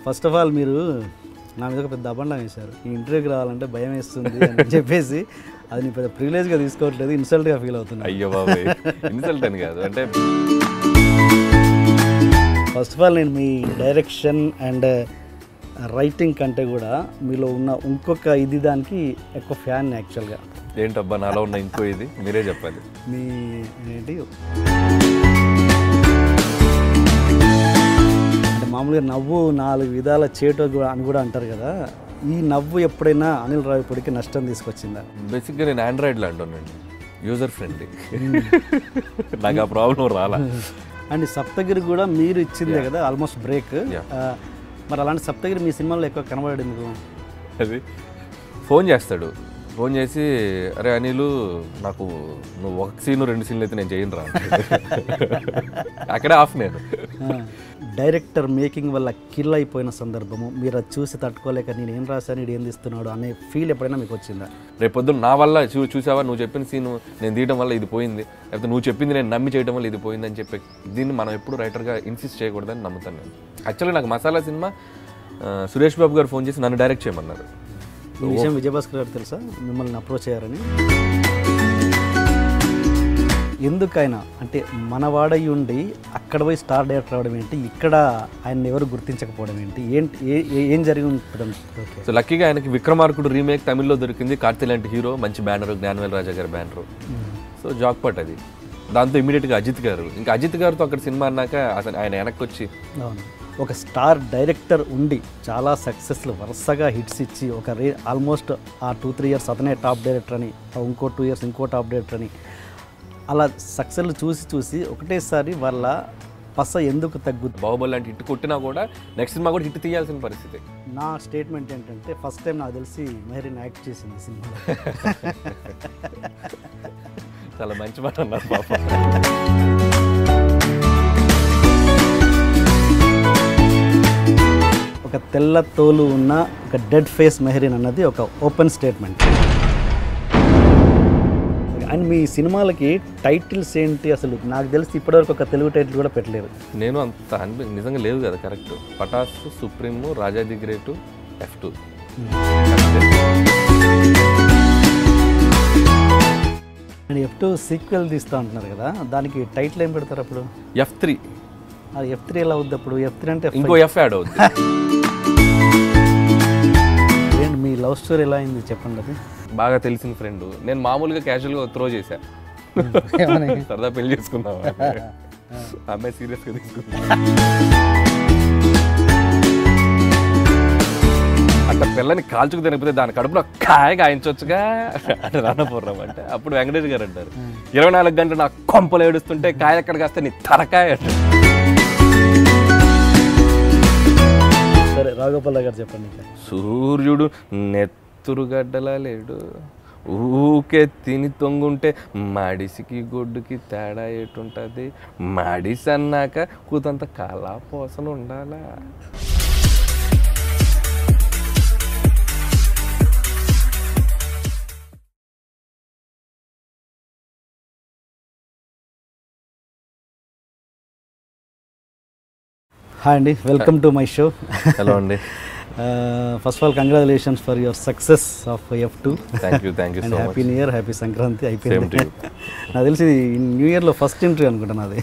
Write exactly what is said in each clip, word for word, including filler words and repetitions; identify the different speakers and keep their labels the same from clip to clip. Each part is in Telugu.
Speaker 1: ఫస్ట్ ఆఫ్ ఆల్ మీరు నా మీద ఒక పెద్ద అబండం వేశారు. ఈ ఇంటర్వ్యూకి రావాలంటే భయం వేస్తుంది అని చెప్పేసి అది నీ పెద్ద ప్రివిలేజ్గా తీసుకోవట్లేదు, ఇన్సల్ట్గా ఫీల్ అవుతుంది.
Speaker 2: అయ్యో బాబాయ్, ఇన్సల్ట్ అని కాదు. అంటే
Speaker 1: ఫస్ట్ ఆఫ్ ఆల్ నేను మీ డైరెక్షన్ అండ్ రైటింగ్ కంటే కూడా మీలో ఉన్న ఇంకొక ఇది దానికి ఎక్కువ ఫ్యాన్ యాక్చువల్గా.
Speaker 2: ఏంటబ్బా నాలో ఉన్న ఇంకో ఇది మీరే చెప్పాలి.
Speaker 1: మీ ఏంటి అంటే మామూలుగా నవ్వు నాలుగు విధాల చేటు అని కూడా అంటారు కదా, ఈ నవ్వు ఎప్పుడైనా అనిల్ రావిపూడికి నష్టం తీసుకొచ్చిందా?
Speaker 2: బేసిక్గా నేను ఆండ్రాయిడ్లో అంటున్నాను, యూజర్ ఫ్రెండ్లీ. నాకు ఆ ప్రాబ్లం రాలా.
Speaker 1: అండ్ సప్తగిరి కూడా మీరు ఇచ్చిందే కదా ఆల్మోస్ట్ బ్రేక్. మరి అలాంటి సప్తగిరి మీ సినిమాలో ఎక్కువ కనబడాడు ఎందుకు?
Speaker 2: అది ఫోన్ చేస్తాడు, ఫోన్ చేసి అరే అనిలు నాకు నువ్వు ఒక సీను రెండు సీన్లు అయితే నేను చేయను రా, అక్కడే ఆఫ్. నేను
Speaker 1: డైరెక్టర్ మేకింగ్ వల్ల కిల్ అయిపోయిన సందర్భము మీరు అది చూసి తట్టుకోలేక నేను ఏం రాశాను ఇది ఏం తీస్తున్నాడు అనే ఫీల్ ఎప్పుడైనా మీకు వచ్చిందా?
Speaker 2: రేపు పొద్దున్న నా వల్ల చూ చూసావా నువ్వు చెప్పిన సీను నేను తీయడం వల్ల ఇది పోయింది, లేకపోతే నువ్వు చెప్పింది నేను నమ్మి చేయడం వల్ల ఇది పోయింది అని చెప్పి దీన్ని మనం ఎప్పుడు రైటర్గా ఇన్సిస్ట్ చేయకూడదని నమ్ముతాను నేను. యాక్చువల్గా నాకు మసాలా సినిమా సురేష్ బాబు గారు ఫోన్ చేసి నన్ను డైరెక్ట్ చేయమన్నారు.
Speaker 1: ఈ విషయం విజయభాస్కర్ గారు తెలుసా మిమ్మల్ని అప్రోచ్ అయ్యారని? ఎందుకైనా అంటే మనవాడై ఉండి అక్కడ పోయి స్టార్ డైరెక్టర్ అవడం ఏంటి, ఇక్కడ ఆయన ఎవరు గుర్తించకపోవడం ఏంటి, ఏంటి ఏం జరిగి ఉంటుంది?
Speaker 2: సో లక్కీగా ఆయనకి విక్రమార్కుడు రీమేక్ తమిళ్లో దొరికింది, కార్తీ లాంటి హీరో, మంచి బ్యానర్, జ్ఞానవేల్ రాజా గారి బ్యానరు. సో జాక్పాట్ అది. దాంతో ఇమీడియట్గా అజిత్ గారు, ఇంకా అజిత్ గారితో అక్కడ సినిమా అన్నాక అసలు ఆయన వెనక్కి వచ్చి
Speaker 1: ఒక స్టార్ డైరెక్టర్ ఉండి చాలా సక్సెస్లు వరుసగా హిట్స్ ఇచ్చి ఒక రే ఆల్మోస్ట్ ఆ టూ త్రీ ఇయర్స్ అతనే టాప్ డైరెక్టర్ అని, ఇంకో టూ ఇయర్స్ ఇంకో టాప్ డైరెక్టర్ అని, అలా సక్సెస్లు చూసి చూసి ఒకటేసారి వాళ్ళ పస ఎందుకు తగ్గుతుంది?
Speaker 2: బాహుబలి లాంటి హిట్ కొట్టినా కూడా నెక్స్ట్ సినిమా కూడా హిట్ తీయాల్సిన పరిస్థితి.
Speaker 1: నా స్టేట్మెంట్ ఏంటంటే ఫస్ట్ టైం నాకు తెలిసి మెహరీన్ యాక్ట్ చేసింది సినిమాలో.
Speaker 2: చాలా మంచి మాట అన్నారు పాప.
Speaker 1: ఒక తెల్ల తోలు ఉన్న ఒక డెడ్ ఫేస్ మెహరీన్ అన్నది ఒక ఓపెన్ స్టేట్మెంట్. అండ్ మీ సినిమాలకి టైటిల్స్ ఏంటి అసలు? నాకు తెలిసి ఇప్పటివరకు ఒక తెలుగు టైటిల్ కూడా పెట్టలేరు.
Speaker 2: నేను అంత అనిపి నిజంగా లేదు కదా. Correct, Pataas, supreme, Raja the great, F two.
Speaker 1: And F two sequel తీస్తూ ఉంటున్నారు కదా, దానికి టైటిల్ ఏం పెడతారు అప్పుడు?
Speaker 2: F three.
Speaker 1: అది ఎఫ్ త్రీ ఎలా అవుద్ది అప్పుడు? ఎఫ్ త్రీ అంటే
Speaker 2: ఇంకో ఎఫ్ యాడ్ అవుద్ది.
Speaker 1: ఏంటి మీ లవ్ స్టోరీ ఎలా అయింది చెప్పండి. అది
Speaker 2: బాగా తెలిసిన ఫ్రెండ్, నేను మామూలుగా క్యాజువల్గా త్రో చేశా, సరదా పెళ్లి చేసుకున్నావా, అమ్మాయి సీరియస్గా తీసుకున్నా. అట్లా పిల్లని కాల్చుకు తినకపోతే దాని కడుపులో కాయ గాయించవచ్చుగా అంటే రానపోర్రాం అంటే అప్పుడు వెంకటేష్ గారు అంటారు, ఇరవై నాలుగు గంటలు నాకు కొంపలు ఏడుస్తుంటే కాయ ఎక్కడ కాస్తే నీ తరకాయ అంటారు.
Speaker 1: సరే రాఘోపాల్ గారు చెప్పండి.
Speaker 2: సూర్యుడు నెత్తురుగడ్డలా లేడు, ఊకే తిని తొంగుంటే మడిసికి గొడ్డుకి తేడా ఏటుంటుంది, మడిసి అన్నాక కూతంత కళా పోసలు ఉండాలా.
Speaker 1: హాయ్ అండి, welcome to my show.
Speaker 2: Hello అండి.
Speaker 1: First of all congratulations for your success of F two.
Speaker 2: Thank you thank you so much.
Speaker 1: Happy new year, happy Sankranti. అయిపోయింది నాకు తెలిసి న్యూ ఇయర్లో ఫస్ట్ ఇంటర్వ్యూ అనుకుంటాను అది.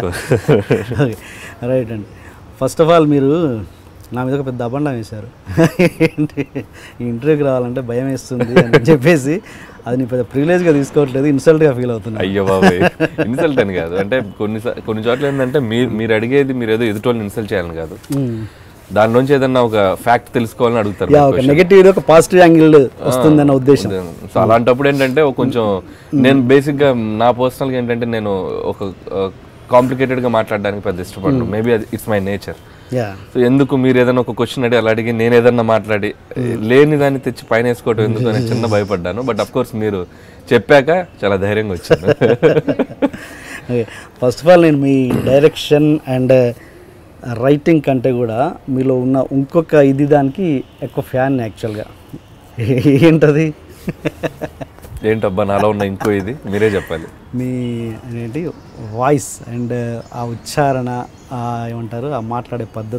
Speaker 1: రైట్ అండి. ఫస్ట్ ఆఫ్ ఆల్ మీరు నా మీద ఒక పెద్ద అబండం వేశారు. ఏంటి ఈ ఇంటర్వ్యూకి రావాలంటే భయం వేస్తుంది అని చెప్పేసి అది నీ పెద్ద ప్రివిలేజ్గా తీసుకోవట్లేదు, ఇన్సల్ట్గా ఫీల్ అవుతుంది.
Speaker 2: అయ్యో బాబాయ్, ఇన్సల్ట్ అని కాదు. అంటే కొన్ని కొన్ని చోట్ల ఏంటంటే మీరు మీరు అడిగేది మీరు ఏదో ఎదుటోళ్ళని ఇన్సల్ట్ చేయాలని కాదు, దాని నుంచి ఏదన్నా ఒక ఫ్యాక్ట్ తెలుసుకోవాలని అడుగుతారు.
Speaker 1: ఒక నెగటివ్ ఒక పాజిటివ్ యాంగిల్ వస్తుందన్న ఉద్దేశం.
Speaker 2: సో అలాంటప్పుడు ఏంటంటే కొంచెం నేను బేసిక్గా నా పర్సనల్గా ఏంటంటే నేను ఒక కాంప్లికేటెడ్గా మాట్లాడడానికి పెద్ద ఇష్టపడను. మేబీ అది ఇట్స్ మై నేచర్. సో ఎందుకు మీరు ఏదైనా ఒక క్వశ్చన్ అడిగి అలా అడిగి నేను ఏదన్నా మాట్లాడి లేని దాన్ని తెచ్చి పైన వేసుకోవటం ఎందుకు అని చిన్న భయపడ్డాను. బట్ అఫ్ కోర్స్ మీరు చెప్పాక చాలా ధైర్యంగా వచ్చాను.
Speaker 1: ఫస్ట్ ఆఫ్ ఆల్ నేను మీ డైరెక్షన్ అండ్ రైటింగ్ కంటే కూడా మీలో ఉన్న ఇంకొక ఇది దానికి ఎక్కువ ఫ్యాన్ యాక్చువల్గా. ఏంటది?
Speaker 2: ఏంటబ్బా నాలో ఉన్న ఇంకో ఇది మీరే చెప్పాలి.
Speaker 1: మీ ఏంటి వాయిస్ అండ్ ఆ ఉచ్చారణ, ఏమంటారు ఆ మాట్లాడే పద్ధతి,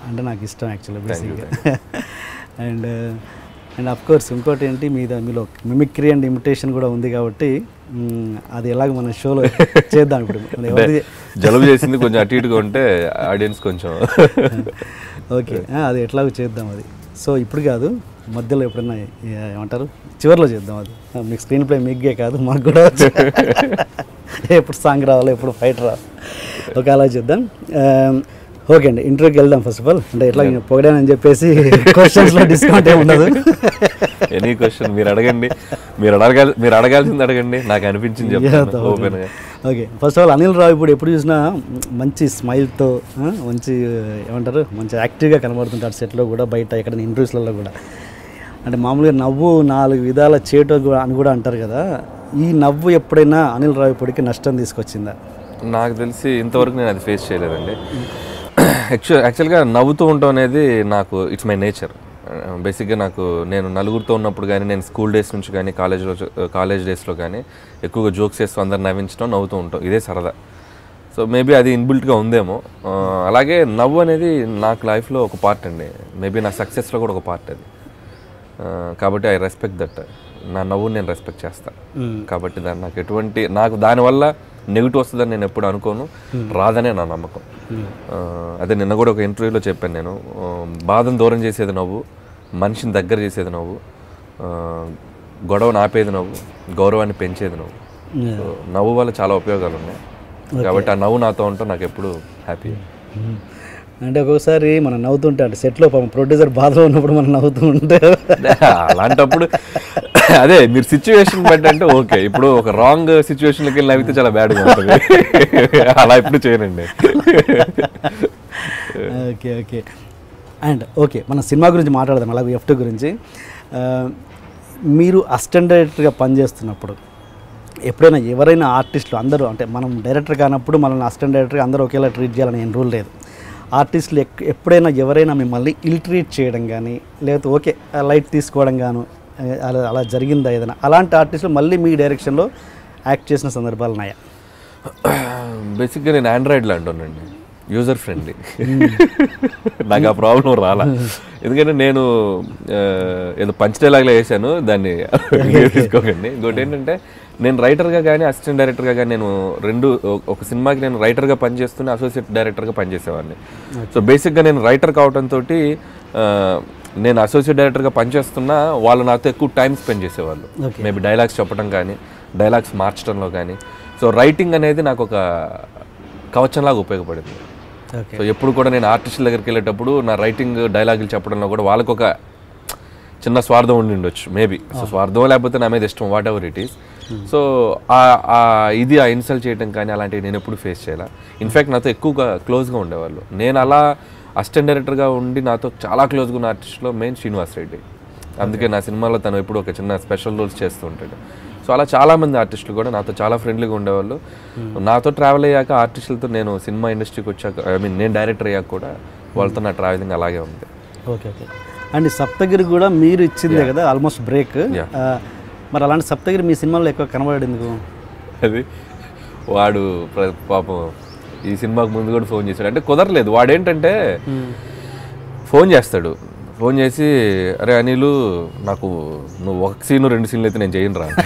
Speaker 1: అంటే నాకు ఇష్టం యాక్చువల్లీ బేసిక్గా. అండ్ అండ్ అఫ్ కోర్స్ ఇంకోటి ఏంటి మీద మీలో మిమిక్రీ అండ్ ఇమిటేషన్ కూడా ఉంది కాబట్టి అది ఎలాగ మన షోలో చేద్దాం. ఇప్పుడు
Speaker 2: జలుబు చేసింది కొంచెం అటు ఇటుగా ఉంటే ఆడియన్స్ కొంచెం
Speaker 1: ఓకే అది ఎట్లాగో చేద్దాం అది. సో ఇప్పుడు కాదు, మధ్యలో ఎప్పుడైనా ఏమంటారు చివరిలో చేద్దాం అది. మీకు స్క్రీన్ ప్లే మీకే కాదు మాకు కూడా ఎప్పుడు సాంగ్ రావాలి, ఎప్పుడు ఫైట్ రావాలి. ఓకే అలా చేద్దాం. ఓకే అండి, ఇంటర్వ్యూకి వెళ్దాం. ఫస్ట్ ఆఫ్ ఆల్ అంటే ఎట్లా పొగడానని చెప్పేసి క్వశ్చన్స్లో డిస్కౌంట్ ఏమి ఉండదు.
Speaker 2: ఎనీ క్వశ్చన్ మీరు అడగండి, మీరు అడగాలి మీరు అడగాల్సింది అడగండి, నాకు అనిపించింది చెప్తాను ఓపెన్గా.
Speaker 1: Okay first of all Anil Rao ఇప్పుడు ఎప్పుడు చూసినా మంచి స్మైల్తో మంచి ఏమంటారు మంచి యాక్టివ్గా కనబడుతుంటాడు సెట్లో కూడా, బయట ఎక్కడ ఇంటర్వ్యూస్లలో కూడా. అంటే మామూలుగా నవ్వు నాలుగు విధాల చేటు అని కూడా అంటారు కదా, ఈ నవ్వు ఎప్పుడైనా అనిల్ రావు ఇప్పటికి నష్టం తీసుకొచ్చిందా?
Speaker 2: నాకు తెలిసి ఇంతవరకు నేను అది ఫేస్ చేయలేదండి. యాక్చువల్ యాక్చువల్గా నవ్వుతూ ఉండటం అనేది నాకు ఇట్స్ మై నేచర్. బేసిక్గా నాకు నేను నలుగురితో ఉన్నప్పుడు కానీ, నేను స్కూల్ డేస్ నుంచి కానీ, కాలేజ్లో కాలేజ్ డేస్లో కానీ ఎక్కువగా జోక్స్ చేస్తూ అందరు నవ్వించడం, నవ్వుతూ ఉంటాం, ఇదే సరదా. సో మేబీ అది ఇన్బిల్ట్గా ఉందేమో. అలాగే నవ్వు అనేది నాకు లైఫ్లో ఒక పార్ట్ అండి, మేబీ నా సక్సెస్లో కూడా ఒక పార్ట్ అది. కాబట్టి ఐ రెస్పెక్ట్ దట్. నా నవ్వుని నేను రెస్పెక్ట్ చేస్తాను. కాబట్టి దాన్ని నాకు ఎటువంటి నాకు దానివల్ల నెగిటివ్ వస్తుందని నేను ఎప్పుడు అనుకోను, రాదనే నా నమ్మకం. అదే నిన్న కూడా ఒక ఇంటర్వ్యూలో చెప్పాను నేను, బాధను దూరం చేసేది నవ్వు, మనిషిని దగ్గర చేసేది నవ్వు, గొడవను ఆపేది నవ్వు, గౌరవాన్ని పెంచేది నవ్వు. సో నవ్వు వల్ల చాలా ఉపయోగాలు ఉన్నాయి. కాబట్టి ఆ నవ్వు నాతో ఉంటే నాకు ఎప్పుడు హ్యాపీ.
Speaker 1: అంటే ఒక్కొక్కసారి మనం నవ్వుతుంటే అంటే సెట్లో ప్రొడ్యూసర్ బాధలో ఉన్నప్పుడు మనం నవ్వుతూ ఉంటే
Speaker 2: అలాంటప్పుడు అదే మీరు సిచ్యువేషన్ బట్టి అంటే ఓకే. ఇప్పుడు ఒక రాంగ్ సిచ్యువేషన్కి వెళ్ళి నవ్వితే చాలా బ్యాడ్గా ఉంటుంది, అలా ఇప్పుడు చేయనండి.
Speaker 1: ఓకే ఓకే అండ్ ఓకే మన సినిమా గురించి మాట్లాడదాం. అలాగే ఎఫ్ టూ గురించి. మీరు అసిస్టెంట్ డైరెక్టర్గా పనిచేస్తున్నప్పుడు ఎప్పుడైనా ఎవరైనా ఆర్టిస్టులు అందరూ అంటే మనం డైరెక్టర్ కానప్పుడు మనల్ని అసిస్టెంట్ డైరెక్టర్గా అందరూ ఒకేలా ట్రీట్ చేయాలని ఏం రూల్ లేదు. ఆర్టిస్టులు ఎక్ ఎప్పుడైనా ఎవరైనా మిమ్మల్ని ఇల్ ట్రీట్ చేయడం కానీ లేకపోతే ఓకే లైట్ తీసుకోవడం గాను అలా అలా జరిగిందా ఏదైనా? అలాంటి ఆర్టిస్టులు మళ్ళీ మీ డైరెక్షన్లో యాక్ట్ చేసిన సందర్భాలు ఉన్నాయా?
Speaker 2: బేసిక్గా నేను ఆండ్రాయిడ్లో అంటానండి, యూజర్ ఫ్రెండ్లీ. నాకు ఆ ప్రాబ్లం రాలా, ఎందుకంటే నేను ఏదో పంచ్ డైలాగ్లో వేసాను, దాన్ని తీసుకోకండి. ఇంకోటి ఏంటంటే నేను రైటర్గా కానీ అసిస్టెంట్ డైరెక్టర్గా కానీ నేను రెండు ఒక సినిమాకి నేను రైటర్గా పనిచేస్తూనే అసోసియేట్ డైరెక్టర్గా పనిచేసేవాడిని. సో బేసిక్గా నేను రైటర్ కావడంతో నేను అసోసియేట్ డైరెక్టర్గా పనిచేస్తున్నా వాళ్ళు నాతో ఎక్కువ టైం స్పెండ్ చేసేవాళ్ళు, మేబీ డైలాగ్స్ చెప్పడం కానీ డైలాగ్స్ మార్చడంలో కానీ. సో రైటింగ్ అనేది నాకు ఒక కవచంలాగా ఉపయోగపడింది. సో ఎప్పుడు కూడా నేను ఆర్టిస్టుల దగ్గరికి వెళ్ళేటప్పుడు నా రైటింగ్ డైలాగులు చెప్పడంలో కూడా వాళ్ళకు ఒక చిన్న స్వార్థం ఉండి ఉండొచ్చు మేబీ. సో స్వార్థం లేకపోతే నా మీద ఇష్టం, whatever it is. So ఇది ఆ ఇన్సల్ట్ చేయడం కానీ అలాంటివి నేను ఎప్పుడు ఫేస్ చేయాలి. ఇన్ఫ్యాక్ట్ నాతో ఎక్కువగా క్లోజ్గా ఉండేవాళ్ళు. నేను అలా అసిస్టెంట్ డైరెక్టర్గా ఉండి నాతో చాలా క్లోజ్గా ఉన్న ఆర్టిస్ట్లో మెయిన్ శ్రీనివాస్ రెడ్డి. అందుకే నా సినిమాలో తను ఎప్పుడు ఒక చిన్న స్పెషల్ రోల్స్ చేస్తూ ఉంటాడు. సో అలా చాలామంది ఆర్టిస్టులు కూడా నాతో చాలా ఫ్రెండ్లీగా ఉండేవాళ్ళు. నాతో ట్రావెల్ అయ్యాక ఆర్టిస్టులతో నేను సినిమా ఇండస్ట్రీకి వచ్చాక ఐ మీన్ నేను డైరెక్టర్ అయ్యాక కూడా వాళ్ళతో నా ట్రావెలింగ్ అలాగే ఉంది.
Speaker 1: ఓకే ఓకే అండ్ సప్తగిరి కూడా మీరు ఇచ్చిందే కదా ఆల్మోస్ట్ బ్రేక్. మరి అలాంటి సప్తగిరి మీ సినిమాలో ఎక్కువ కనబడేందుకు?
Speaker 2: అది వాడు పాపం ఈ సినిమాకు ముందు కూడా ఫోన్ చేశాడు, అంటే కుదరలేదు. వాడేంటంటే ఫోన్ చేస్తాడు, ఫోన్ చేసి అరే అనిలు నాకు నువ్వు ఒక సీను రెండు సీన్లు అయితే నేను చేయను రా,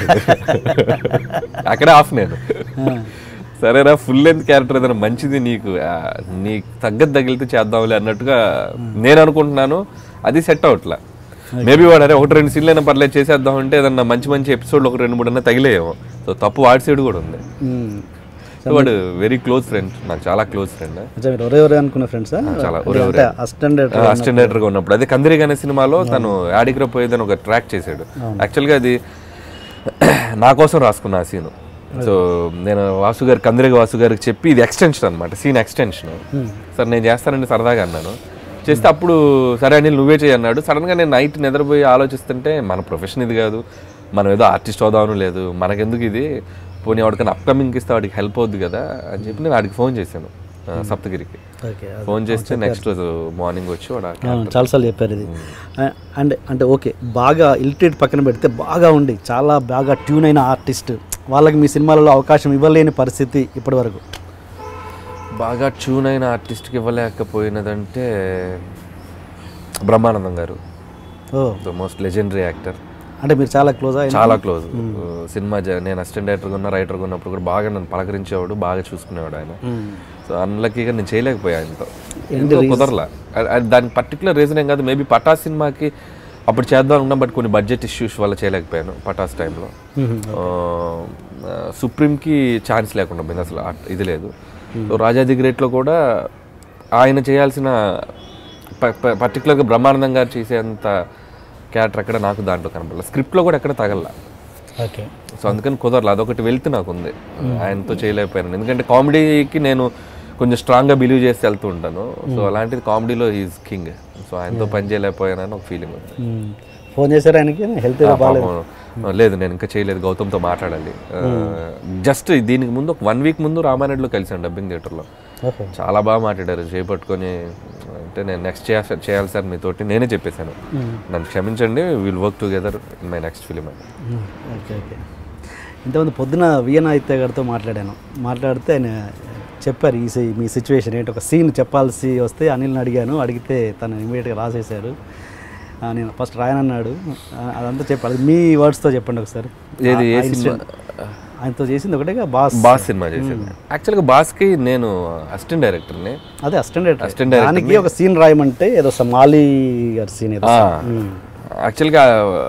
Speaker 2: అక్కడే ఆఫ్ నేను. సరేరా ఫుల్ లెంత్ క్యారెక్టర్ ఏదైనా మంచిది నీకు నీకు తగ్గదు తగిలితే చేద్దాంలే అన్నట్టుగా నేను అనుకుంటున్నాను. అది సెట్ అవట్లా. మేబీ వాడు అరే ఒకటి రెండు సీన్లు అయినా పర్లేదు చేసేద్దాం అంటే ఏదన్నా మంచి మంచి ఎపిసోడ్లు ఒక రెండు మూడు అన్నా తగిలేయేమో. సో తప్పు వాడి సైడ్ కూడా ఉంది. వాడు వెరీ క్లోజ్ ఫ్రెండ్, నాకు చాలా క్లోజ్ ఫ్రెండ్.
Speaker 1: అనుకున్న ఫ్రెండ్స్
Speaker 2: చాలా అసిస్టెంట్ డైరెక్టర్గా ఉన్నప్పుడు అదే కందిరిగా అనే సినిమాలో తను యాడికి పోయేదని ఒక ట్రాక్ చేశాడు. యాక్చువల్గా అది నా కోసం రాసుకున్న ఆ సీను. సో నేను వాసు గారికి కందిరిగా వాసు గారికి చెప్పి ఇది ఎక్స్టెన్షన్ అనమాట, సీన్ ఎక్స్టెన్షన్. సార్ నేను చేస్తానండి సరదాగా అన్నాను. చేస్తే అప్పుడు సరే అనిల్ నువ్వే చేయి అన్నాడు. సడన్గా నేను నైట్ నిద్రపోయి ఆలోచిస్తుంటే మన ప్రొఫెషన్ ఇది కాదు, మనం ఏదో ఆర్టిస్ట్ అవుదామని లేదు, మనకెందుకు ఇది, పోనీ వాడికన్నా అప్కమింగ్కి ఇస్తే వాడికి హెల్ప్ అవుద్ది కదా అని చెప్పి నేను వాడికి ఫోన్ చేశాను సప్తగిరికి. ఫోన్ చేస్తే నెక్స్ట్ రోజు మార్నింగ్ వచ్చి వాడు
Speaker 1: చాలాసార్లు చెప్పారు ఇది. అండ్ అంటే ఓకే బాగా ఇలిటరేట్ పక్కన పెడితే బాగా ఉండి చాలా బాగా ట్యూన్ అయిన ఆర్టిస్ట్ వాళ్ళకి మీ సినిమాలలో అవకాశం ఇవ్వలేని పరిస్థితి ఇప్పటి వరకు
Speaker 2: బాగా ట్యూన్ అయిన ఆర్టిస్ట్కి ఇవ్వలేకపోయినదంటే బ్రహ్మానందం గారు,
Speaker 1: ఓ
Speaker 2: ద మోస్ట్ లెజెండరీ యాక్టర్.
Speaker 1: అంటే మీరు చాలా క్లోజ్
Speaker 2: చాలా క్లోజ్. సినిమా జ- నేను అసిస్టెంట్ డైరెక్టర్గా ఉన్నా, రైటర్గా ఉన్నప్పుడు కూడా బాగా నన్ను పలకరించేవాడు, బాగా చూసుకునేవాడు ఆయన. సో అన్లక్కీగా నేను చేయలేకపోయా ఆయనతో, ఎందుకో కుదరలా. అ- అది దానికి పర్టికులర్ రీజన్ ఏం కాదు, మేబీ పటాస్ సినిమాకి అప్పుడు చేద్దాం అనుకున్నా, బట్ కొన్ని బడ్జెట్ ఇష్యూస్ వల్ల చేయలేకపోయాను పటాస్ టైంలో. సుప్రీంకి ఛాన్స్ లేకుండా పోయింది, అసలు ఆ- ఇది లేదు. సో రాజా ది గ్రేట్లో కూడా ఆయన చేయాల్సిన ప- ప- పర్టికులర్గా బ్రహ్మానందం గారు చేసేంత క్యారెక్టర్ అక్కడ నాకు దాంట్లో కనపడలేదు, స్క్రిప్ట్లో కూడా ఎక్కడ తగల.
Speaker 1: ఓకే.
Speaker 2: సో అందుకని కుదరలేదు, అదొకటి వెళ్తే నాకు ఉంది, ఆయనతో చేయలేకపోయాను. ఎందుకంటే కామెడీకి నేను కొంచెం స్ట్రాంగ్గా బిలీవ్ చేసి వెళ్తూ ఉంటాను. సో అలాంటిది కామెడీలో ఈజ్ కింగ్. సో ఆయనతో పని చేయలేకపోయానని ఒక ఫీలింగ్ ఉంది.
Speaker 1: ఫోన్ చేశారు ఆయనకి, హెల్త్ బాగాలేదు?
Speaker 2: పాపం లేదు, నేను ఇంకా చేయలేదు, గౌతమ్తో మాట్లాడాలి. జస్ట్ దీనికి ముందు ఒక వన్ వీక్ ముందు రామానాయుడులో కలిసాను డబ్బింగ్ థియేటర్లో.
Speaker 1: ఓకే.
Speaker 2: చాలా బాగా మాట్లాడారు, చేపట్టుకొని. అంటే నేను నెక్స్ట్ చేయ చేయాలి సార్ మీతోటి, నేనే చెప్పేశాను, నన్ను క్షమించండి, will work together in my next film అని.
Speaker 1: Okay okay. ఇంతకుముందు పొద్దున విఎన్ ఆదిత్య గారితో మాట్లాడాను. మాట్లాడితే ఆయన చెప్పారు ఈ సి- మీ సిచ్యువేషన్ ఏంటి, ఒక సీన్ చెప్పాల్సి వస్తే అనిల్ని అడిగాను, అడిగితే తను ఇమీడియట్గా రాసేశారు. ఆ, నేను ఫస్ట్ రాయనన్నాడు, ఆ, అదంతా చెప్పాలి. మీ వర్డ్స్తో చెప్పండి ఒకసారి.
Speaker 2: ఏది ఏ
Speaker 1: ఆ
Speaker 2: సినిమా?
Speaker 1: incident. ఆయనతో చేసింది ఒకటేగా బాస్.
Speaker 2: బాస్ సినిమా చేసింది. యాక్చువల్గా బాస్కి నేను అసిస్టెంట్ డైరెక్టర్ని.
Speaker 1: అదే అసిస్టెంట్ డైరెక్టర్.
Speaker 2: Assistant director
Speaker 1: దానికి ఒక సీన్ రాయమంటే ఏదో సమాలి గారి సీన్ ఏదో.
Speaker 2: యాక్చువల్గా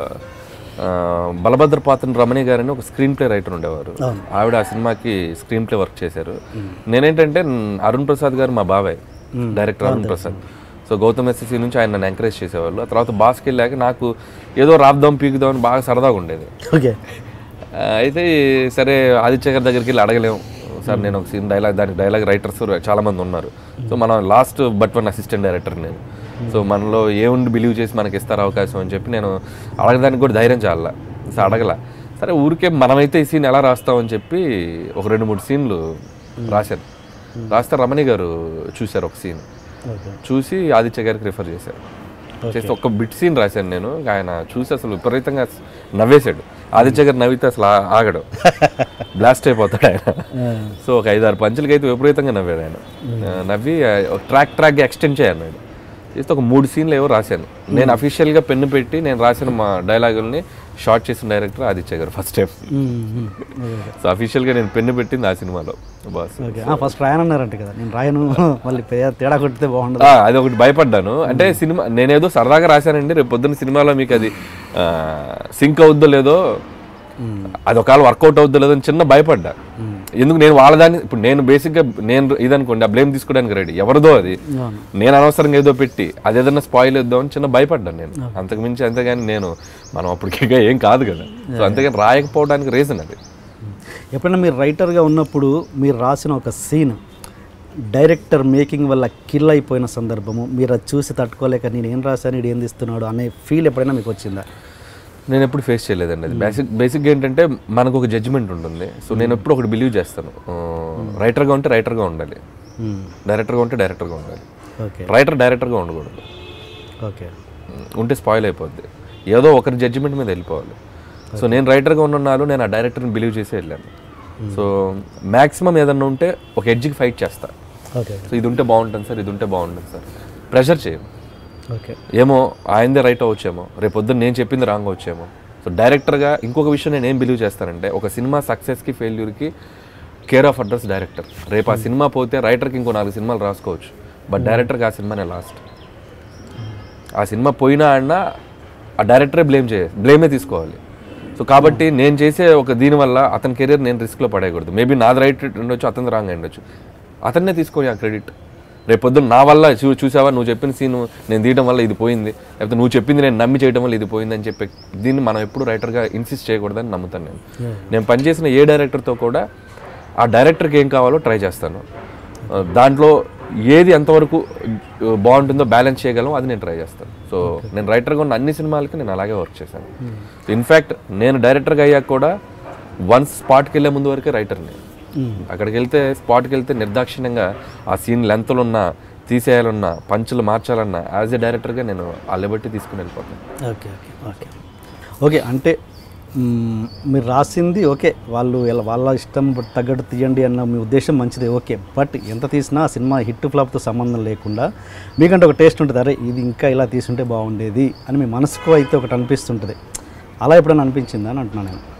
Speaker 2: బలభద్ర పాత్రని రమణి గారని ఒక స్క్రీన్ ప్లే రైటర్ ఉండేవారు. ఆవిడ ఆ సినిమాకి స్క్రీన్ ప్లే వర్క్ చేశారు. నేనేంటంటే న్- అరుణ్ ప్రసాద్ గారు మా బాబాయ్, director Arun Prasad. So Gautam SSC నుంచి ఆయన నన్ను ఎంకరేజ్ చేసేవాళ్ళు. ఆ తర్వాత బాస్కి వెళ్ళాక నాకు ఏదో రాద్దాం పీకుదాం అని బాగా సరదాగా ఉండేది.
Speaker 1: ఓకే.
Speaker 2: ఆ, అయితే సరే ఆదిత్య గారి దగ్గరికి వెళ్ళి అడగలేము సార్, నేను ఒక సీన్ డైలాగ్, దానికి డైలాగ్ రైటర్స్ చాలా మంది ఉన్నారు. సో మనం last but one assistant director నేను. సో మనలో ఏముండి బిలీవ్ చేసి మనకి ఇస్తారు అవకాశం అని చెప్పి నేను అడగడానికి కూడా ధైర్యం చాలా. సో అడగల, సరే ఊరికే మనమైతే ఈ సీన్ ఎలా రాస్తామని చెప్పి ఒక రెండు మూడు సీన్లు రాశాను. రాస్తే రమణి గారు చూశారు ఒక సీన్, చూసి ఆదిత్య గారికి రిఫర్ చేశారు. చేస్తే ఒక బిట్ సీన్ రాశాను నేను. ఆయన చూసి అసలు విపరీతంగా నవ్వేశాడు. ఆదిత్య గారు నవ్వితే అసలు ఆ- ఆగడు, బ్లాస్ట్ అయిపోతాడు ఆయన. సో ఒక ఐదారు పంచులకి అయితే విపరీతంగా నవ్వాడు ఆయన. ఆ, నవ్వి ట్రాక్ ట్రాక్గా ఎక్స్టెండ్ చేయాలి ఆయన. చేస్తే ఒక మూడు సీన్లు ఏవో రాశాను నేను. అఫీషియల్గా పెన్ను పెట్టి నేను రాసిన మా డైలాగుల్ని షార్ట్ చేసిన director Aditya garu first time. So అఫీషియల్గా నేను పెన్ను పెట్టింది ఆ సినిమాలో బాస్.
Speaker 1: ఓకే. ఫస్ట్ రాయనన్నారంట కదా, నేను రాయను, మళ్ళీ తే- తేడా కొడితే బాగుండదు.
Speaker 2: ఆ, అది ఒకటి భయపడ్డాను. అంటే సినిమా నేనేదో సరదాగా రాశానండి, రేపు పొద్దున్న సినిమాలో మీకు అది సింక్ అవుద్దో లేదో, అది ఒకవేళ వర్కౌట్ అవుద్దో లేదో అని చిన్న భయపడ్డా. ఎందుకు నేను వాళ్ళదాన్ని, ఇప్పుడు నేను బేసిక్గా నేను ఇదనుకోండి ఆ బ్లేమ్ తీసుకోవడానికి రెడీ, ఎవరిదో అది, నేను అనవసరంగా ఏదో పెట్టి అది ఏదన్నా స్పాయిల్ ఇద్దాం అని చిన్న భయపడ్డాను నేను. అంతకుమించి అంతేగాని నేను మనం అప్పటికే ఏం కాదు కదా. సో అంతేగాని రాయకపోవడానికి రీజన్ అది.
Speaker 1: ఎప్పుడైనా మీరు రైటర్గా ఉన్నప్పుడు మీరు రాసిన ఒక సీన్ డైరెక్టర్ మేకింగ్ వల్ల కిల్ అయిపోయిన సందర్భము, మీరు అది చూసి తట్టుకోలేక నేను ఏం రాశాను, ఇది ఏం తీస్తున్నాడు అనే ఫీల్ ఎప్పుడైనా మీకు వచ్చిందా?
Speaker 2: నేను ఎప్పుడు ఫేస్ చేయలేదండి అది. బేసిక్ బేసిక్గా ఏంటంటే మనకు ఒక జడ్జిమెంట్ ఉంటుంది. సో నేను ఎప్పుడు ఒకటి బిలీవ్ చేస్తాను, రైటర్గా ఉంటే రైటర్గా ఉండాలి, డైరెక్టర్గా ఉంటే డైరెక్టర్గా ఉండాలి.
Speaker 1: ఓకే.
Speaker 2: రైటర్ డైరెక్టర్గా ఉండకూడదు,
Speaker 1: ఓకే.
Speaker 2: ఉంటే స్పాయిల్ అయిపోద్ది, ఏదో ఒకరి జడ్జిమెంట్ మీద వెళ్ళిపోవాలి. సో నేను రైటర్గా ఉన్నాను, నేను ఆ డైరెక్టర్ని బిలీవ్ చేసి వెళ్ళాను. సో మ్యాక్సిమం ఏదన్నా ఉంటే ఒక ఎడ్జ్కి ఫైట్ చేస్తా.
Speaker 1: ఓకే.
Speaker 2: సో ఇది ఉంటే బాగుంటుంది సార్, ఇది ఉంటే బాగుంటుంది సార్, ప్రెషర్ చేయను.
Speaker 1: ఓకే.
Speaker 2: ఏమో ఆయనదే రైట్ అవ్వచ్చేమో, రేపు పొద్దున్న నేను చెప్పింది రాంగ్ వచ్చేమో. సో డైరెక్టర్గా ఇంకొక విషయం నేను ఏం బిలీవ్ చేస్తానంటే, ఒక సినిమా సక్సెస్కి ఫెయిల్యూర్కి కేర్ ఆఫ్ అడ్రస్ డైరెక్టర్. రేపు ఆ సినిమా పోతే రైటర్కి ఇంకో నాలుగు సినిమాలు రాసుకోవచ్చు, బట్ డైరెక్టర్కి ఆ సినిమానే లాస్ట్. ఆ సినిమా పోయినా అన్నా ఆ డైరెక్టరే బ్లేమ్ చేయ బ్లేమే తీసుకోవాలి. సో కాబట్టి నేను చేసే ఒక దీనివల్ల అతని కెరీర్ నేను రిస్క్లో పడేయకూడదు. మేబీ నాది రైట్ ఉండొచ్చు, అతని రాంగ్ ఉండొచ్చు, అతన్నే తీసుకోవాలి ఆ క్రెడిట్. రేపు పొద్దున్న నా వల్ల చూ చూసావా నువ్వు చెప్పిన సీను నేను తీయడం వల్ల ఇది పోయింది, లేకపోతే నువ్వు చెప్పింది నేను నమ్మి చేయడం వల్ల ఇది పోయింది అని చెప్పి దీన్ని మనం ఎప్పుడు రైటర్గా ఇన్సిస్ట్ చేయకూడదని నమ్ముతాను నేను. నేను పనిచేసిన ఏ డైరెక్టర్తో కూడా ఆ డైరెక్టర్కి ఏం కావాలో ట్రై చేస్తాను. దాంట్లో ఏది ఎంతవరకు బాగుంటుందో బ్యాలెన్స్ చేయగలం అది నేను ట్రై చేస్తాను. సో నేను రైటర్గా ఉన్న అన్ని సినిమాలకి నేను అలాగే వర్క్ చేశాను. ఇన్ఫ్యాక్ట్ నేను డైరెక్టర్గా అయ్యాక కూడా వన్స్ స్పాట్కి వెళ్ళే ముందు వరకే రైటర్ని. అక్కడికి వెళ్తే స్పాట్కి వెళ్తే నిర్దాక్షిణ్యంగా ఆ సీన్ లెంత్లు ఉన్నా తీసేయాలన్నా పంచులు మార్చాలన్నా యాజ్ ఎ డైరెక్టర్గా నేను అల్లబట్టి తీసుకుని వెళ్ళిపోతాను.
Speaker 1: ఓకే ఓకే ఓకే ఓకే అంటే మ్మ్, మీరు రాసింది ఓకే, వాళ్ళు ఎలా వాళ్ళ ఇష్టం తగ్గట్టు తీయండి అన్న మీ ఉద్దేశం మంచిదే ఓకే. బట్ ఎంత తీసినా ఆ సినిమా హిట్ ఫ్లాప్తో సంబంధం లేకుండా మీకంటే ఒక టేస్ట్ ఉంటుంది, అరే ఇది ఇంకా ఇలా తీసుంటే బాగుండేది అని మీ మనసుకు అయితే ఒకటి అనిపిస్తుంటుంది. అలా ఎప్పుడైనా అనిపించిందా అని అంటున్నాను నేను.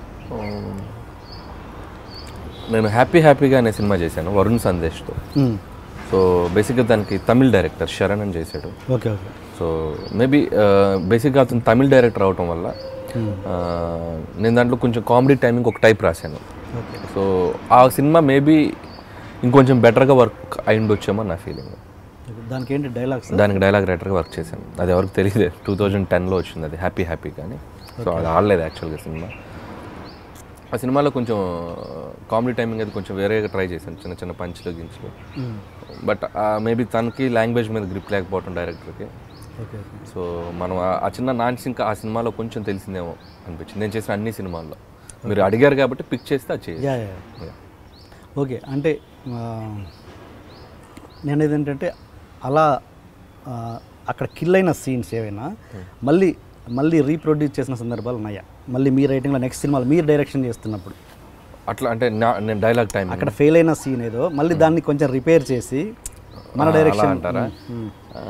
Speaker 2: నేను హ్యాపీ హ్యాపీగా అనే సినిమా చేశాను వరుణ్ సందేశ్తో.
Speaker 1: మ్మ్.
Speaker 2: సో బేసిక్గా దానికి తమిళ్ డైరెక్టర్ శరణ్ అని చేశాడు.
Speaker 1: Okay okay.
Speaker 2: సో మేబీ బేసిక్గా అతను తమిళ్ డైరెక్టర్ అవటం వల్ల ఆ, నేను దాంట్లో కొంచెం కామెడీ టైమింగ్ ఒక టైప్ రాశాను.
Speaker 1: ఓకే.
Speaker 2: సో ఆ సినిమా మేబీ ఇంకొంచెం బెటర్గా వర్క్ అయి ఉండొచ్చేమో నా ఫీలింగ్.
Speaker 1: దానికి ఏంటి డైలాగ్స్?
Speaker 2: దానికి డైలాగ్ రైటర్గా వర్క్ చేశాను. అది ఎవరికి తెలియదు, టూ థౌజండ్ టెన్లో వచ్చింది అది హ్యాపీ హ్యాపీ కానీ. సో అది ఆడలేదు యాక్చువల్గా సినిమా. ఆ సినిమాలో కొంచెం కామెడీ టైమింగ్ అది కొంచెం వేరేగా ట్రై చేశాను, చిన్న చిన్న పంచులు గించులు. బట్ మేబీ తనకి లాంగ్వేజ్ మీద గ్రిప్ లేకపోవటం డైరెక్టర్కి.
Speaker 1: ఓకే.
Speaker 2: సో మనం ఆ- ఆ చిన్న నాన్స్ ఇంకా ఆ సినిమాలో కొంచెం తెలిసిందేమో అనిపించింది. నేను చేసిన అన్ని సినిమాల్లో మీరు అడిగారు కాబట్టి పిక్ చేస్తే అది చేయాలి.
Speaker 1: Yeah yeah. ఓకే. అంటే ఆ, నేను ఏదేంటంటే అలా ఆ, అక్కడ కిల్ అయిన సీన్స్ ఏవైనా మళ్ళీ మళ్ళీ రీప్రొడ్యూస్ చేసిన సందర్భాలు ఉన్నాయా? మళ్ళీ మీ రైటింగ్లో నెక్స్ట్ సినిమాలో మీరు డైరెక్షన్ చేస్తున్నప్పుడు
Speaker 2: అట్లా అంటే నా నేను డైలాగ్ టైం
Speaker 1: అక్కడ ఫెయిల్ అయిన సీన్ ఏదో మళ్ళీ దాన్ని కొంచెం రిపేర్ చేసి మన డైరెక్షన్
Speaker 2: అంటారా? ఆ,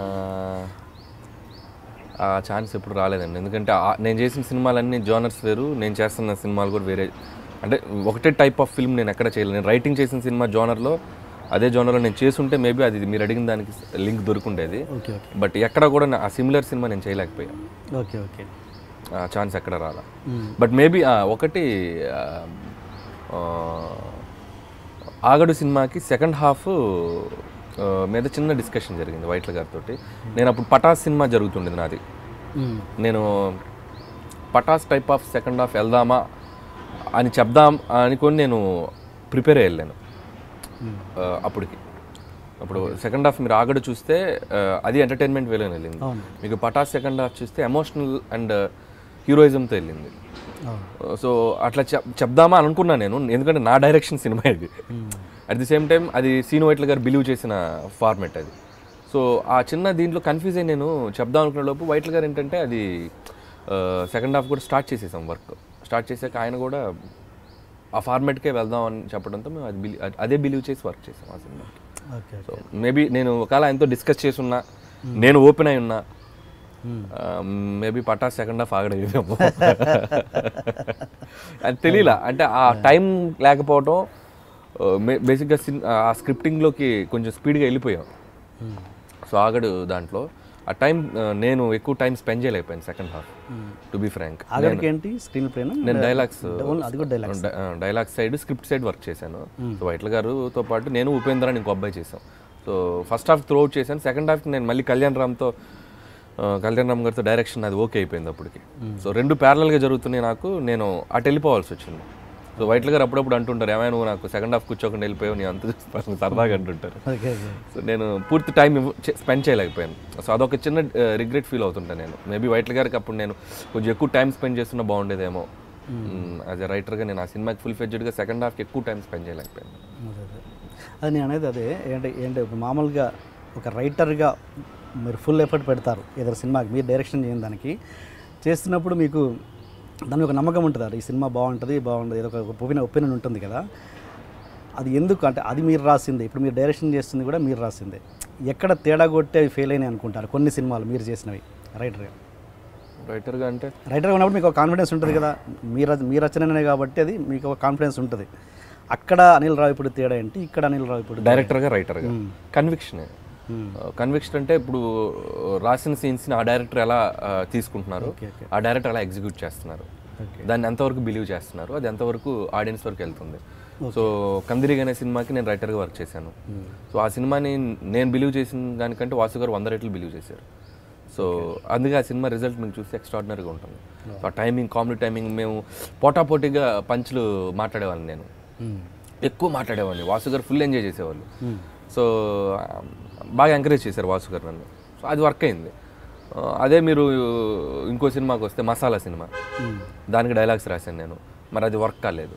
Speaker 2: ఆ ఛాన్స్ ఎప్పుడు రాలేదండి. ఎందుకంటే ఆ- నేను చేసిన సినిమాలన్నీ జోనర్స్ వేరు, నేను చేస్తున్న సినిమాలు కూడా వేరే. అంటే ఒకటే టైప్ ఆఫ్ ఫిల్మ్ నేను ఎక్కడ చేయలేదు. నేను రైటింగ్ చేసిన సినిమా జోనర్లో అదే జోనర్లో నేను చేసుంటే మేబీ అది మీరు అడిగిన దానికి లింక్ దొరుకుండేది.
Speaker 1: ఓకే ఓకే
Speaker 2: బట్ ఎక్కడ కూడా నా- ఆ సిమిలర్ సినిమా నేను చేయలేకపోయాను.
Speaker 1: ఓకే ఓకే
Speaker 2: ఆ ఛాన్స్ ఎక్కడ రాలా. బట్ మేబీ ఒకటి ఆ, ఆ, ఆగడు సినిమాకి సెకండ్ హాఫ్ మీద చిన్న డిస్కషన్ జరిగింది వైట్ల గారితో. నేను అప్పుడు పటాస్ సినిమా జరుగుతుండేది నాది. నేను Pataas type of second half వెళ్దామా అని చెప్దాం అనుకొని నేను ప్రిపేర్ అయ్యి వెళ్ళాను ఆ, అప్పటికి. అప్పుడు సెకండ్ హాఫ్ మీరు ఆగడు చూస్తే ఆ, అది ఎంటర్టైన్మెంట్ వేలో వెళ్ళింది. మీకు పటాస్ సెకండ్ హాఫ్ చూస్తే ఎమోషనల్ అండ్ హీరోయిజంతో వెళ్ళింది. సో అట్లా చెప్ చెప్దామా అనుకున్నా నేను, ఎందుకంటే నా డైరెక్షన్ సినిమా ఇది. అట్ ది సేమ్ టైం అది సీను వైట్ల గారు బిలీవ్ చేసిన ఫార్మెట్ అది. సో ఆ చిన్న దీంట్లో కన్ఫ్యూజ్ అయ్యి నేను చెప్దాం అనుకునే లోపు వైట్ల గారు ఏంటంటే అది సెకండ్ హాఫ్ కూడా స్టార్ట్ చేసేసాం వర్క్. స్టార్ట్ చేసాక ఆయన కూడా ఆ ఫార్మెట్కే వెళ్దాం అని చెప్పడంతో మేము అది బిలీ అదే బిలీవ్ చేసి వర్క్ చేసాం ఆ సినిమాకి.
Speaker 1: ఓకే.
Speaker 2: సో మేబీ నేను ఒకవేళ ఆయనతో డిస్కస్ చేసి ఉన్నా, నేను ఓపెన్ అయి ఉన్నా, మేబీ పటా సెకండ్ హాఫ్ ఆగడేదేమో అది తెలియలా. అంటే ఆ టైం లేకపోవటం, బేసిక్గా ఆ స్క్రిప్టింగ్లోకి కొంచెం స్పీడ్గా వెళ్ళిపోయాం. సో ఆగడు దాంట్లో ఆ టైం నేను ఎక్కువ టైం స్పెండ్ చేయలేకపోయాను second half, to be frank.
Speaker 1: ఆగడికి ఏంటి స్క్రీన్ ప్లేనా?
Speaker 2: నేను డైలాగ్స్
Speaker 1: అది కూడా dialogues
Speaker 2: dialogue side script side work చేశాను. సో వైట్ల గారుతో పాటు నేను ఉపేంద్ర అని ఇంకో అబ్బాయి చేశాం. So first half throughout చేశాను. సెకండ్ హాఫ్కి నేను మళ్ళీ కళ్యాణ్ రామ్తో ఆ, కళ్యాణ్ రామ్ గారితో డైరెక్షన్ అది ఓకే అయిపోయింది అప్పటికి. సో రెండు ప్యారలల్గా జరుగుతున్నాయి నాకు, నేను అటు వెళ్ళిపోవాల్సి వచ్చింది. సో వైట్ల గారు అప్పుడప్పుడు అంటుంటారు, ఏమైనా నువ్వు నాకు సెకండ్ హాఫ్ కూర్చోకుండా వెళ్ళిపోయావు, నేను అంత చూస్తాను సరదాగా అంటుంటారు.
Speaker 1: ఓకే ఓకే
Speaker 2: సో నేను పూర్తి టైం స్పెండ్ చేయలేకపోయాను. సో అదొక చిన్న రిగ్రెట్ ఫీల్ అవుతుంటాను నేను. మేబీ వైట్ల గారికి అప్పుడు నేను కొంచెం ఎక్కువ టైం స్పెండ్ చేస్తున్నా బాగుండేదేమో. యాజ్ ఎ రైటర్గా నేను ఆ సినిమాకి ఫుల్ ఫెడ్జెడ్గా సెకండ్ హాఫ్కి ఎక్కువ టైం స్పెండ్ చేయలేకపోయాను.
Speaker 1: అదే అదే అది నేను అనేది అదే ఏంటి ఏంటి ఇప్పుడు మామూలుగా ఒక రైటర్గా మీరు ఫుల్ ఎఫర్ట్ పెడతారు ఏదైనా సినిమాకి, మీరు డైరెక్షన్ చేయని దానికి చేస్తున్నప్పుడు మీకు దాని ఒక నమ్మకం ఉంటుంది, అది ఈ సినిమా బాగుంటుంది బాగుంటుంది ఏదో ఒక ఒపీనియన్ ఒపీనియన్ ఉంటుంది కదా. అది ఎందుకు అంటే అది మీరు రాసిందే, ఇప్పుడు మీరు డైరెక్షన్ చేస్తుంది కూడా మీరు రాసిందే. ఎక్కడ తేడా కొట్టి అవి ఫెయిల్ అయినాయి అనుకుంటారు కొన్ని సినిమాలు మీరు చేసినవి రైటర్గా?
Speaker 2: రైటర్గా అంటే
Speaker 1: రైటర్గా ఉన్నప్పుడు మీకు ఒక కాన్ఫిడెన్స్ ఉంటుంది కదా, మీ రచ మీ రచననే కాబట్టి అది మీకు ఒక కాన్ఫిడెన్స్ ఉంటుంది. అక్కడ అనిల్ రావిపూడి తేడా ఏంటి, ఇక్కడ అనిల్ రావిపూడి
Speaker 2: డైరెక్టర్గా రైటర్గా కన్విక్షన్. కన్విక్షన్ అంటే ఇప్పుడు రాసిన సీన్స్ని ఆ డైరెక్టర్ ఎలా ఆ, తీసుకుంటున్నారు, ఆ డైరెక్టర్ ఎలా ఎగ్జిక్యూట్ చేస్తున్నారు, దాన్ని ఎంతవరకు బిలీవ్ చేస్తున్నారు, అది ఎంతవరకు ఆడియన్స్ వరకు వెళ్తుంది. సో కందిరిగ్ అనే సినిమాకి నేను రైటర్గా వర్క్ చేశాను. సో ఆ సినిమాని నేను బిలీవ్ చేసిన దానికంటే వాసు గారు వంద రెట్లు బిలీవ్ చేశారు. సో అందుకే ఆ సినిమా రిజల్ట్ మీకు చూస్తే ఎక్స్ట్రాడినరీగా ఉంటుంది. సో ఆ టైమింగ్, కామెడీ టైమింగ్, మేము పోటాపోటీగా పంచులు మాట్లాడేవాళ్ళని, నేను ఎక్కువ మాట్లాడేవాడిని, వాసు గారు ఫుల్ ఎంజాయ్ చేసేవాళ్ళు. సో బాగా ఎంకరేజ్ చేశారు వాసు గారు నన్ను. సో అది వర్క్ అయింది. అదే మీరు ఇంకో సినిమాకి వస్తే మసాలా సినిమా, దానికి డైలాగ్స్ రాశాను నేను, మరి అది వర్క్ కాలేదు.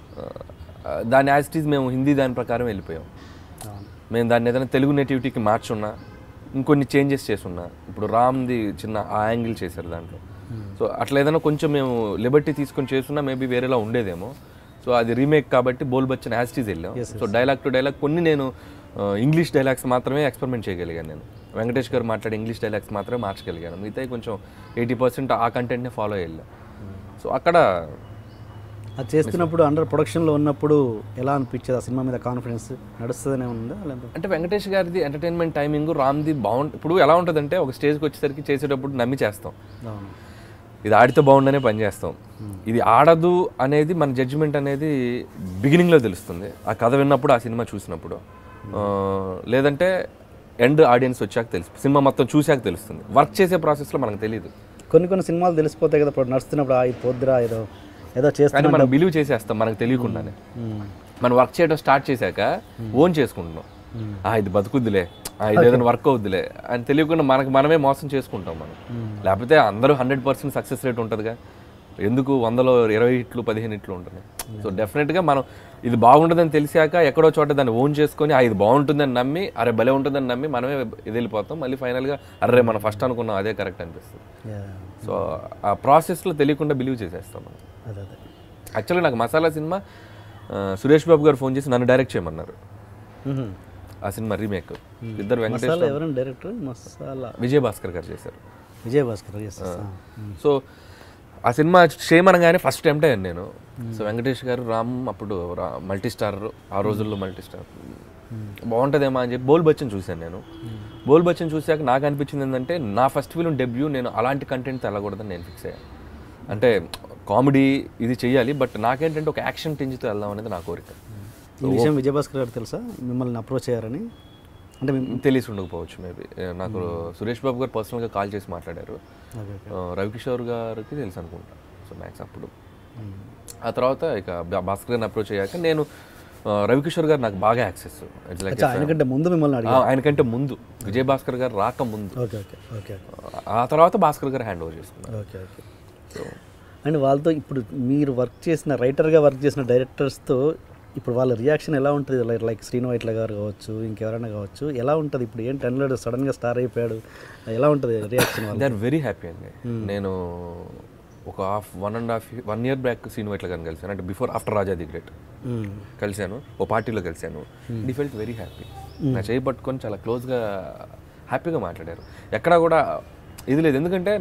Speaker 2: దాని యాజ్ ఇట్ ఈజ్ మేము హిందీ దాని ప్రకారం వెళ్ళిపోయాం. మేము దాన్ని ఏదైనా తెలుగు నేటివిటీకి మార్చున్నా, ఇంకొన్ని చేంజెస్ చేసున్నా. ఇప్పుడు రామ్ది చిన్న ఆ యాంగిల్ చేశారు దాంట్లో. సో అట్లా ఏదైనా కొంచెం మేము లిబర్టీ తీసుకొని చేస్తున్నా మేబీ వేరేలా ఉండేదేమో. సో అది రీమేక్ కాబట్టి బోల్ బచ్చన్ యాజ్ టీజ్ వెళ్ళాం. సో డైలాగ్ టు డైలాగ్ కొన్ని నేను ఇంగ్లీష్ డైలాగ్స్ మాత్రమే ఎక్స్పెరిమెంట్ చేయగలిగాను. నేను వెంకటేష్ గారు మాట్లాడే ఇంగ్లీష్ డైలాగ్స్ మాత్రమే మార్చగలిగాను. మిగతా కొంచెం ఎయిటీ పర్సెంట్ ఆ కంటెంట్నే ఫాలో అయ్యాను. సో అక్కడ
Speaker 1: అది చేస్తున్నప్పుడు అండర్ ప్రొడక్షన్లో ఉన్నప్పుడు ఎలా అనిపించేది? ఆ సినిమా మీద కాన్ఫిడెన్స్ నడుస్తుందనే ఉందా?
Speaker 2: అంటే వెంకటేష్ గారిది ఎంటర్టైన్మెంట్ టైమింగ్, రామ్ది బాగుంటుంది. ఇప్పుడు ఎలా ఉంటుందంటే ఒక స్టేజ్కి వచ్చేసరికి చేసేటప్పుడు నమ్మి చేస్తాం, ఇది ఆడితే బాగుండనే పని చేస్తాం. ఇది ఆడదు అనేది మన జడ్జిమెంట్ అనేది బిగినింగ్లో తెలుస్తుంది, ఆ కథ విన్నప్పుడు, ఆ సినిమా చూసినప్పుడు. లేదంటే ఎండ్ ఆడియన్స్ వచ్చాక తెలుసు, సినిమా మొత్తం చూశాక తెలుస్తుంది. వర్క్ చేసే ప్రాసెస్లో మనకు తెలియదు.
Speaker 1: కొన్ని కొన్ని సినిమాలు తెలిసిపోతాయి కదా, ఇప్పుడు నడుస్తున్నప్పుడు ఆ పొద్దురా ఏదో ఏదో చేస్తాం,
Speaker 2: మనం బిలీవ్ చేసేస్తాం మనకు తెలియకుండానే. మనం వర్క్ చేయడం స్టార్ట్ చేశాక ఓన్ చేసుకుంటున్నాం, ఇది బతుకుద్దులే, ఇది ఏదైనా వర్క్ అవుద్దులే అని తెలియకుండా మనకు మనమే మోసం చేసుకుంటాం మనం. లేకపోతే అందరూ హండ్రెడ్ పర్సెంట్ సక్సెస్ రేట్ ఉంటుందిగా, ఎందుకు వందలో ఇరవై ఇట్లు పదిహేను ఇట్లు ఉంటుంది. సో డెఫినెట్గా మనం ఇది బాగుంటుందని తెలిసాక ఎక్కడో చోట దాన్ని ఓన్ చేసుకొని ఇది బాగుంటుందని నమ్మి, అరే భలే ఉంటుందని నమ్మి మనమే ఇది వెళ్ళిపోతాం. మళ్ళీ ఫైనల్గా అరే మనం ఫస్ట్ అనుకున్నాం అదే కరెక్ట్ అనిపిస్తుంది. సో ఆ ప్రాసెస్లో తెలియకుండా బిలీవ్ చేసేస్తాం మనం. యాక్చువల్గా నాకు మసాలా సినిమా సురేష్ బాబు గారు ఫోన్ చేసి నన్ను డైరెక్ట్ చేయమన్నారు. ఆ సినిమా రీమేక్ ఇద్దరు వెంకటేష్
Speaker 1: డైరెక్టర్ మసాలా
Speaker 2: విజయ్ భాస్కర్ గారు చేశారు.
Speaker 1: విజయ్ భాస్కర్
Speaker 2: సో ఆ సినిమా చేయమనగానే ఫస్ట్ టైం అయ్యాను నేను. సో వెంకటేష్ గారు రామ్ అప్పుడు మల్టీ స్టార్, ఆ రోజుల్లో మల్టీ స్టార్ బాగుంటుందేమో అని చెప్పి బోల్ బచ్చన్ చూశాను నేను. బోల్ బచ్చన్ చూశాక నాకు అనిపించింది ఏంటంటే నా ఫస్ట్ ఫిల్మ్ డెబ్యూ, నేను అలాంటి కంటెంట్ వెళ్ళకూడదని నేను ఫిక్స్ అయ్యాను. అంటే కామెడీ ఇది చెయ్యాలి, బట్ నాకేంటంటే ఒక యాక్షన్ టింజ్తో వెళ్దాం అనేది నా కోరిక.
Speaker 1: ఈ విషయం విజయ్ భాస్కర్ గారు తెలుసా మిమ్మల్ని అప్రోచ్ అయ్యారని? అంటే
Speaker 2: తెలిసి ఉండకపోవచ్చు మేబీ. నాకు సురేష్ బాబు గారు పర్సనల్గా కాల్ చేసి మాట్లాడారు, రవికిషోర్ గారికి తెలుసు అనుకుంటా. సో మ్యాక్స్ అప్పుడు ఆ తర్వాత ఇక భాస్కర్ గారిని అప్రోచ్ అయ్యాక నేను రవికిషోర్ గారు నాకు బాగా యాక్సెస్,
Speaker 1: ఆయనకంటే ముందు మిమ్మల్ని
Speaker 2: ఆయనకంటే ముందు విజయ్ భాస్కర్ గారు రాక ముందు, ఆ తర్వాత భాస్కర్ గారు హ్యాండ్ ఓవర్ చేసుకున్నారు.
Speaker 1: Okay okay. సో అండ్ వాళ్ళతో ఇప్పుడు మీరు వర్క్ చేసిన రైటర్గా వర్క్ చేసిన డైరెక్టర్స్తో ఇప్పుడు వాళ్ళ రియాక్షన్ ఎలా ఉంటుంది? లైక్ లైక్ శ్రీను వైట్ల గారు కావచ్చు, ఇంకెవరైనా కావచ్చు, ఎలా ఉంటుంది? ఇప్పుడు ఏంటి అన్లాడు సడన్గా స్టార్ అయిపోయాడు, ఎలా ఉంటుంది reaction?
Speaker 2: They are very happy అండి. నేను ఒక half one and half one year back Srinu Vaitla గారిని కలిసాను, అంటే before after Raja the Great కలిశాను, ఓ పార్టీలో కలిశాను. డి ఫెల్ట్ వెరీ హ్యాపీ. నా చేయి పట్టుకొని చాలా క్లోజ్గా హ్యాపీగా మాట్లాడారు. ఎక్కడా కూడా ఇది లేదు, ఎందుకంటే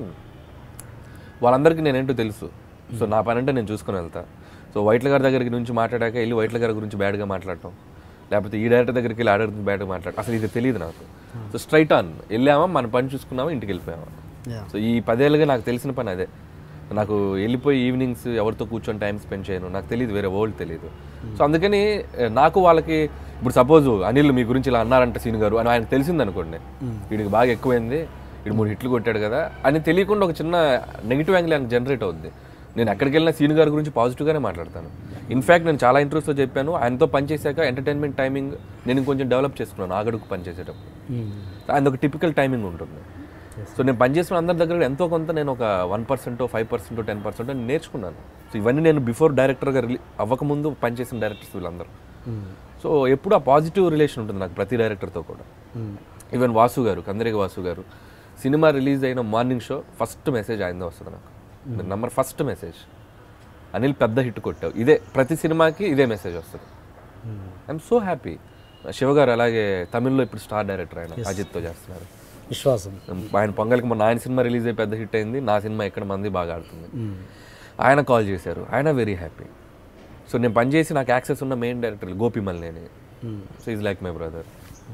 Speaker 2: వాళ్ళందరికీ నేనేంటో తెలుసు. సో నా పని అంటే నేను చూసుకొని వెళ్తా. సో వైట్ల గారి దగ్గరికి నుంచి మాట్లాడాక వెళ్ళి వైట్ల గారి గురించి బ్యాడ్గా మాట్లాడటం, లేకపోతే ఈ డైరెక్టర్ దగ్గరికి వెళ్ళి ఆ డైరెక్టర్ బ్యాడ్గా మాట్లాడటం, అసలు ఇది తెలియదు నాకు. సో స్ట్రైట్ ఆన్ వెళ్ళామా, మన పని చూసుకున్నామా, ఇంటికి వెళ్ళిపోయామా. సో ఈ పదేళ్ళుగా నాకు తెలిసిన పని అదే. నాకు వెళ్ళిపోయి ఈవినింగ్స్ ఎవరితో కూర్చొని టైం స్పెండ్ చేయను, నాకు తెలియదు, వేరే వరల్డ్ తెలియదు. సో అందుకని నాకు వాళ్ళకి ఇప్పుడు సపోజ్ అనిల్ మీ గురించి ఇలా అన్నారంట సీన్ గారు అని ఆయనకు తెలిసింది అనుకోండి, వీడికి బాగా ఎక్కువైంది, వీడు మూడు హిట్లు కొట్టాడు కదా అని తెలియకుండా ఒక చిన్న నెగిటివ్ యాంగిల్ ఆయనకు జనరేట్ అవుద్ది. నేను ఎక్కడికి వెళ్ళినా సీన్ గారి గురించి పాజిటివ్గానే మాట్లాడతాను. ఇన్ఫ్యాక్ట్ నేను చాలా ఇంట్రెస్ట్తో చెప్పాను, ఆయనతో పనిచేశాక ఎంటర్టైన్మెంట్ టైమింగ్ నేను ఇంకొంచెం డెవలప్ చేసుకున్నాను. ఆగడుకు పనిచేసేటప్పుడు ఆయన ఒక టిపికల్ టైమింగ్ ఉంటుంది. సో నేను పనిచేసిన అందరి దగ్గర ఎంతో కొంత నేను ఒక వన్ పర్సెంటో ఫైవ్ పర్సెంటో టెన్ పర్సెంటో నేర్చుకున్నాను. సో ఇవన్నీ నేను బిఫోర్ డైరెక్టర్గా రిలీ అవ్వకముందు పనిచేసిన డైరెక్టర్స్ వీళ్ళందరూ. సో ఎప్పుడు ఆ పాజిటివ్ రిలేషన్ ఉంటుంది నాకు ప్రతి డైరెక్టర్తో కూడా. ఈవెన్ వాసు గారు, కందరేగి వాసు గారు, సినిమా రిలీజ్ అయిన మార్నింగ్ షో ఫస్ట్ మెసేజ్ ఆయనతో వస్తుంది నాకు. నంబర్ ఫస్ట్ మెసేజ్, అనిల్ పెద్ద హిట్ కొట్టావు, ఇదే ప్రతి సినిమాకి ఇదే మెసేజ్ వస్తుంది. I'm so happy. శివ గారు అలాగే తమిళ్లో ఇప్పుడు స్టార్ డైరెక్టర్, ఆయన అజిత్తో చేస్తున్నారు.
Speaker 1: విశ్వాసం.
Speaker 2: ఆయన పొంగల్కి మొన్న ఆయన సినిమా రిలీజ్ అయ్యి పెద్ద హిట్ అయింది, నా సినిమా ఎక్కడ మంది బాగా ఆడుతుంది. ఆయన కాల్ చేశారు, ఆయన వెరీ హ్యాపీ. సో నేను పనిచేసి నాకు యాక్సెస్ ఉన్న main director Gopi Malineni. So is like my brother.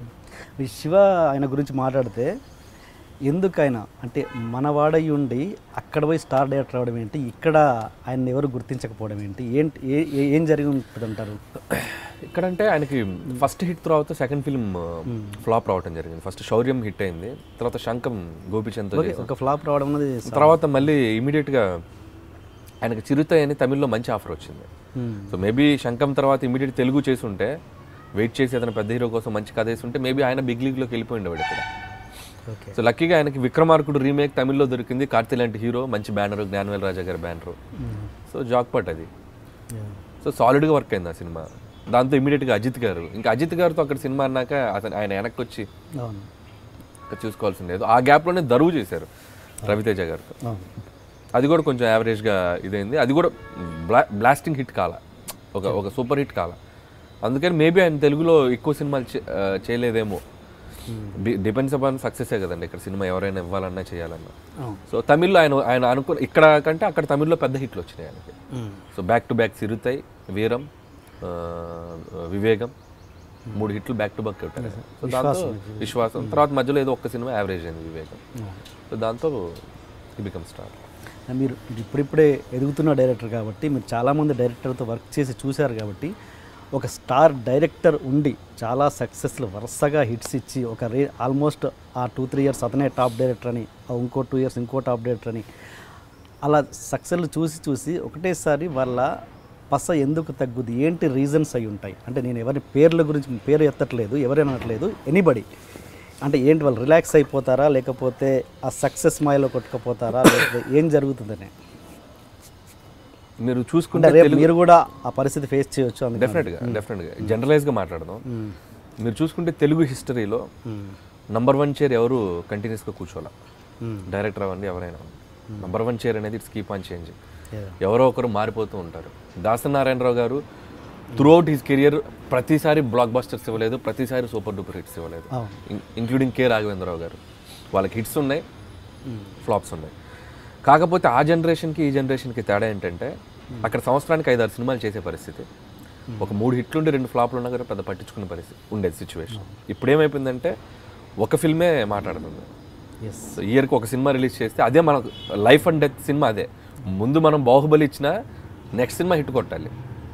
Speaker 1: Siva ఆయన గురించి మాట్లాడితే ఎందుకైనా అంటే మనవాడయి ఉండి అక్కడ పోయి స్టార్ డైరెక్టర్ అవడం ఏంటి, ఇక్కడ ఆయన ఎవరు గుర్తించకపోవడం ఏంటి, ఏంటి ఏం జరిగి ఉంటుంది అంటారు?
Speaker 2: ఇక్కడంటే ఆయనకి ఫస్ట్ హిట్ తర్వాత సెకండ్ ఫిల్మ్ ఫ్లాప్ రావడం జరిగింది. ఫస్ట్ శౌర్యం హిట్ అయింది, తర్వాత శంఖం గోపిచంద్తో
Speaker 1: ఒక ఫ్లాప్ రావడం అనేది,
Speaker 2: తర్వాత మళ్ళీ ఇమీడియట్గా ఆయనకి చిరుతై అని తమిళ్లో మంచి ఆఫర్ వచ్చింది. సో మేబీ శంఖం తర్వాత ఇమీడియట్ తెలుగు చేసి ఉంటే, వెయిట్ చేసి అతను పెద్ద హీరో కోసం మంచి కథ వేసి ఉంటే మేబీ ఆయన బిగ్ లీగ్లోకి వెళ్ళిపోయిండేవాడు ఇక్కడ. సో లక్కీగా ఆయనకి విక్రమార్కుడు రీమేక్ తమిళ్లో దొరికింది, కార్తీ లాంటి హీరో, మంచి బ్యానర్, జ్ఞానవేల్ రాజా గారి బ్యానరు. సో జాక్పాట్ అది. సో సాలిడ్గా వర్క్ అయింది ఆ సినిమా. దాంతో ఇమీడియట్గా అజిత్ గారు, ఇంకా అజిత్ గారితో అక్కడ సినిమా అన్నాక అతను ఆయన వెనక్కి వచ్చి చూసుకోవాల్సింది లేదు. ఆ గ్యాప్లోనే దరువు చేశారు రవితేజ గారితో. అది కూడా కొంచెం యావరేజ్గా ఇదైంది. అది కూడా బ్లా బ్లాస్టింగ్ హిట్ కాల, ఒక ఒక సూపర్ హిట్ కాల. అందుకని మేబీ ఆయన తెలుగులో ఎక్కువ సినిమాలు చేయలేదేమో. డిపెండ్స్ అపాన్ సక్సెసే కదండి ఇక్కడ సినిమా, ఎవరైనా ఇవ్వాలన్నా చేయాలన్నా. సో తమిళ్లో ఆయన ఆయన అనుకున్న ఇక్కడ కంటే అక్కడ తమిళ్లో పెద్ద హిట్లు వచ్చినాయి ఆయనకి. So back to back Siruthai, Veeram, Vivegam, మూడు హిట్లు బ్యాక్ టు బ్యాక్ కొట్టారు. సో దాంతో విశ్వాసం, తర్వాత మధ్యలో ఏదో ఒక్క సినిమా యావరేజ్ అయింది వివేగం. సో దాంతో ఈ బికమ్ స్టార్.
Speaker 1: మీరు ఇప్పుడిప్పుడే ఎదుగుతున్న డైరెక్టర్ కాబట్టి, మీరు చాలామంది డైరెక్టర్తో వర్క్ చేసి చూశారు కాబట్టి, ఒక స్టార్ డైరెక్టర్ ఉండి చాలా సక్సెస్లు వరుసగా హిట్స్ ఇచ్చి ఒక రే ఆల్మోస్ట్ ఆ టూ త్రీ ఇయర్స్ అతనే టాప్ డైరెక్టర్ అని, ఇంకో టూ ఇయర్స్ ఇంకో టాప్ డైరెక్టర్ అని, అలా సక్సెస్లు చూసి చూసి ఒకటేసారి వాళ్ళ పస ఎందుకు తగ్గుద్ది, ఏంటి రీజన్స్ అయి ఉంటాయి? అంటే నేను ఎవరి పేర్ల గురించి పేరు ఎత్తట్లేదు, ఎవరైనా అనట్లేదు, ఎనీబడి. అంటే ఏంటి, వాళ్ళు రిలాక్స్ అయిపోతారా, లేకపోతే ఆ సక్సెస్ మాయలో కొట్టుకుపోతారా, లేకపోతే ఏం జరుగుతుందని
Speaker 2: మీరు చూసుకుంటే
Speaker 1: మీరు కూడా ఆ పరిస్థితి ఫేస్ చేయొచ్చు.
Speaker 2: డెఫినెట్గా డెఫినెట్గా జనరలైజ్గా మాట్లాడదాం. మీరు చూసుకుంటే తెలుగు హిస్టరీలో నంబర్ వన్ చైర్ ఎవరు కంటిన్యూస్గా కూర్చోాల, డైరెక్టర్ అవ్వండి ఎవరైనా. నంబర్ వన్ చైర్ అనేది ఇట్స్ కీప్ ఆన్ చేంజింగ్. ఎవరో ఒకరు మారిపోతూ ఉంటారు. Dasari Narayana Rao garu throughout his career ప్రతిసారి బ్లాక్ బస్టర్స్ ఇవ్వలేదు, ప్రతిసారి సూపర్ డూపర్ హిట్స్ ఇవ్వలేదు. ఇంక్లూడింగ్ కె రాఘవేంద్రరావు గారు, వాళ్ళకి హిట్స్ ఉన్నాయి, ఫ్లాప్స్ ఉన్నాయి. కాకపోతే ఆ జనరేషన్కి ఈ జనరేషన్కి తేడా ఏంటంటే, అక్కడ సంవత్సరానికి ఐదారు సినిమాలు చేసే పరిస్థితి, ఒక మూడు హిట్లుండి రెండు ఫ్లాప్లు ఉన్నా కూడా పెద్ద పట్టించుకునే పరిస్థితి ఉండేది సిచ్యువేషన్. ఇప్పుడు ఏమైపోయిందంటే ఒక ఫిల్మే మాట్లాడుతుంది. ఇయర్కి ఒక సినిమా రిలీజ్ చేస్తే అదే మన లైఫ్ అండ్ డెత్ సినిమా. అదే ముందు మనం బాహుబలి ఇచ్చినా నెక్స్ట్ సినిమా హిట్ కొట్టాలి.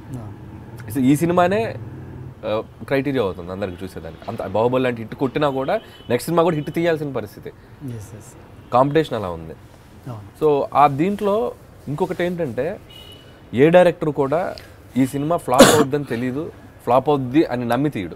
Speaker 2: ఈ సినిమానే క్రైటీరియా అవుతుంది అందరికి చూసేదానికి. అంత బాహుబలి లాంటి హిట్ కొట్టినా కూడా నెక్స్ట్ సినిమా కూడా హిట్ తీయాల్సిన పరిస్థితి. కాంపిటీషన్ అలా ఉంది. సో ఆ దీంట్లో ఇంకొకటి ఏంటంటే, ఏ డైరెక్టర్ కూడా ఈ సినిమా ఫ్లాప్ అవుద్దని తెలీదు, ఫ్లాప్ అవుద్ది అని నమ్మి తీయడు.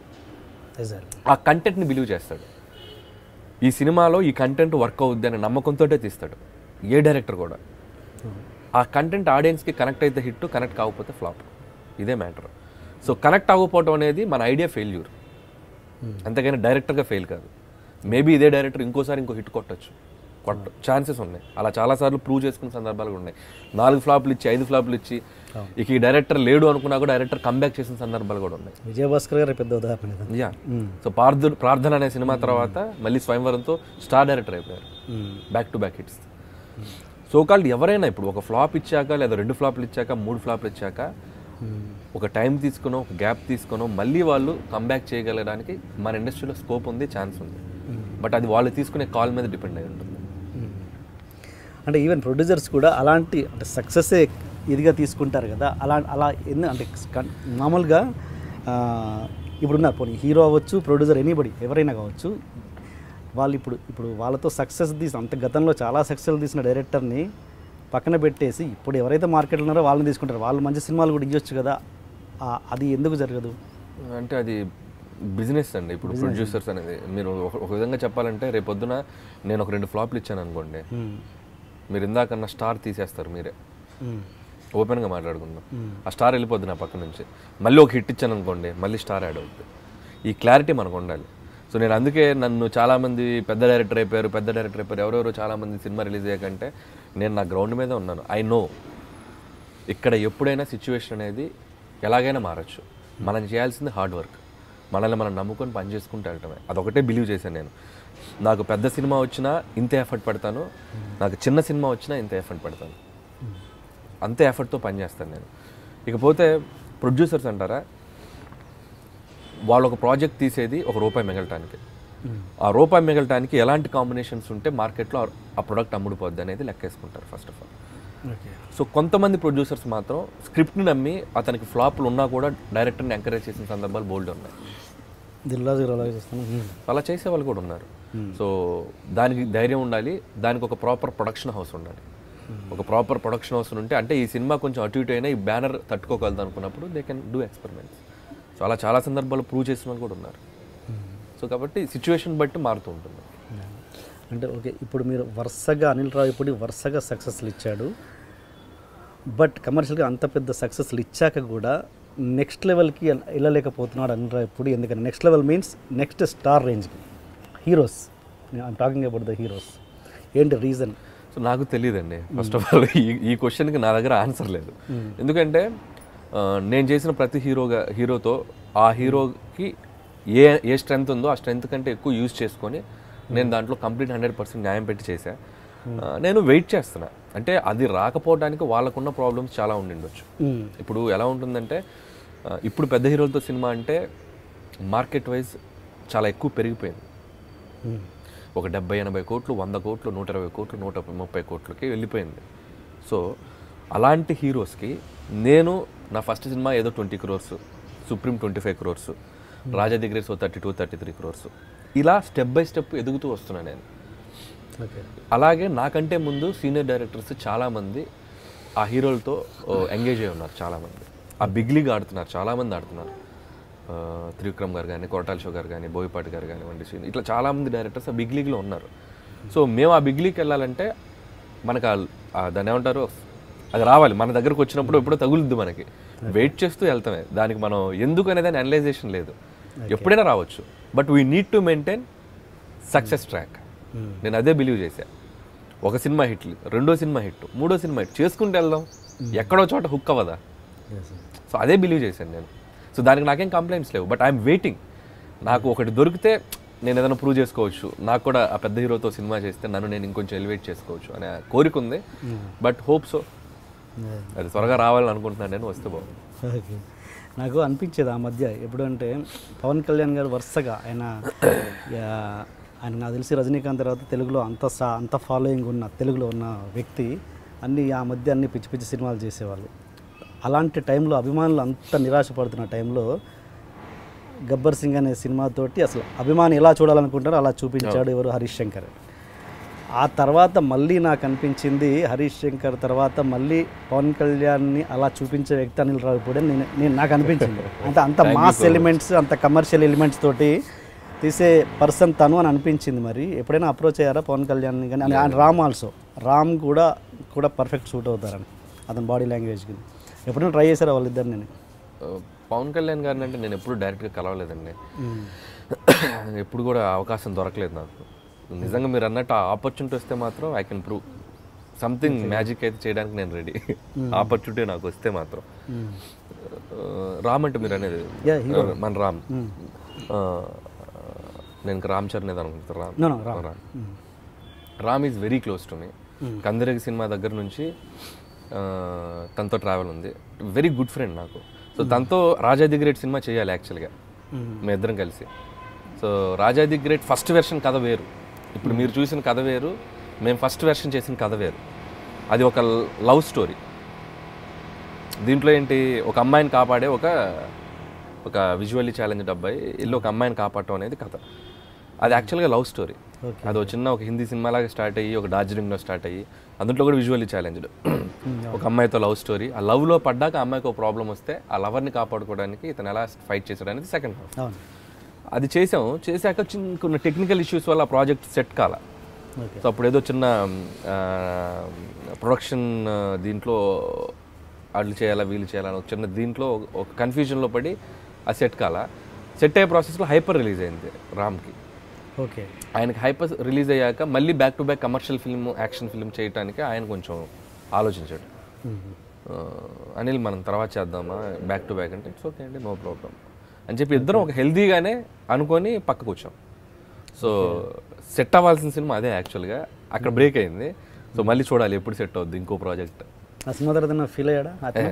Speaker 2: ఆ కంటెంట్ని బిలీవ్ చేస్తాడు. ఈ సినిమాలో ఈ కంటెంట్ వర్క్ అవుద్ది అనే నమ్మకంతో తీస్తాడు ఏ డైరెక్టర్ కూడా. ఆ కంటెంట్ ఆడియన్స్కి కనెక్ట్ అయితే హిట్, కనెక్ట్ కాకపోతే ఫ్లాప్. ఇదే మ్యాటర్. సో కనెక్ట్ అవ్వకపోవడం అనేది మన ఐడియా ఫెయిల్యూర్, అంతేగాని డైరెక్టర్గా ఫెయిల్ కాదు. మేబీ ఇదే డైరెక్టర్ ఇంకోసారి ఇంకో హిట్ కొట్టచ్చు, కొట్ట ఛాన్సెస్ ఉన్నాయి. అలా చాలాసార్లు ప్రూవ్ చేసుకున్న సందర్భాలు కూడా ఉన్నాయి. నాలుగు ఫ్లాప్లు ఇచ్చి ఐదు ఫ్లాప్లు ఇచ్చి ఇక ఈ డైరెక్టర్ లేడు అనుకున్నా కూడా డైరెక్టర్ కంబ్యాక్ చేసిన సందర్భాలు కూడా ఉన్నాయి.
Speaker 1: విజయభాస్కర్ గారు పెద్ద ఉదాహరణ.
Speaker 2: యా. సో ప్రార్థన ప్రార్థన అనే సినిమా తర్వాత మళ్ళీ స్వయంవరంతో స్టార్ డైరెక్టర్ అయిపోయారు, back to back hits. So called ఎవరైనా ఇప్పుడు ఒక ఫ్లాప్ ఇచ్చాక, లేదా రెండు ఫ్లాప్లు ఇచ్చాక, మూడు ఫ్లాప్లు ఇచ్చాక ఒక టైం తీసుకునో, ఒక గ్యాప్ తీసుకునో మళ్ళీ వాళ్ళు కంబ్యాక్ చేయగలడానికి మన ఇండస్ట్రీలో స్కోప్ ఉంది, ఛాన్స్ ఉంది. బట్ అది వాళ్ళు తీసుకునే కాల్ మీద డిపెండ్ అయి ఉంటుంది.
Speaker 1: అంటే ఈవెన్ ప్రొడ్యూసర్స్ కూడా అలాంటి అంటే సక్సెస్సే ఇదిగా తీసుకుంటారు కదా. అలా అలా ఎన్ని అంటే మామూలుగా ఇప్పుడున్నారు, పోనీ హీరో అవ్వచ్చు, ప్రొడ్యూసర్, ఎనీబడి ఎవరైనా కావచ్చు, వాళ్ళు ఇప్పుడు ఇప్పుడు వాళ్ళతో సక్సెస్ తీసి అంత గతంలో చాలా సక్సెస్ తీసిన డైరెక్టర్ని పక్కన పెట్టేసి ఇప్పుడు ఎవరైతే మార్కెట్లో ఉన్నారో వాళ్ళని తీసుకుంటారు. వాళ్ళు మంచి సినిమాలు కూడా ఇవ్వచ్చు కదా, అది ఎందుకు జరగదు?
Speaker 2: అంటే అది బిజినెస్ అండి. ఇప్పుడు ప్రొడ్యూసర్స్ అనేది మీరు ఒక విధంగా చెప్పాలంటే, రేపొద్దున నేను ఒక రెండు ఫ్లాప్లు ఇచ్చాను అనుకోండి, మీరు ఇందాకన్నా స్టార్ తీసేస్తారు మీరే. ఓపెన్గా మాట్లాడుకుందాం. ఆ స్టార్ వెళ్ళిపోద్ది నా పక్క నుంచి. మళ్ళీ ఒక హిట్ ఇచ్చాను అనుకోండి, మళ్ళీ స్టార్ యాడ్ అవుతుంది. ఈ క్లారిటీ మనకు ఉండాలి. సో నేను అందుకే నన్ను చాలామంది పెద్ద డైరెక్టర్ అయిపోయారు, పెద్ద డైరెక్టర్ అయిపోయారు, ఎవరెవరో చాలామంది సినిమా రిలీజ్ అయ్యాకంటే నేను నా గ్రౌండ్ మీద ఉన్నాను. ఐ నో ఇక్కడ ఎప్పుడైనా సిచ్యువేషన్ అనేది ఎలాగైనా మారచ్చు. మనం చేయాల్సింది హార్డ్ వర్క్, మనల్ని మనం నమ్ముకొని పని చేసుకుంటూ వెళ్ళటమే. అదొకటే బిలీవ్ చేశాను నేను. నాకు పెద్ద సినిమా వచ్చినా ఇంతే ఎఫర్ట్ పెడతాను, నాకు చిన్న సినిమా వచ్చినా ఇంతే ఎఫర్ట్ పెడతాను, అంతే ఎఫర్ట్తో పని చేస్తాను నేను. ఇకపోతే ప్రొడ్యూసర్స్ అంటారా, వాళ్ళు ఒక ప్రాజెక్ట్ తీసేది ఒక రూపాయి మిగలటానికి. ఆ రూపాయి మిగలటానికి ఎలాంటి కాంబినేషన్స్ ఉంటే మార్కెట్లో ఆ ప్రొడక్ట్ అమ్ముడుపోద్ది అనేది లెక్కేసుకుంటారు ఫస్ట్ ఆఫ్ ఆల్. సో కొంతమంది ప్రొడ్యూసర్స్ మాత్రం స్క్రిప్ట్ని నమ్మి అతనికి ఫ్లాప్లు ఉన్నా కూడా డైరెక్టర్ని ఎంకరేజ్ చేసిన సందర్భాలు బోల్డ్ ఉన్నాయి. అలా చేసే వాళ్ళు కూడా ఉన్నారు. సో దానికి ధైర్యం ఉండాలి, దానికి ఒక ప్రాపర్ ప్రొడక్షన్ హౌస్ ఉండాలి. ఒక ప్రాపర్ ప్రొడక్షన్ హౌస్ ఉంటే, అంటే ఈ సినిమా కొంచెం అటు ఇటు అయినా ఈ బ్యానర్ తట్టుకోగలదు అనుకున్నప్పుడు they can do experiments. So అలా చాలా సందర్భాలు ప్రూవ్ చేసిన వాళ్ళు కూడా ఉన్నారు. సో కాబట్టి సిచ్యువేషన్ బట్టి మారుతూ ఉంటుంది.
Speaker 1: అంటే ఓకే, ఇప్పుడు మీరు వరుసగా అనిల్ రావిపూడి వరుసగా సక్సెస్లు ఇచ్చాడు, బట్ కమర్షియల్గా అంత పెద్ద సక్సెస్లు ఇచ్చాక కూడా నెక్స్ట్ లెవెల్కి వెళ్ళలేకపోతున్నాడు అనిల్ రావిపూడి. ఎందుకంటే next level means next star రేంజ్కి heroes, I'm talking about the heroes. ఏంటి రీజన్?
Speaker 2: సో నాకు తెలియదండి ఫస్ట్ ఆఫ్ ఆల్ ఈ ఈ క్వశ్చన్కి నా దగ్గర ఆన్సర్ లేదు. ఎందుకంటే నేను చేసిన ప్రతి హీరోగా హీరోతో ఆ హీరోకి ఏ ఏ స్ట్రెంగ్త్ ఉందో ఆ స్ట్రెంగ్త్ కంటే ఎక్కువ యూజ్ చేసుకొని నేను దాంట్లో కంప్లీట్ హండ్రెడ్ పర్సెంట్ న్యాయం పెట్టి చేశా. నేను వెయిట్ చేస్తున్నా, అంటే అది రాకపోవడానికి వాళ్ళకున్న ప్రాబ్లమ్స్ చాలా ఉండిండొచ్చు. ఇప్పుడు ఎలా ఉంటుందంటే ఇప్పుడు పెద్ద హీరోలతో సినిమా అంటే మార్కెట్ వైజ్ చాలా ఎక్కువ పెరిగిపోయింది. ఒక డెబ్బై ఎనభై కోట్లు వంద కోట్లు నూట ఇరవై కోట్లు నూట ముప్పై కోట్లకి వెళ్ళిపోయింది. సో అలాంటి హీరోస్కి నేను నా ఫస్ట్ సినిమా ఏదో twenty crores, Supreme twenty five crores, Raja the Great so thirty two thirty three crores, ఇలా స్టెప్ బై స్టెప్ ఎదుగుతూ వస్తున్నాను నేను. అలాగే నాకంటే ముందు సీనియర్ డైరెక్టర్స్ చాలామంది ఆ హీరోలతో ఎంగేజ్ అయి ఉన్నారు. చాలామంది ఆ బిగ్ లీగ్ ఆడుతున్నారు, చాలామంది ఆడుతున్నారు. త్రివిక్రమ్ గారు కానీ, కొరటాల షో గారు కానీ, బోయపాటి గారు కానివ్వండి, ఇట్లా చాలామంది డైరెక్టర్స్ ఆ బిగ్ లీగ్లో ఉన్నారు. సో మేము ఆ బిగ్ లీగ్కి వెళ్ళాలంటే మనకు దాన్ని ఏమంటారు, అది రావాలి మన దగ్గరకు వచ్చినప్పుడు ఎప్పుడో తగులుద్ది మనకి. వెయిట్ చేస్తూ వెళ్తామే, దానికి మనం ఎందుకు అనేదాన్ని అనలైజేషన్ లేదు, ఎప్పుడైనా రావచ్చు. But we need to maintain success track. నేను అదే బిలీవ్ చేశా. ఒక సినిమా హిట్లు, రెండో సినిమా హిట్, మూడో సినిమా హిట్ చేసుకుంటూ వెళ్దాం, ఎక్కడో చోట హుక్ అవ్వదా. సో అదే బిలీవ్ చేశాను నేను. సో దానికి నాకేం కంప్లైంట్స్ లేవు. బట్ ఐఎమ్ వెయిటింగ్, నాకు ఒకటి దొరికితే నేను ఏదైనా ప్రూవ్ చేసుకోవచ్చు, నాకు కూడా ఆ పెద్ద హీరోతో సినిమా చేస్తే నన్ను నేను ఇంకొంచెం ఎలివేట్ చేసుకోవచ్చు అనే కోరిక ఉంది. బట్ హోప్ సో అది త్వరగా రావాలని అనుకుంటున్నాను నేను, వస్తే బాగుంది.
Speaker 1: ఓకే, నాకు అనిపించేది ఆ మధ్య ఎప్పుడంటే పవన్ కళ్యాణ్ గారు వరుసగా ఆయన ఆయన నాకు తెలిసి రజనీకాంత్ తర్వాత తెలుగులో అంత సా అంత ఫాలోయింగ్ ఉన్న తెలుగులో ఉన్న వ్యక్తి అన్ని ఆ మధ్య అన్ని పిచ్చి పిచ్చి సినిమాలు చేసేవాళ్ళు. అలాంటి టైంలో అభిమానులు అంత నిరాశపడుతున్న టైంలో గబ్బర్ సింగ్ అనే సినిమాతోటి అసలు అభిమాని ఎలా చూడాలనుకుంటారో అలా చూపించాడు ఎవరు, హరీష్ శంకర్. ఆ తర్వాత మళ్ళీ నాకు అనిపించింది హరీష్ శంకర్ తర్వాత మళ్ళీ పవన్ కళ్యాణ్ని అలా చూపించే వ్యక్తి అనిల్ రావిపూడి అని నేను నేను నాకు అనిపించింది. అంటే అంత మాస్ ఎలిమెంట్స్ అంత కమర్షియల్ ఎలిమెంట్స్ తోటి తీసే పర్సన్ తను అని అనిపించింది. మరి ఎప్పుడైనా అప్రోచ్ అయ్యారా పవన్ కళ్యాణ్ని కానీ? అండ్ రామ్ ఆల్సో, రామ్ కూడా కూడా పర్ఫెక్ట్ సూట్ అవుతారని అతని బాడీ లాంగ్వేజ్కి. ఎప్పుడైనా ట్రై చేశారా వాళ్ళిద్దరు? నేను
Speaker 2: పవన్ కళ్యాణ్ గారిని అంటే నేను ఎప్పుడు డైరెక్ట్గా కలవలేదండి, ఎప్పుడు కూడా అవకాశం దొరకలేదు నాకు. నిజంగా మీరు అన్నట్టు ఆ ఆపర్చునిటీ వస్తే మాత్రం I can prove something magic అయితే చేయడానికి నేను రెడీ. ఆపర్చునిటీ నాకు వస్తే మాత్రం. రామ్ అంటే మీరు అనేది మన రామ్, నేను రామ్ చరణ్ ఏదో అనుకుంటాను. Ram Ram Ram is very close to me. Kandireega సినిమా దగ్గర నుంచి తనతో ట్రావెల్ ఉంది, వెరీ గుడ్ ఫ్రెండ్ నాకు. సో తనతో రాజా ది గ్రేట్ సినిమా చేయాలి యాక్చువల్గా మీ ఇద్దరం కలిసి. So Raja the Great first version కథ వేరు, ఇప్పుడు మీరు చూసిన కథ వేరు, మేము ఫస్ట్ వెర్షన్ చేసిన కథ వేరు. అది ఒక లవ్ స్టోరీ. దీంట్లో ఏంటి, ఒక అమ్మాయిని కాపాడే ఒక ఒక విజువల్లీ ఛాలెంజ్డ్ అబ్బాయి ఇల్లు ఒక అమ్మాయిని కాపాడటం అనేది కథ. అది యాక్చువల్గా లవ్ స్టోరీ. అది ఒక చిన్న ఒక హిందీ సినిమాలాగా స్టార్ట్ అయ్యి ఒక డార్జిలింగ్లో స్టార్ట్ అయ్యి అందులో కూడా విజువల్లీ ఛాలెంజ్డ్ ఒక అమ్మాయితో లవ్ స్టోరీ. ఆ లవ్లో పడ్డాక అమ్మాయికి ఒక ప్రాబ్లం వస్తే ఆ లవర్ని కాపాడుకోవడానికి ఇతను ఎలా ఫైట్ చేశాడు అనేది సెకండ్ హాఫ్. అది చేసాము. చేశాక చిన్న కొన్ని టెక్నికల్ ఇష్యూస్ వల్ల ఆ ప్రాజెక్ట్ సెట్ కాల. సో అప్పుడు ఏదో చిన్న ప్రొడక్షన్ దీంట్లో వాళ్ళు చేయాలా వీళ్ళు చేయాలని ఒక చిన్న దీంట్లో ఒక కన్ఫ్యూజన్లో పడి ఆ సెట్ కాల. సెట్ అయ్యే ప్రాసెస్లో హైపర్ రిలీజ్ అయింది రామ్కి.
Speaker 1: ఓకే,
Speaker 2: ఆయనకి హైపర్ రిలీజ్ అయ్యాక మళ్ళీ back to back commercial film action film చేయడానికి ఆయన కొంచెం ఆలోచించాడు. అనిల్ మనం తర్వాత చేద్దామా బ్యాక్ టు బ్యాక్ అంటే ఇట్స్ ఓకే అండి, నో ప్రాబ్లం అని చెప్పి ఇద్దరం ఒక హెల్దీగానే అనుకొని పక్కకు వచ్చాం. సో సెట్ అవ్వాల్సిన సినిమా అదే యాక్చువల్గా, అక్కడ బ్రేక్ అయింది. సో మళ్ళీ చూడాలి ఎప్పుడు సెట్ అవుద్ది ఇంకో ప్రాజెక్ట్.
Speaker 1: ఆ సినిమా తర్వాత ఫీల్ అయ్యాడా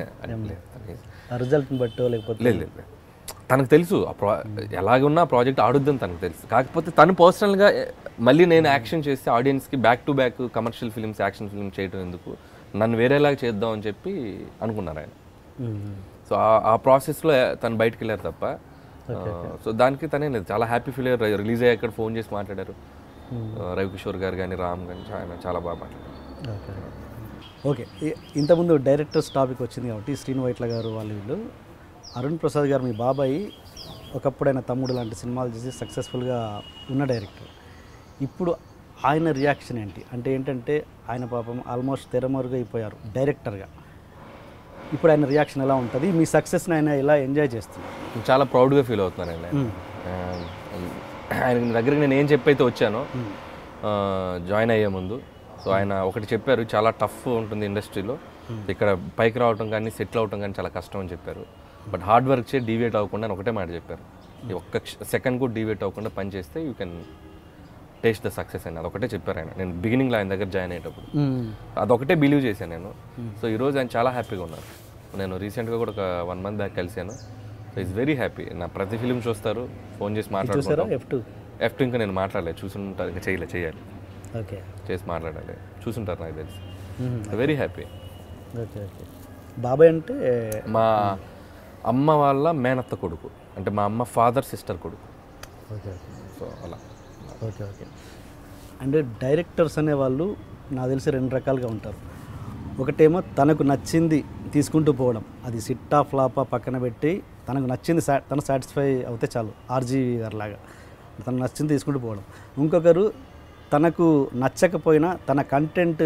Speaker 1: రిజల్ట్ని బట్టో లేకపోతే?
Speaker 2: లేదు లేదు, తనకు తెలుసు ఆ ప్రా ఎలాగున్నా ప్రాజెక్ట్ ఆడుద్దని తనకు తెలుసు. కాకపోతే తను పర్సనల్గా మళ్ళీ నేను యాక్షన్ చేస్తే ఆడియన్స్కి back to back commercial films action film చేయడం ఎందుకు, నన్ను వేరేలాగా చేద్దాం అని చెప్పి అనుకున్నారు ఆయన. సో ఆ ప్రాసెస్లో తను బయటకు వెళ్ళారు తప్ప. సో దానికి తనే చాలా హ్యాపీ ఫీల్ అయ్యారు. రిలీజ్ అయ్యాక ఫోన్ చేసి మాట్లాడారు రవికిషోర్ గారు కానీ రామ్ కానీ, ఆయన చాలా బాగా మాట్లాడారు.
Speaker 1: ఓకే, ఇంతకుముందు డైరెక్టర్స్ టాపిక్ వచ్చింది కాబట్టి శ్రీను వైట్ల గారు వాళ్ళు వీళ్ళు, అరుణ్ ప్రసాద్ గారు మీ బాబాయ్ ఒకప్పుడు ఆయన తమ్ముడు లాంటి సినిమాలు చేసి సక్సెస్ఫుల్గా ఉన్న డైరెక్టర్. ఇప్పుడు ఆయన రియాక్షన్ ఏంటి అంటే ఏంటంటే ఆయన పాపం ఆల్మోస్ట్ తెరమరుగా అయిపోయారు డైరెక్టర్గా. ఇప్పుడు ఆయన రియాక్షన్ ఎలా ఉంటుంది, మీ సక్సెస్ని ఆయన ఎలా ఎంజాయ్ చేస్తున్నారు?
Speaker 2: చాలా ప్రౌడ్గా ఫీల్ అవుతున్నాను ఆయన. ఆయన దగ్గరికి నేను ఏం చెప్పైతే వచ్చానో జాయిన్ అయ్యే ముందు, సో ఆయన ఒకటి చెప్పారు, చాలా టఫ్ ఉంటుంది ఇండస్ట్రీలో, ఇక్కడ పైకి రావటం కానీ సెటిల్ అవటం కానీ చాలా కష్టం అని చెప్పారు. బట్ హార్డ్ వర్క్ చే డీవియేట్ అవ్వకుండా అని ఒకటే మాట చెప్పారు, ఈ ఒక్క సెకండ్ కూడా డీవియేట్ అవ్వకుండా పని చేస్తే you can taste the success అని అదొకటే చెప్పారు ఆయన. నేను బిగినింగ్లో ఆయన దగ్గర జాయిన్ అయ్యేటప్పుడు అదొకటే బిలీవ్ చేశాను నేను. సో ఈరోజు ఆయన చాలా హ్యాపీగా ఉన్నారు. నేను రీసెంట్గా కూడా ఒక వన్ మంత్ బ్యాక్ కలిశాను. So is very happy. నా ప్రతి ఫిలిం చూస్తారు, ఫోన్ చేసి మాట్లాడుతారు. ఎఫ్ టూ ఎఫ్ టూ ఇంకా నేను మాట్లాడలేదు, చూసుంటారు, ఇంకా చేయలే చేయాలి,
Speaker 1: ఓకే
Speaker 2: చేసి మాట్లాడాలి, చూసుంటారు నాకు తెలిసి. Very happy.
Speaker 1: Okay okay. బాబాయ్ అంటే
Speaker 2: మా అమ్మ వాళ్ళ మేనత్త కొడుకు, అంటే మా అమ్మ ఫాదర్ సిస్టర్ కొడుకు.
Speaker 1: Okay okay.
Speaker 2: సో అలా.
Speaker 1: Okay okay. అంటే డైరెక్టర్స్ అనేవాళ్ళు నాకు తెలిసి రెండు రకాలుగా ఉంటారు. ఒకటేమో తనకు నచ్చింది తీసుకుంటూ పోవడం, అది సిట్టా ఫ్లాపా పక్కన పెట్టి తనకు నచ్చింది సా తను సాటిస్ఫై అవుతే చాలు, ఆర్జీ గారు లాగా తనకు నచ్చింది తీసుకుంటూ పోవడం. ఇంకొకరు తనకు నచ్చకపోయినా తన కంటెంట్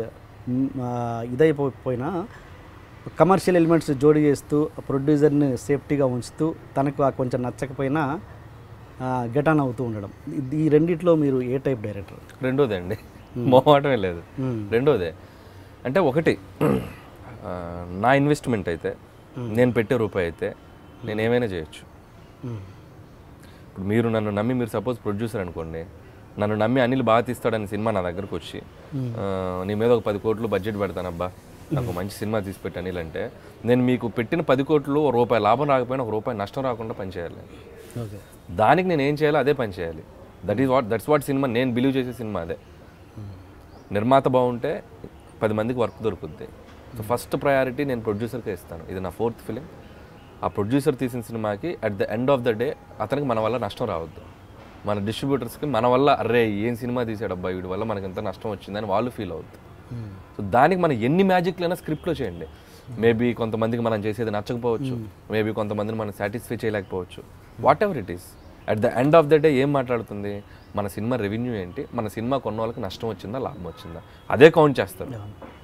Speaker 1: ఇదైపోయినా కమర్షియల్ ఎలిమెంట్స్ జోడి చేస్తూ ప్రొడ్యూసర్ని సేఫ్టీగా ఉంచుతూ తనకు ఆ కొంచెం నచ్చకపోయినా గెట్ ఆన్ అవుతూ ఉండడం. ఈ రెండిట్లో మీరు ఏ టైప్ డైరెక్టర్?
Speaker 2: రెండోదే అండి, మొహమాటమే లేదు, రెండోదే. అంటే ఒకటి నా ఇన్వెస్ట్మెంట్ అయితే, నేను పెట్టే రూపాయి అయితే నేను ఏమైనా చేయొచ్చు. ఇప్పుడు మీరు నన్ను నమ్మి, మీరు సపోజ్ ప్రొడ్యూసర్ అనుకోండి, నన్ను నమ్మి అనిల్ బాగా తీస్తాడని సినిమా నా దగ్గరకు వచ్చి నీ మీద ఒక పది కోట్లు బడ్జెట్ పెడతానబ్బా, నాకు మంచి సినిమా తీసి పెట్టి అనిల్ అంటే, నేను మీకు పెట్టిన పది కోట్లు ఒక రూపాయి లాభం రాకపోయినా ఒక రూపాయి నష్టం రాకుండా పనిచేయాలి. దానికి నేను ఏం చేయాలో అదే పని చేయాలి. That is what that's what సినిమా, నేను బిలీవ్ చేసే సినిమా అదే. నిర్మాత బాగుంటే పది మందికి వర్క్ దొరుకుద్ది. సో ఫస్ట్ ప్రయారిటీ నేను ప్రొడ్యూసర్కే ఇస్తాను. ఇది నా ఫోర్త్ ఫిలిం. ఆ ప్రొడ్యూసర్ తీసిన సినిమాకి at the end of the day అతనికి మన వల్ల నష్టం రావద్దు. మన డిస్ట్రిబ్యూటర్స్కి మన వల్ల అరే ఏం సినిమా తీసాడు అబ్బాయి వీడి వల్ల మనకి ఎంత నష్టం వచ్చిందని వాళ్ళు ఫీల్ అవుద్ది. సో దానికి మనం ఎన్ని మ్యాజిక్లైనా స్క్రిప్ట్లో చేయండి. మేబీ కొంతమందికి మనం చేసేది నచ్చకపోవచ్చు, మేబీ కొంతమందిని మనం సాటిస్ఫై చేయలేకపోవచ్చు, whatever it is. At the end of the day ఏం మాట్లాడుతుంది, మన సినిమా రెవెన్యూ ఏంటి, మన సినిమా కొన్న వాళ్ళకి నష్టం వచ్చిందా లాభం వచ్చిందా, అదే కౌంట్ చేస్తారు.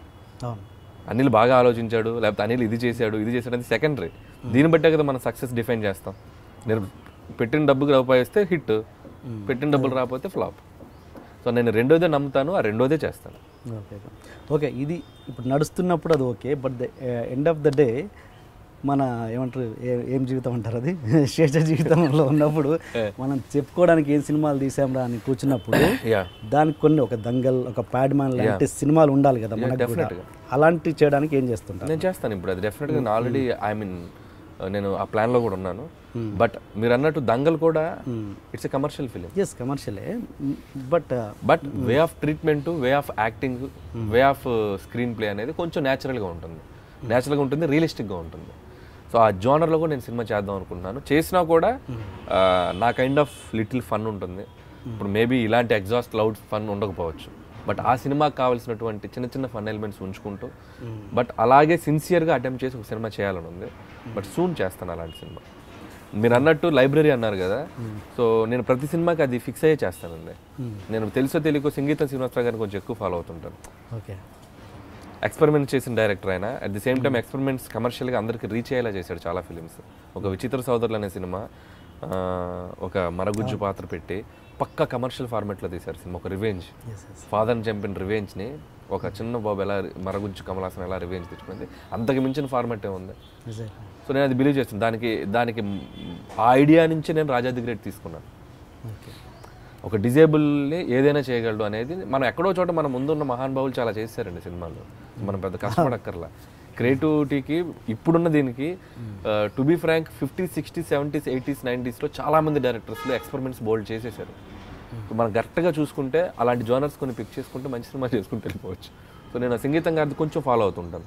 Speaker 2: అనిల్ బాగా ఆలోచించాడు, లేకపోతే అనిల్ ఇది చేశాడు ఇది చేశాడు అది సెకండరీ. దీన్ని బట్టే కదా మనం సక్సెస్ డిఫైన్ చేస్తాం. నేను పెట్టిన డబ్బుకి రూపాయి ఇస్తే హిట్, పెట్టిన డబ్బులు రాకపోతే ఫ్లాప్. సో నేను రెండోదే నమ్ముతాను, ఆ రెండోదే చేస్తాను.
Speaker 1: Okay okay. ఇది ఇప్పుడు నడుస్తున్నప్పుడు అది okay, but the end of the day మన ఏమంటారు ఏం జీవితం అంటారు అది, శేష జీవితంలో ఉన్నప్పుడు మనం చెప్పుకోవడానికి ఏం సినిమాలు తీసాంరా అని కూర్చున్నప్పుడు దానికి కొన్ని ఒక దంగల్, ఒక ప్యాడ్ మ్యాన్ లాంటి సినిమాలు ఉండాలి కదా మనకు. అలాంటివి చేయడానికి ఏం చేస్తుంటారు?
Speaker 2: నేను చేస్తాను ఇప్పుడు అది డెఫినెట్గా. నేను ఆల్రెడీ ఐ మీన్ నేను ఆ ప్లాన్లో కూడా ఉన్నాను. బట్ మీరు అన్నట్టు దంగల్ కూడా it's a commercial film.
Speaker 1: Yes కమర్షియలే, but
Speaker 2: but way of treatment, way of acting, way of screenplay అనేది కొంచెం న్యాచురల్గా ఉంటుంది, న్యాచురల్గా ఉంటుంది, రియలిస్టిక్గా ఉంటుంది. సో ఆ జోనర్లో కూడా నేను సినిమా చేద్దాం అనుకుంటున్నాను. చేసినా కూడా నా కైండ్ ఆఫ్ లిటిల్ ఫన్ ఉంటుంది. ఇప్పుడు మేబీ ఇలాంటి ఎగ్జాస్ట్ లౌడ్ ఫన్ ఉండకపోవచ్చు, బట్ ఆ సినిమాకి కావాల్సినటువంటి చిన్న చిన్న ఫన్ ఎలిమెంట్స్ ఉంచుకుంటూ, బట్ అలాగే సిన్సియర్గా అటెంప్ట్ చేసి ఒక సినిమా చేయాలని ఉంది. బట్ సూన్ చేస్తాను అలాంటి సినిమా. మీరు అన్నట్టు లైబ్రరీ అన్నారు కదా, సో నేను ప్రతి సినిమాకి అది ఫిక్స్ అయ్యే చేస్తానండి. నేను తెలుసో తెలియకో సంగీతం శ్రీనివాసరావు గారిని కొంచెం ఎక్కువ ఫాలో అవుతుంటాను.
Speaker 1: ఓకే.
Speaker 2: ఎక్స్పెరిమెంట్ చేసిన డైరెక్టర్ అయినా at the same time experiments కమర్షియల్గా అందరికీ రీచ్ అయ్యేలా చేశాడు చాలా ఫిలిమ్స్. ఒక విచిత్ర సోదరులు అనే సినిమా ఒక మరగుజ్జు పాత్ర పెట్టి పక్కా కమర్షియల్ ఫార్మాట్లో తీశారు సినిమా. ఒక రివెంజ్, ఫాదర్ని చంపిన రివెంజ్ని ఒక చిన్న బాబు ఎలా మరగుజ్జు కమలాసన్ ఎలా రివెంజ్ తెచ్చుకుంది, అంతకు మించిన ఫార్మాటే ఉంది. సో నేను అది బిలీవ్ చేస్తాను. దానికి దానికి ఆ ఐడియా నుంచి నేను రాజా ది గ్రేట్ తీసుకున్నాను. ఒక డిజేబుల్ని ఏదైనా చేయగలడు అనేది మనం ఎక్కడో చోట మన ముందున్న మహానుభావులు చాలా చేశారండి సినిమాలో. మనం పెద్ద కష్టపడక్కర్లా. క్రియేటివిటీకి ఇప్పుడున్న దీనికి to be frank fifties sixties seventies eighties నైంటీస్లో చాలామంది డైరెక్టర్స్లో ఎక్స్పెరిమెంట్స్ బోల్డ్ చేసేసారు. మనం కరెక్ట్గా చూసుకుంటే అలాంటి జోనర్స్ కొన్ని పిక్ చేసుకుంటే మంచి సినిమా చేసుకుంటూ వెళ్ళిపోవచ్చు. సో నేను ఆ సంగీతం గారిది కొంచెం ఫాలో అవుతుంటాను.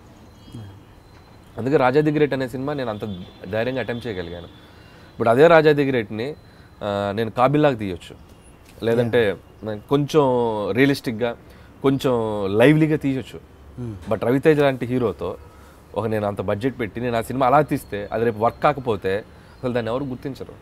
Speaker 2: అందుకే రాజా ది గ్రేట్ అనే సినిమా నేను అంత ధైర్యంగా అటెంప్ట్ చేయగలిగాను. ఇప్పుడు అదే రాజా ది గ్రేట్ని నేను కాబిల్లాగా తీయొచ్చు, లేదంటే కొంచెం రియలిస్టిక్గా కొంచెం లైవ్లీగా తీయొచ్చు. బట్ రవితేజ లాంటి హీరోతో ఒక నేను అంత బడ్జెట్ పెట్టి నేను ఆ సినిమా అలా తీస్తే అది రేపు వర్క్ కాకపోతే అసలు దాన్ని ఎవరు గుర్తించరు.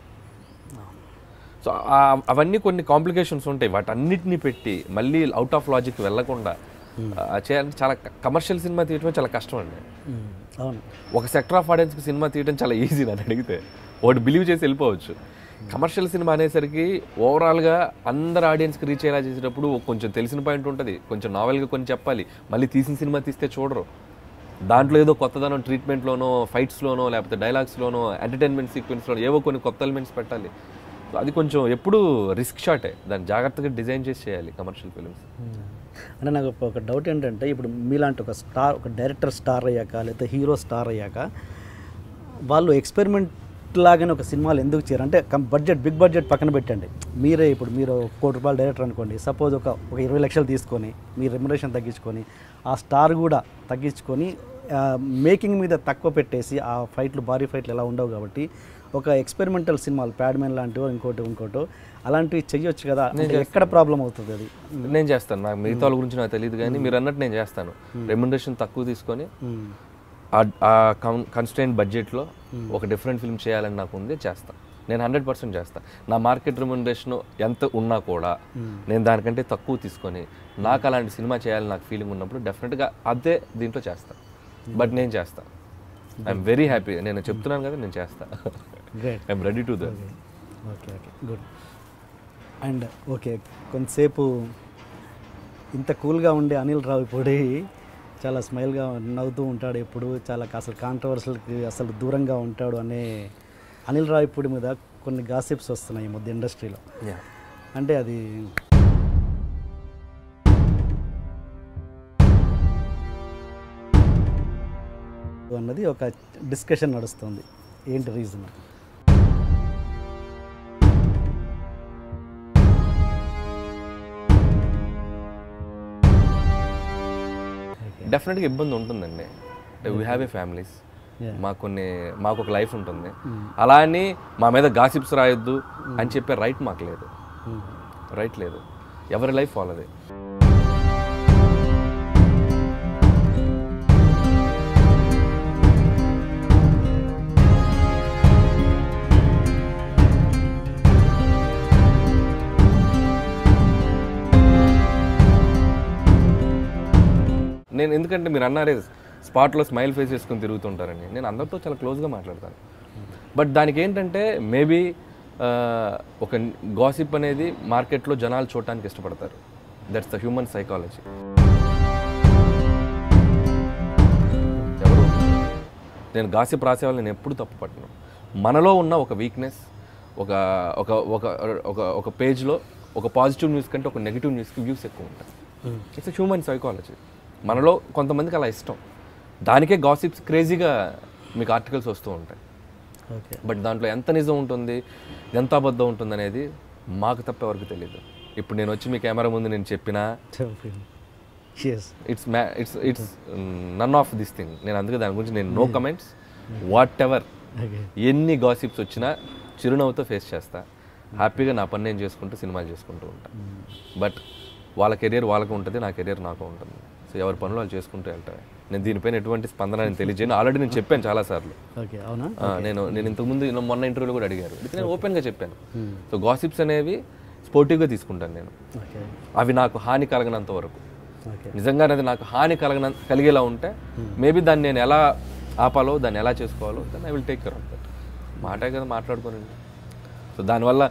Speaker 2: సో అవన్నీ కొన్ని కాంప్లికేషన్స్ ఉంటాయి. వాటన్నిటిని పెట్టి మళ్ళీ అవుట్ ఆఫ్ లాజిక్ వెళ్ళకుండా చేయాలంటే చాలా కమర్షియల్ సినిమా తీయటమే చాలా కష్టం అండి. ఒక సెక్టర్ ఆఫ్ ఆడియన్స్కి సినిమా తీయడం చాలా ఈజీ నన్ను అడిగితే. వాడు బిలీవ్ చేసి వెళ్ళిపోవచ్చు. కమర్షియల్ సినిమా అనేసరికి ఓవరాల్గా అందరు ఆడియన్స్కి రీచ్ అయ్యేలా చేసేటప్పుడు కొంచెం తెలిసిన పాయింట్ ఉంటుంది, కొంచెం నావెల్గా కొన్ని చెప్పాలి, మళ్ళీ తీసిన సినిమా తీస్తే చూడరు. దాంట్లో ఏదో కొత్తదనం ట్రీట్మెంట్లోనో, ఫైట్స్లోనో, లేకపోతే డైలాగ్స్లోనో, ఎంటర్టైన్మెంట్ సీక్వెన్స్లోనో ఏవో కొన్ని కొత్త ఎలిమెంట్స్ పెట్టాలి. అది కొంచెం ఎప్పుడు రిస్క్ షాటే, దాన్ని జాగ్రత్తగా డిజైన్ చేసి చేయాలి కమర్షియల్ ఫిల్మ్స్.
Speaker 1: అంటే నాకు ఒక డౌట్ ఏంటంటే, ఇప్పుడు మీలాంటి ఒక స్టార్, ఒక డైరెక్టర్ స్టార్ అయ్యాక లేకపోతే హీరో స్టార్ అయ్యాక వాళ్ళు ఎక్స్పెరిమెంట్ లాగానే ఒక సినిమాలు ఎందుకు చేయరు? అంటే బడ్జెట్, బిగ్ బడ్జెట్ పక్కన పెట్టండి, మీరే ఇప్పుడు మీరు కోటి రూపాయలు డైరెక్టర్ అనుకోండి, సపోజ్ ఒక ఒక ఇరవై లక్షలు తీసుకొని మీ రెమ్యునరేషన్ తగ్గించుకొని ఆ స్టార్ కూడా తగ్గించుకొని మేకింగ్ మీద తక్కువ పెట్టేసి ఆ ఫైట్లు, భారీ ఫైట్లు ఎలా ఉండవు కాబట్టి ఒక ఎక్స్పెరిమెంటల్ సినిమాలు ప్యాడ్మెన్ లాంటివో ఇంకోటి ఇంకోటో అలాంటివి చెయ్యొచ్చు కదా. ఎక్కడ ప్రాబ్లం అవుతుంది? అది
Speaker 2: నేను చేస్తాను, నాకు మిగతా వాళ్ళ గురించి నాకు తెలియదు కానీ మీరు అన్నట్టు నేను చేస్తాను. రెమ్యునరేషన్ తక్కువ తీసుకొని ఆ కన్స్టెంట్ బడ్జెట్లో ఒక డిఫరెంట్ ఫిల్మ్ చేయాలని నాకు ఉంది, చేస్తాను. నేను హండ్రెడ్ పర్సెంట్ చేస్తాను. నా మార్కెట్ రెమ్యునరేషన్ ఎంత ఉన్నా కూడా నేను దానికంటే తక్కువ తీసుకొని నాకు అలాంటి సినిమా చేయాలని నాకు ఫీలింగ్ ఉన్నప్పుడు డెఫినెట్గా అదే దీంట్లో చేస్తాను. బట్ నేను చేస్తాను, ఐఎమ్ వెరీ హ్యాపీ. నేను చెప్తున్నాను కదా, నేను చేస్తాను. I'm ready to that.
Speaker 1: Okay okay good. And okay, కొంతసేపు ఇంత కూల్గా ఉండే అనిల్ రావిపూడి చాలా స్మైల్గా నవ్వుతూ ఉంటాడు ఎప్పుడు, చాలా అసలు కాంట్రవర్సీలకి అసలు దూరంగా ఉంటాడు అనే అనిల్ రావిపూడి మీద కొన్ని గాసిప్స్ వస్తున్నాయి ఈ మధ్య ఇండస్ట్రీలో. అంటే అది అన్నది ఒక డిస్కషన్ నడుస్తుంది, ఏంటి రీజన్?
Speaker 2: డెఫినెట్గా ఇబ్బంది ఉంటుందండి. వీ హ్యావ్ ఏ ఫ్యామిలీస్, మాకు కొన్ని మాకు ఒక లైఫ్ ఉంటుంది. అలా అని మా మీద గాసిప్స్ రాయొద్దు అని చెప్పే రైట్ మాకు లేదు, రైట్ లేదు. ఎవరి లైఫ్ వాళ్ళది. నేను ఎందుకంటే మీరు అన్నారే స్పాట్లో స్మైల్ ఫేస్ చేసుకుని తిరుగుతుంటారని, నేను అందరితో చాలా క్లోజ్గా మాట్లాడతాను. బట్ దానికి ఏంటంటే మేబీ ఒక గాసిప్ అనేది మార్కెట్లో జనాలు చూడటానికి ఇష్టపడతారు. That's the human psychology. ఎవరు నేను గాసిప్ రాసేవాళ్ళు నేను ఎప్పుడు తప్పు పట్టను. మనలో ఉన్న ఒక వీక్నెస్, ఒక ఒక ఒక ఒక ఒక పేజ్లో ఒక పాజిటివ్ న్యూస్ కంటే ఒక నెగిటివ్ న్యూస్కి వ్యూస్ ఎక్కువ ఉంటాయి. It's human psychology. మనలో కొంతమందికి అలా ఇష్టం, దానికే గాసిప్స్ క్రేజీగా మీకు ఆర్టికల్స్ వస్తూ ఉంటాయి. బట్ దాంట్లో ఎంత నిజం ఉంటుంది, ఎంత అబద్ధం ఉంటుంది అనేది మాకు తప్ప ఎవరికి తెలియదు. ఇప్పుడు నేను వచ్చి మీ కెమెరా ముందు నేను చెప్పినా ఇట్స్ మ్యా it's it's none of this thing. నేను అందుకే దాని గురించి నేను నో కమెంట్స్. వాట్ ఎవర్ ఎన్ని గాసిప్స్ వచ్చినా చిరునవ్వుతో ఫేస్ చేస్తా, హ్యాపీగా నా పని నేను చేసుకుంటూ సినిమాలు చేసుకుంటూ ఉంటాను. బట్ వాళ్ళ కెరియర్ వాళ్ళకు ఉంటుంది, నా కెరియర్ నాకు ఉంటుంది. సో ఎవరి పనులు వాళ్ళు చేసుకుంటూ వెళ్తారు. నేను దీనిపైన ఎటువంటి స్పందన నేను తెలియజేయను. ఆల్రెడీ నేను చెప్పాను చాలాసార్లు. నేను నేను ఇంతకుముందు మొన్న ఇంటర్వ్యూలో కూడా అడిగారు, నేను ఓపెన్గా చెప్పాను. సో గాసిప్స్ అనేవి స్పోర్టివ్గా తీసుకుంటాను నేను. అవి నాకు హాని కలగనంత వరకు, నిజంగా అది నాకు హాని కలగన కలిగేలా ఉంటే మేబీ దాన్ని నేను ఎలా ఆపాలో, దాన్ని ఎలా చేసుకోవాలో దాన్ని I will take care of that. మాటే కదా మాట్లాడుకోనండి. సో దానివల్ల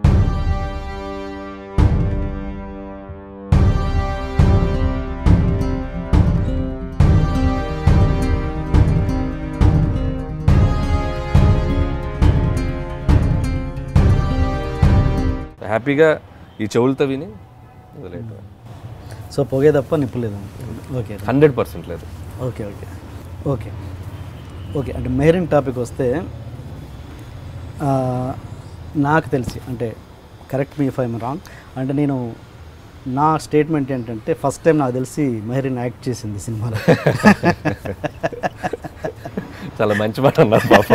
Speaker 2: హ్యాపీగా ఈ చెవులతో విని వదిలేదు.
Speaker 1: సో పొగే తప్ప నిప్పు లేదు. ఓకే,
Speaker 2: హండ్రెడ్ పర్సెంట్ లేదు.
Speaker 1: ఓకే ఓకే ఓకే ఓకే అంటే మెహరీన్ టాపిక్ వస్తే నాకు తెలిసి, అంటే correct me if I'm wrong, అంటే నేను నా స్టేట్మెంట్ ఏంటంటే ఫస్ట్ టైం నాకు తెలిసి మెహరీన్ యాక్ట్ చేసింది సినిమాలో.
Speaker 2: చాలా మంచి మాట అన్నారు పాప.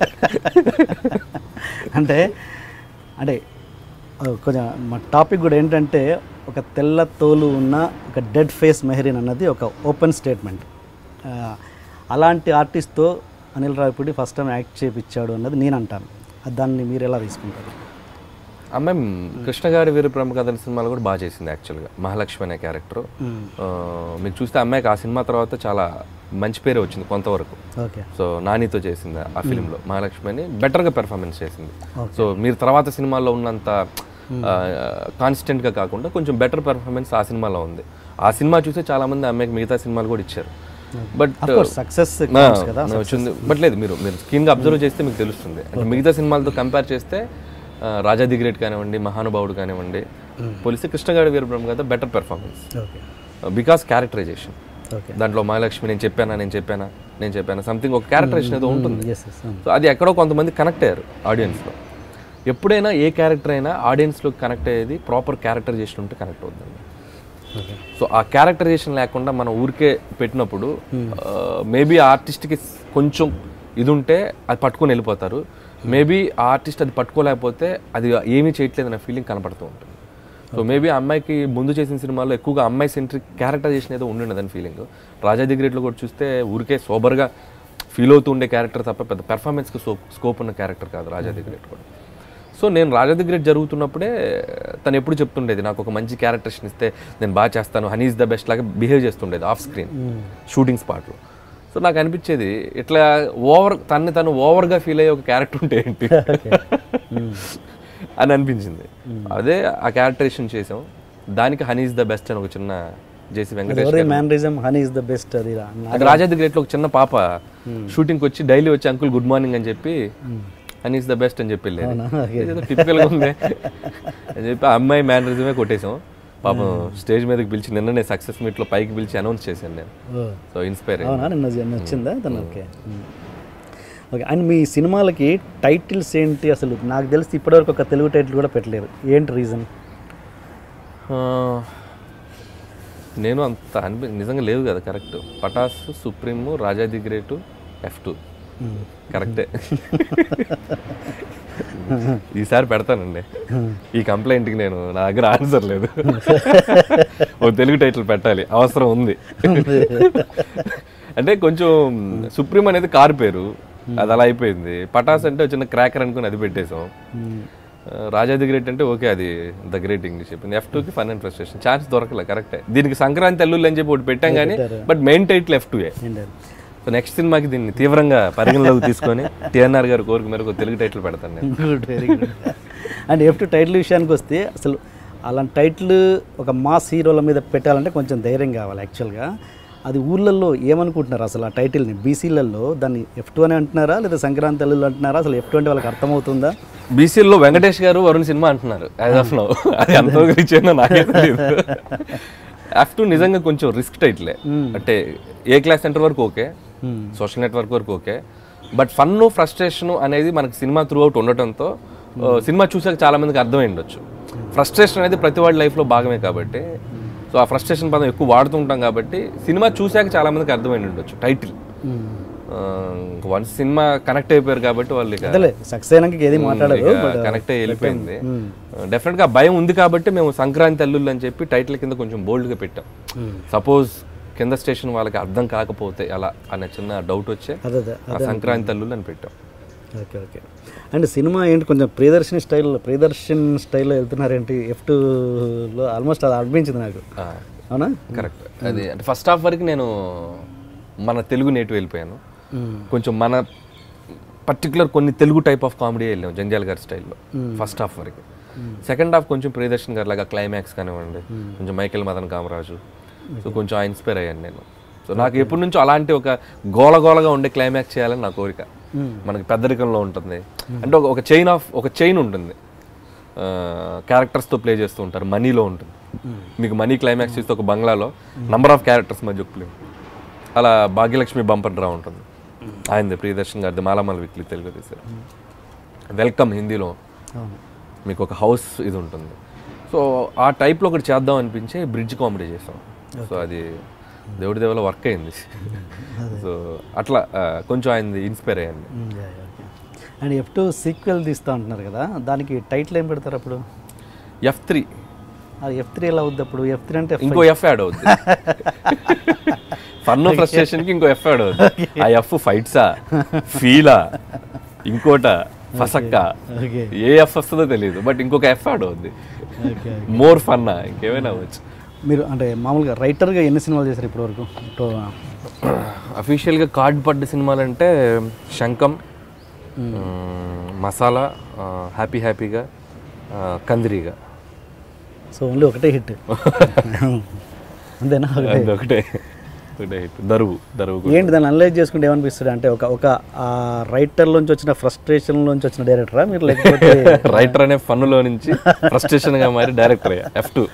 Speaker 1: అంటే అంటే కొంచెం మా టాపిక్ కూడా ఏంటంటే ఒక తెల్ల తోలు ఉన్న ఒక డెడ్ ఫేస్ మెహరీన్ అన్నది ఒక ఓపెన్ స్టేట్మెంట్. అలాంటి ఆర్టిస్ట్తో Anil Ravipudi first time act చేయించాడు అన్నది నేను అంటాను. దాన్ని మీరు ఎలా తీసుకుంటారు?
Speaker 2: అమ్మాయి కృష్ణ గారి వీర ప్రముఖ కథల సినిమాలు కూడా బాగా చేసింది యాక్చువల్గా. మహాలక్ష్మి అనే క్యారెక్టర్ మీకు చూస్తే అమ్మాయికి ఆ సినిమా తర్వాత చాలా మంచి పేరే వచ్చింది కొంతవరకు.
Speaker 1: ఓకే.
Speaker 2: సో నానితో చేసింది ఆ ఫిలింలో మహాలక్ష్మి అని బెటర్గా పెర్ఫార్మెన్స్ చేసింది. సో మీరు తర్వాత సినిమాలో ఉన్నంత కాన్స్టెంట్గా కాకుండా కొంచెం బెటర్ పెర్ఫార్మెన్స్ ఆ సినిమాలో ఉంది. ఆ సినిమా చూస్తే చాలా మంది అమ్మాయికి మిగతా సినిమాలు కూడా ఇచ్చారు. బట్
Speaker 1: సక్సెస్
Speaker 2: వచ్చింది. బట్ లేదు, మీరు మీరు స్క్రీన్గా అబ్జర్వ్ చేస్తే మీకు తెలుస్తుంది. అంటే మిగతా సినిమాలతో కంపేర్ చేస్తే రాజా ది గ్రేట్ కానివ్వండి, మహానుభావుడు కానివ్వండి, పోలీసు కృష్ణగాడి వీరబ్రహ్మ కదా బెటర్ పెర్ఫార్మెన్స్ బికాస్ క్యారెక్టరైజేషన్. దాంట్లో మహాలక్ష్మి నేను చెప్పానా నేను చెప్పానా నేను చెప్పానా సంథింగ్ ఒక క్యారెక్టరైజేషన్ ఏదో ఉంటుంది. సో అది ఎక్కడో కొంతమంది కనెక్ట్ అయ్యారు ఆడియన్స్లో. ఎప్పుడైనా ఏ క్యారెక్టర్ అయినా ఆడియన్స్లో కనెక్ట్ అయ్యేది ప్రాపర్ క్యారెక్టరైజేషన్ ఉంటే కనెక్ట్ అవుతుంది. సో ఆ క్యారెక్టరైజేషన్ లేకుండా మనం ఊరికే పెట్టినప్పుడు మేబీ ఆర్టిస్ట్కి కొంచెం ఇది ఉంటే అది పట్టుకొని వెళ్ళిపోతారు. మేబీ ఆ ఆర్టిస్ట్ అది పట్టుకోలేకపోతే అది ఏమీ చేయట్లేదు అనే ఫీలింగ్ కనపడుతూ ఉంటుంది. సో మేబీ అమ్మాయికి ముందు చేసిన సినిమాల్లో ఎక్కువగా అమ్మాయి సెంట్రిక్ క్యారెక్టరైజేషన్ ఏదో ఉండినదని ఫీలింగ్. రాజా ది గ్రేట్లో కూడా చూస్తే ఊరికే సోబర్గా ఫీల్ అవుతూ ఉండే క్యారెక్టర్ తప్ప పెద్ద పెర్ఫార్మెన్స్కి సో స్కోప్ ఉన్న క్యారెక్టర్ కాదు రాజా ది గ్రేట్ కూడా. సో నేను రాజా ది గ్రేట్ జరుగుతున్నప్పుడే తను ఎప్పుడు చెప్తుండేది నాకు ఒక మంచి క్యారెక్టరేషన్ ఇస్తే నేను బాగా చేస్తాను, హనీ ఈజ్ ద బెస్ట్ లాగా బిహేవ్ చేస్తుండేది ఆఫ్ స్క్రీన్ షూటింగ్ స్పాట్లో. సో నాకు అనిపించేది ఇట్లా ఓవర్ తన్ని తను ఓవర్గా ఫీల్ అయ్యే ఒక క్యారెక్టర్ ఉంటే ఏంటి అని అనిపించింది. అదే ఆ క్యారెక్టరేషన్ చేసాం. దానికి హనీ ఈజ్ ద బెస్ట్ అని ఒక చిన్న జేసీ వెంకటేష్ అది రాజా ది గ్రేట్లో ఒక చిన్న పాప షూటింగ్కి వచ్చి డైలీ వచ్చి అంకుల్ గుడ్ మార్నింగ్ అని చెప్పి హనీ ఈజ్ ద బెస్ట్ అని చెప్పి వెళ్ళేది. టిపికల్గా ఉంది అని చెప్పి ఆ అమ్మాయి మేనరిజమే కొట్టేసాం. పాపం స్టేజ్ మీదకి పిలిచి నిన్ననే సక్సెస్ మీట్లో పైకి పిలిచి అనౌన్స్ చేశాను నేను. సో ఇన్స్పైర్
Speaker 1: వచ్చిందా తను? Okay okay. అండ్ మీ సినిమాలకి టైటిల్స్ ఏంటి అసలు? నాకు తెలిసి ఇప్పటివరకు ఒక తెలుగు టైటిల్ కూడా పెట్టలేరు, ఏంటి రీజన్?
Speaker 2: నేను అంత అనిపి నిజంగా లేదు కదా. Correct, Pataas, supreme, Raja the great, F two కరెక్టే. ఈసారి పెడతానండి ఈ కంప్లైంట్కి. నేను నా దగ్గర ఆన్సర్ లేదు. ఓ తెలుగు టైటిల్ పెట్టాలి, అవసరం ఉంది. అంటే కొంచెం సుప్రీం అనేది కారు పేరు, అది అలా అయిపోయింది. పటాస్ అంటే చిన్న క్రాకర్ అనుకుని అది పెట్టేసాం. రాజా ది గ్రేట్ అంటే ఓకే అది ద గ్రేట్ ఇంగ్లీష్ చెప్పింది. ఎఫ్ టూకి ఫన్ అండ్ ఫ్రస్ట్రేషన్ ఛాన్స్ దొరకలే. కరెక్టే, దీనికి సంక్రాంతి అల్లుళ్ళు అని చెప్పి ఒకటి పెట్టాం కానీ but main title F two ఏ. సో నెక్స్ట్ సినిమాకి దీన్ని తీవ్రంగా పరిగణలోకి తీసుకొని టిఎన్ఆర్ గారు కోరిక మేరకు తెలుగు టైటిల్ పెడతాను నేను.
Speaker 1: Good, very good. And F two title విషయానికి వస్తే అసలు అలాంటి టైటిల్ ఒక మాస్ హీరోల మీద పెట్టాలంటే కొంచెం ధైర్యం కావాలి యాక్చువల్గా. అది ఊళ్ళల్లో ఏమనుకుంటున్నారు అసలు ఆ టైటిల్ని? బీసీలలో దాన్ని ఎఫ్ టూ అని అంటున్నారా లేదా సంక్రాంతి అల్లుళ్ళు అంటున్నారా? అసలు ఎఫ్ టూ అంటే వాళ్ళకి అర్థమవుతుందా?
Speaker 2: బీసీల్లో వెంకటేష్ గారు వరుణ్ సినిమా అంటున్నారు యాజ్ ఆఫ్ నౌ. అది ఎంతవరకు రీచ్ అయినా నాకే తెలియదు. ఎఫ్ టూ నిజంగా కొంచెం రిస్క్ టైటిలే. అంటే ఏ క్లాస్ సెంటర్ వరకు ఓకే, సోషల్ నెట్వర్క్ వరకు ఓకే, బట్ ఫన్ ఫ్రస్ట్రేషన్ అనేది మనకి సినిమా త్రూ అవుట్ ఉండటంతో సినిమా చూసాక చాలా మందికి అర్థమై ఉండొచ్చు. ఫ్రస్ట్రేషన్ అనేది ప్రతి వాడి లైఫ్లో భాగమే కాబట్టి, సో ఆ ఫ్రస్ట్రేషన్ పదం ఎక్కువ వాడుతూ ఉంటాం కాబట్టి సినిమా చూసాక చాలా మందికి అర్థమై ఉండొచ్చు టైటిల్. వన్స్ సినిమా కనెక్ట్ అయిపోయారు కాబట్టి వాళ్ళు కనెక్ట్ అయ్యి వెళ్ళిపోయింది. డెఫినెట్గా భయం ఉంది కాబట్టి మేము సంక్రాంతి అల్లుళ్ళు అని చెప్పి టైటిల్ కింద కొంచెం బోల్డ్గా పెట్టాం. సపోజ్ కింద స్టేషన్ వాళ్ళకి అర్థం కాకపోతే అలా అనే చిన్న డౌట్ వచ్చే సంక్రాంతి అల్లుళ్ళు అని పెట్టాం.
Speaker 1: Okay okay. అండ్ సినిమా ఏంటి కొంచెం ప్రియదర్శిని స్టైల్లో ప్రియదర్శన్ స్టైల్లో వెళ్తున్నారేంటి? ఎఫ్ టూలో ఆల్మోస్ట్ అది అనిపించింది నాకు. అవునా?
Speaker 2: కరెక్ట్. అది అంటే ఫస్ట్ హాఫ్ వరకు నేను మన తెలుగు నేటివ్ వెళ్ళిపోయాను. కొంచెం మన పర్టికులర్ కొన్ని తెలుగు టైప్ ఆఫ్ కామెడీ వెళ్ళాం జంజాల్ గారి స్టైల్లో ఫస్ట్ హాఫ్ వరకు. సెకండ్ హాఫ్ కొంచెం ప్రియదర్శన్ గారి లాగా క్లైమాక్స్ కానివ్వండి, కొంచెం మైకేల్ మదన్ కామరాజు, సో కొంచెం ఇన్స్పైర్ అయ్యాను నేను. సో నాకు ఎప్పటి నుంచో అలాంటి ఒక గోలగోలగా ఉండే క్లైమాక్స్ చేయాలని నా కోరిక. మనకి పెద్దరికంలో ఉంటుంది అంటే ఒక చైన్ ఆఫ్ ఒక చైన్ ఉంటుంది, క్యారెక్టర్స్తో ప్లే చేస్తూ ఉంటారు. మనీలో ఉంటుంది, మీకు మనీ క్లైమాక్స్ చూస్తే ఒక బంగ్లాలో నంబర్ ఆఫ్ క్యారెక్టర్స్ మధ్య ప్లే. అలా భాగ్యలక్ష్మి బంపర్ డ్రా ఉంటుంది, ఆయనది ప్రియదర్శన్ గారిది మాలామాల వీక్లీ తెలుగు తీశారు. వెల్కమ్ హిందీలో మీకు ఒక హౌస్ ఇది ఉంటుంది. సో ఆ టైప్లో ఒకటి చేద్దాం అనిపించి బ్రిడ్జ్ కామెడీ చేసాం. సో అది దేవుడి దేవుల వర్క్ అయింది. సో అట్లా కొంచెం ఆయనది ఇన్స్పైర్ అయ్యింది.
Speaker 1: అండ్ ఎఫ్ టూ సీక్వెల్ తీస్తూ ఉంటున్నారు కదా, దానికి టైటిల్ ఏం పెడతారు అప్పుడు?
Speaker 2: F three.
Speaker 1: ఎఫ్ త్రీ ఎలా అవుద్ది అప్పుడు? ఎఫ్ త్రీ అంటే
Speaker 2: ఇంకో ఎఫ్ యాడ్ అవుద్ది. ఫన్ ఫ్రస్ట్రేషన్కి ఇంకో ఎఫ్ యాడ్ అవుద్ది. ఆ ఎఫ్ ఫైట్సా, ఫీలా, ఇంకోట ఫసక్క, ఏ ఎఫ్ వస్తుందో తెలియదు, బట్ ఇంకొక ఎఫ్ యాడ్ అవుద్ది. మోర్ ఫన్నా, ఇంకేమైనా అవ్వచ్చు.
Speaker 1: మీరు అంటే మామూలుగా రైటర్గా ఎన్ని సినిమాలు చేశారు ఇప్పటివరకు?
Speaker 2: అఫీషియల్గా కార్డ్ పడ్డ సినిమాలు అంటే శంఖం, మసాలా, హ్యాపీ హ్యాపీగా, కందిరీగా.
Speaker 1: సో ఓన్లీ ఒకటే హిట్ అంతేనా?
Speaker 2: ఒకటే ఒకటే హిట్. దరువు దరువు
Speaker 1: ఏంటి దాన్ని అనలైజ్ చేసుకుంటే ఏమనిపిస్తుంది అంటే ఒక ఒక రైటర్లోంచి వచ్చిన ఫ్రస్ట్రేషన్లోంచి వచ్చిన డైరెక్టరా మీరు, లేకపోతే
Speaker 2: రైటర్ అనే ఫన్నులో నుంచి ఫ్రస్ట్రేషన్గా మారి డైరెక్టర్ అయ్యా ఎఫ్ టూ